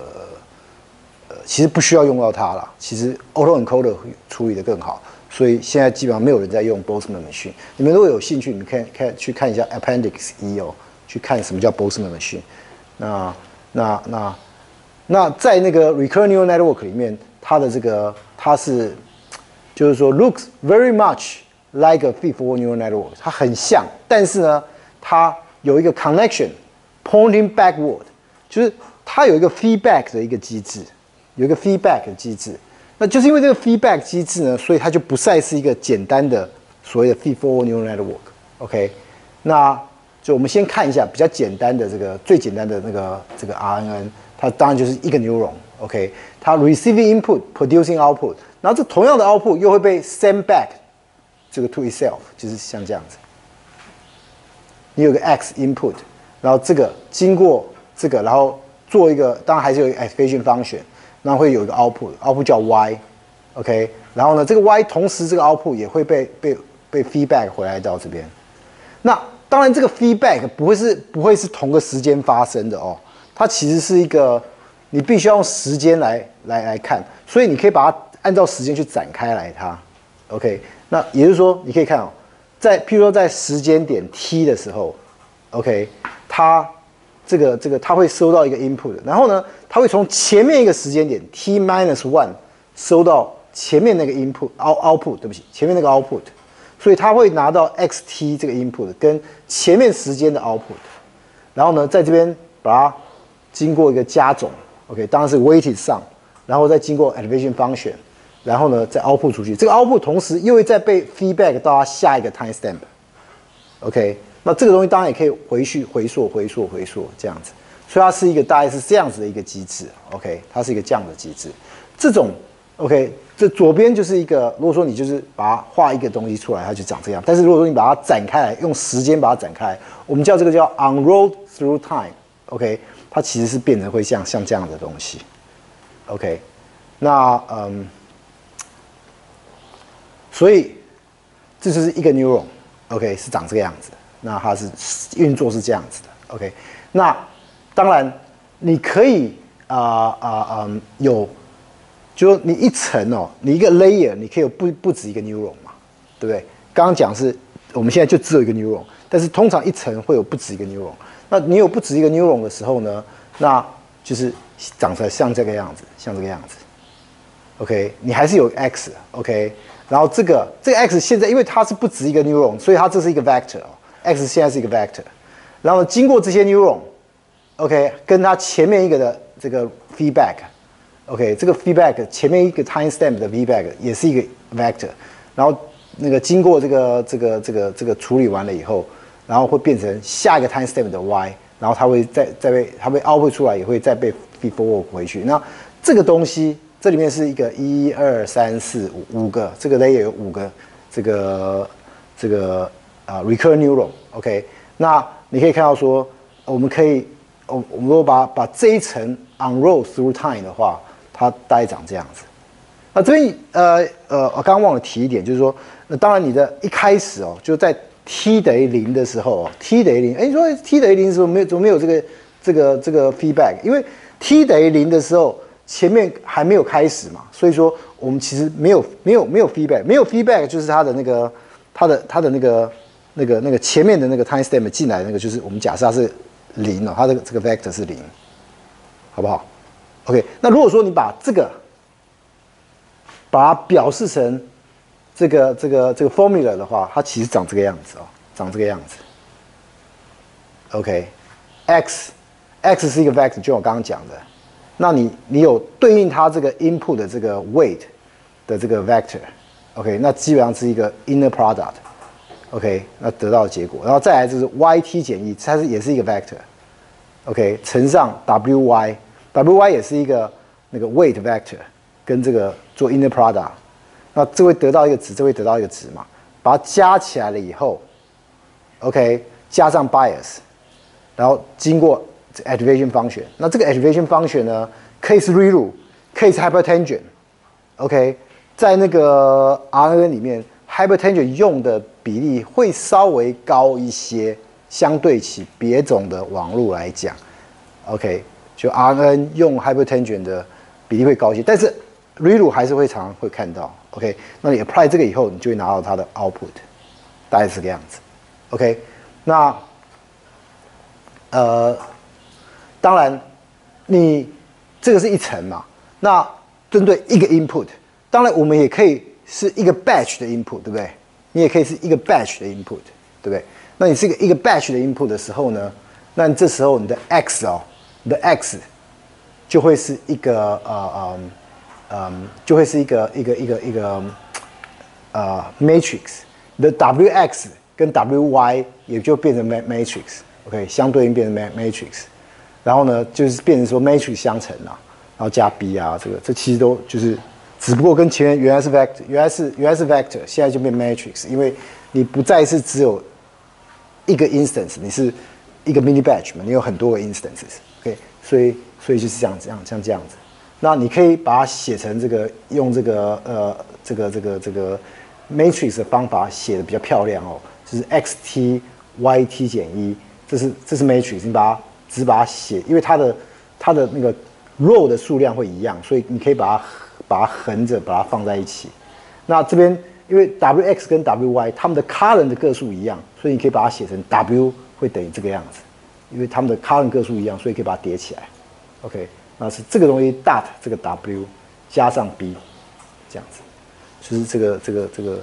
其实不需要用到它了。其实 autoencoder 处理的更好，所以现在基本上没有人在用 Boltzmann machine。你们如果有兴趣，你们可以去看一下 Appendix 1哦，去看什么叫 Boltzmann machine。那在那个 recurrent neural network 里面，它是就是说 looks very much like a feed-forward neural network， 它很像，但是呢，它有一个 connection pointing backward， 就是它有一个 feedback 的一个机制，有一个 feedback 的机制。那就是因为这个 feedback 机制呢，所以它就不再是一个简单的所谓的 feed-forward neural network。OK， 那就我们先看一下比较简单的最简单的这个 RNN， 它当然就是一个 neuron。OK， 它 receiving input producing output， 然后这同样的 output 又会被 send back 这个 to itself， 就是像这样子。你有个 x input， 然后这个经过这个，然后做一个，当然还是有一个 activation function， 然后会有一个 output 叫 y。OK， 然后呢，这个 y 同时这个 output 也会被 feedback 回来到这边。那当然，这个 feedback 不会是同个时间发生的哦，它其实是一个你必须要用时间来看，所以你可以把它按照时间去展开来它。OK， 那也就是说，你可以看哦，譬如说在时间点 t 的时候 ，OK， 它它会收到一个 input， 然后呢，它会从前面一个时间点 t-1 收到前面那个 output， 对不起，前面那个 output。所以它会拿到 xt 这个 input 跟前面时间的 output， 然后呢，在这边把它经过一个加总 ，OK， 当然是 weighted 上，然后再经过 activation function， 然后呢再 output 出去。这个 output 同时又会再被 feedback 到它下一个 timestamp，OK， 那这个东西当然也可以回溯这样子，所以它是一个大概是这样子的一个机制 ，OK， 它是一个这样的机制，这种 OK。这左边就是一个，如果说你就是把它画一个东西出来，它就长这样。但是如果说你把它展开来，用时间把它展开来，我们叫这个叫 unrolled through time。OK， 它其实是变成会像这样的东西。OK， 那所以这就是一个 neuron。OK， 是长这个样子。那它是运作是这样子的。OK， 那当然你可以有。就你一层哦，你一个 layer， 你可以有不止一个 neuron 嘛，对不对？刚刚讲是我们现在就只有一个 neuron， 但是通常一层会有不止一个 neuron。那你有不止一个 neuron 的时候呢，那就是长出来像这个样子，像这个样子。OK， 你还是有 x，OK， 然后这个 x 现在因为它是不止一个 neuron， 所以它这是一个 vector，x 现在是一个 vector， 然后经过这些 neuron，OK， 跟它前面一个的这个 feedback。OK， 这个 feedback 前面一个 timestamp 的 feedback 也是一个 vector， 然后那个经过这个处理完了以后，然后会变成下一个 timestamp 的 y， 然后它会它被 output 出来，也会再被 feed forward 回去。那这个东西这里面是一个1、2、3、4、5个，这个 layer 有5个recurrent neuron。OK， 那你可以看到说，我们如果把这一层 unroll through time 的话。它大概长这样子。那这边我刚刚忘了提一点，就是说，那当然你的一开始哦，就在 t 等于0的时候哦 ，t 等于0，你说 t 等于0的时候怎么没有这个 feedback？ 因为 t 等于0的时候，前面还没有开始嘛，所以说我们其实没有 feedback， 没有 feedback 就是它的那个前面的那个 timestamp 进来的那个，就是我们假设它是0哦，它的这个 vector 是0，好不好？ OK， 那如果说你把它表示成这个 formula 的话，它其实长这个样子哦，长这个样子。OK，x 是一个 vector， 就我刚刚讲的。那你有对应它这个 input 的这个 weight 的这个 vector，OK， 那基本上是一个 inner product，OK， 那得到的结果，然后再来就是 yt 减 e， 它也是一个 vector，OK， 乘上 wy。wy 也是一个那个 weight vector， 跟这个做 inner product， 那这会得到一个值，这会得到一个值嘛，把它加起来了以后 ，OK， 加上 bias， 然后经过 activation function， 那这个 activation function 呢，可以是 ReLU， 可以是 hypertension，OK， 在那个 RNN 里面 hypertension 用的比例会稍微高一些，相对起别种的网络来讲 ，OK， 就 RNN 用 hypertension 的比例会高一些，但是 ReLU 还是会常常会看到 ，OK， 那你 apply 这个以后，你就会拿到它的 output， 大概是这个样子 ，OK， 那当然你这个是一层嘛，那针对一个 input， 当然我们也可以是一个 batch 的 input， 对不对？你也可以是一个 batch 的 input， 对不对？那你是一个 batch 的 input 的时候呢，那这时候你的 x 你的 x 就会是一个就会是一个matrix， 你的 wx 跟 wy 也就变成 matrix，OK， 相对应变成 matrix， 然后呢就是变成说 matrix 相乘啊，然后加 b 啊，这其实都就是。只不过跟前面原来是 vector， 原来是 vector， 现在就变 matrix， 因为你不再是只有一个 instance， 你是一个 mini batch 嘛，你有很多个 instances，OK， 所以就是这样子。那你可以把它写成用这个 matrix 的方法写的比较漂亮哦，就是 xt yt 减1，这是 matrix， 你只把它写，因为它的那个 row 的数量会一样，所以你可以把它横着把它放在一起。那这边因为 wx 跟 wy 它们的 column 的个数一样，所以你可以把它写成 w 会等于这个样子，因为它们的 column 个数一样，所以可以把它叠起来。OK， 那是这个东西 dot 这个 w 加上 b 这样子，就是这个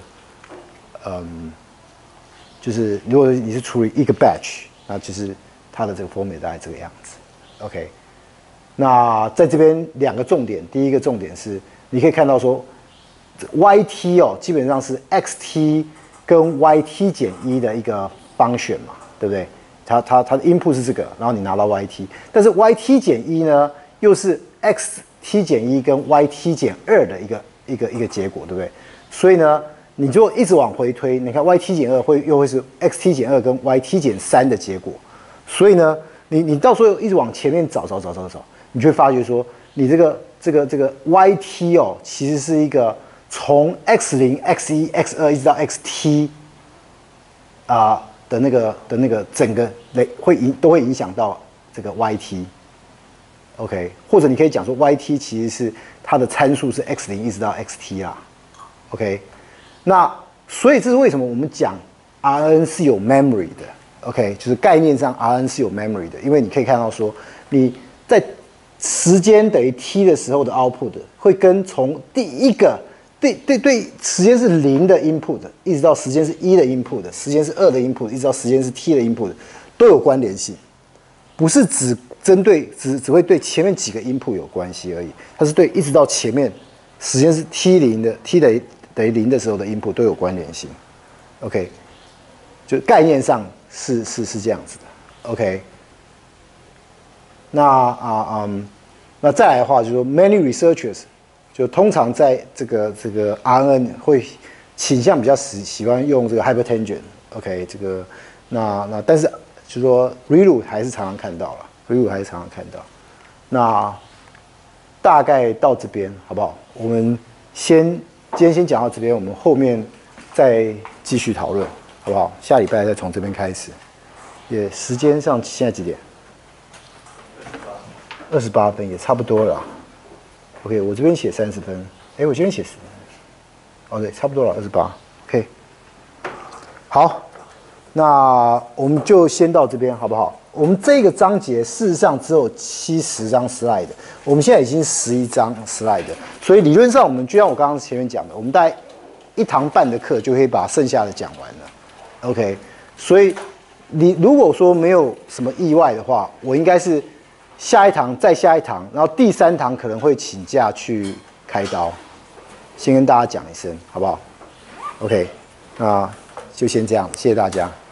就是如果你是处理一个 batch， 那就是它的这个 format 大概这个样子。OK， 那在这边两个重点，第一个重点是你可以看到说 yt 基本上是 xt 跟 yt 减1的一个function嘛，对不对？它的 input 是这个，然后你拿到 yt， 但是 yt 减1呢又是 xt 减1跟 yt 减2的一个结果，对不对？所以呢，你就一直往回推，你看 yt 减2又会是 xt 减2跟 yt 减3的结果，所以呢，你到时候一直往前面找，你就会发觉说，你这个 yt 其实是一个从 x0、x1、x2一直到 xt 的那个整个都会影响到这个 yt，OK， 或者你可以讲说 yt 其实是它的参数是 x0一直到 xt 啦 ，OK， 那所以这是为什么我们讲 RNN 是有 memory 的 ，OK， 就是概念上 RNN 是有 memory 的，因为你可以看到说你在时间等于 t 的时候的 output 会跟从第一个对时间是0的 input 一直到时间是1的 input， 时间是2的 input 一直到时间是 t 的 input 都有关联性，不是只针对只会对前面几个 input 有关系而已，它是对一直到前面时间是 t0 的 t 等于0的时候的 input 都有关联性 ，OK， 就概念上是这样子的 ，OK。那再来的话，就是说 many researchers 就通常在这个 RNN 会倾向比较喜欢用这个 hypertension，OK， 这个那但是就是说 ReLU 还是常常看到了 ，ReLU 还是常常看到。那大概到这边好不好？我们今天先讲到这边，我们后面再继续讨论，好不好？下礼拜再从这边开始。也时间上现在几点？28分也差不多了。OK， 我这边写30分，我这边写10。哦，对，差不多了28。OK， 好，那我们就先到这边，好不好？我们这个章节事实上只有70张 slide， 我们现在已经11张 slide， 所以理论上我们就像我刚刚前面讲的，我们大概1堂半的课就可以把剩下的讲完了。OK， 所以你如果说没有什么意外的话，我应该是下一堂再下一堂，然后第3堂可能会请假去开刀，先跟大家讲一声，好不好 ？OK， 那就先这样，谢谢大家。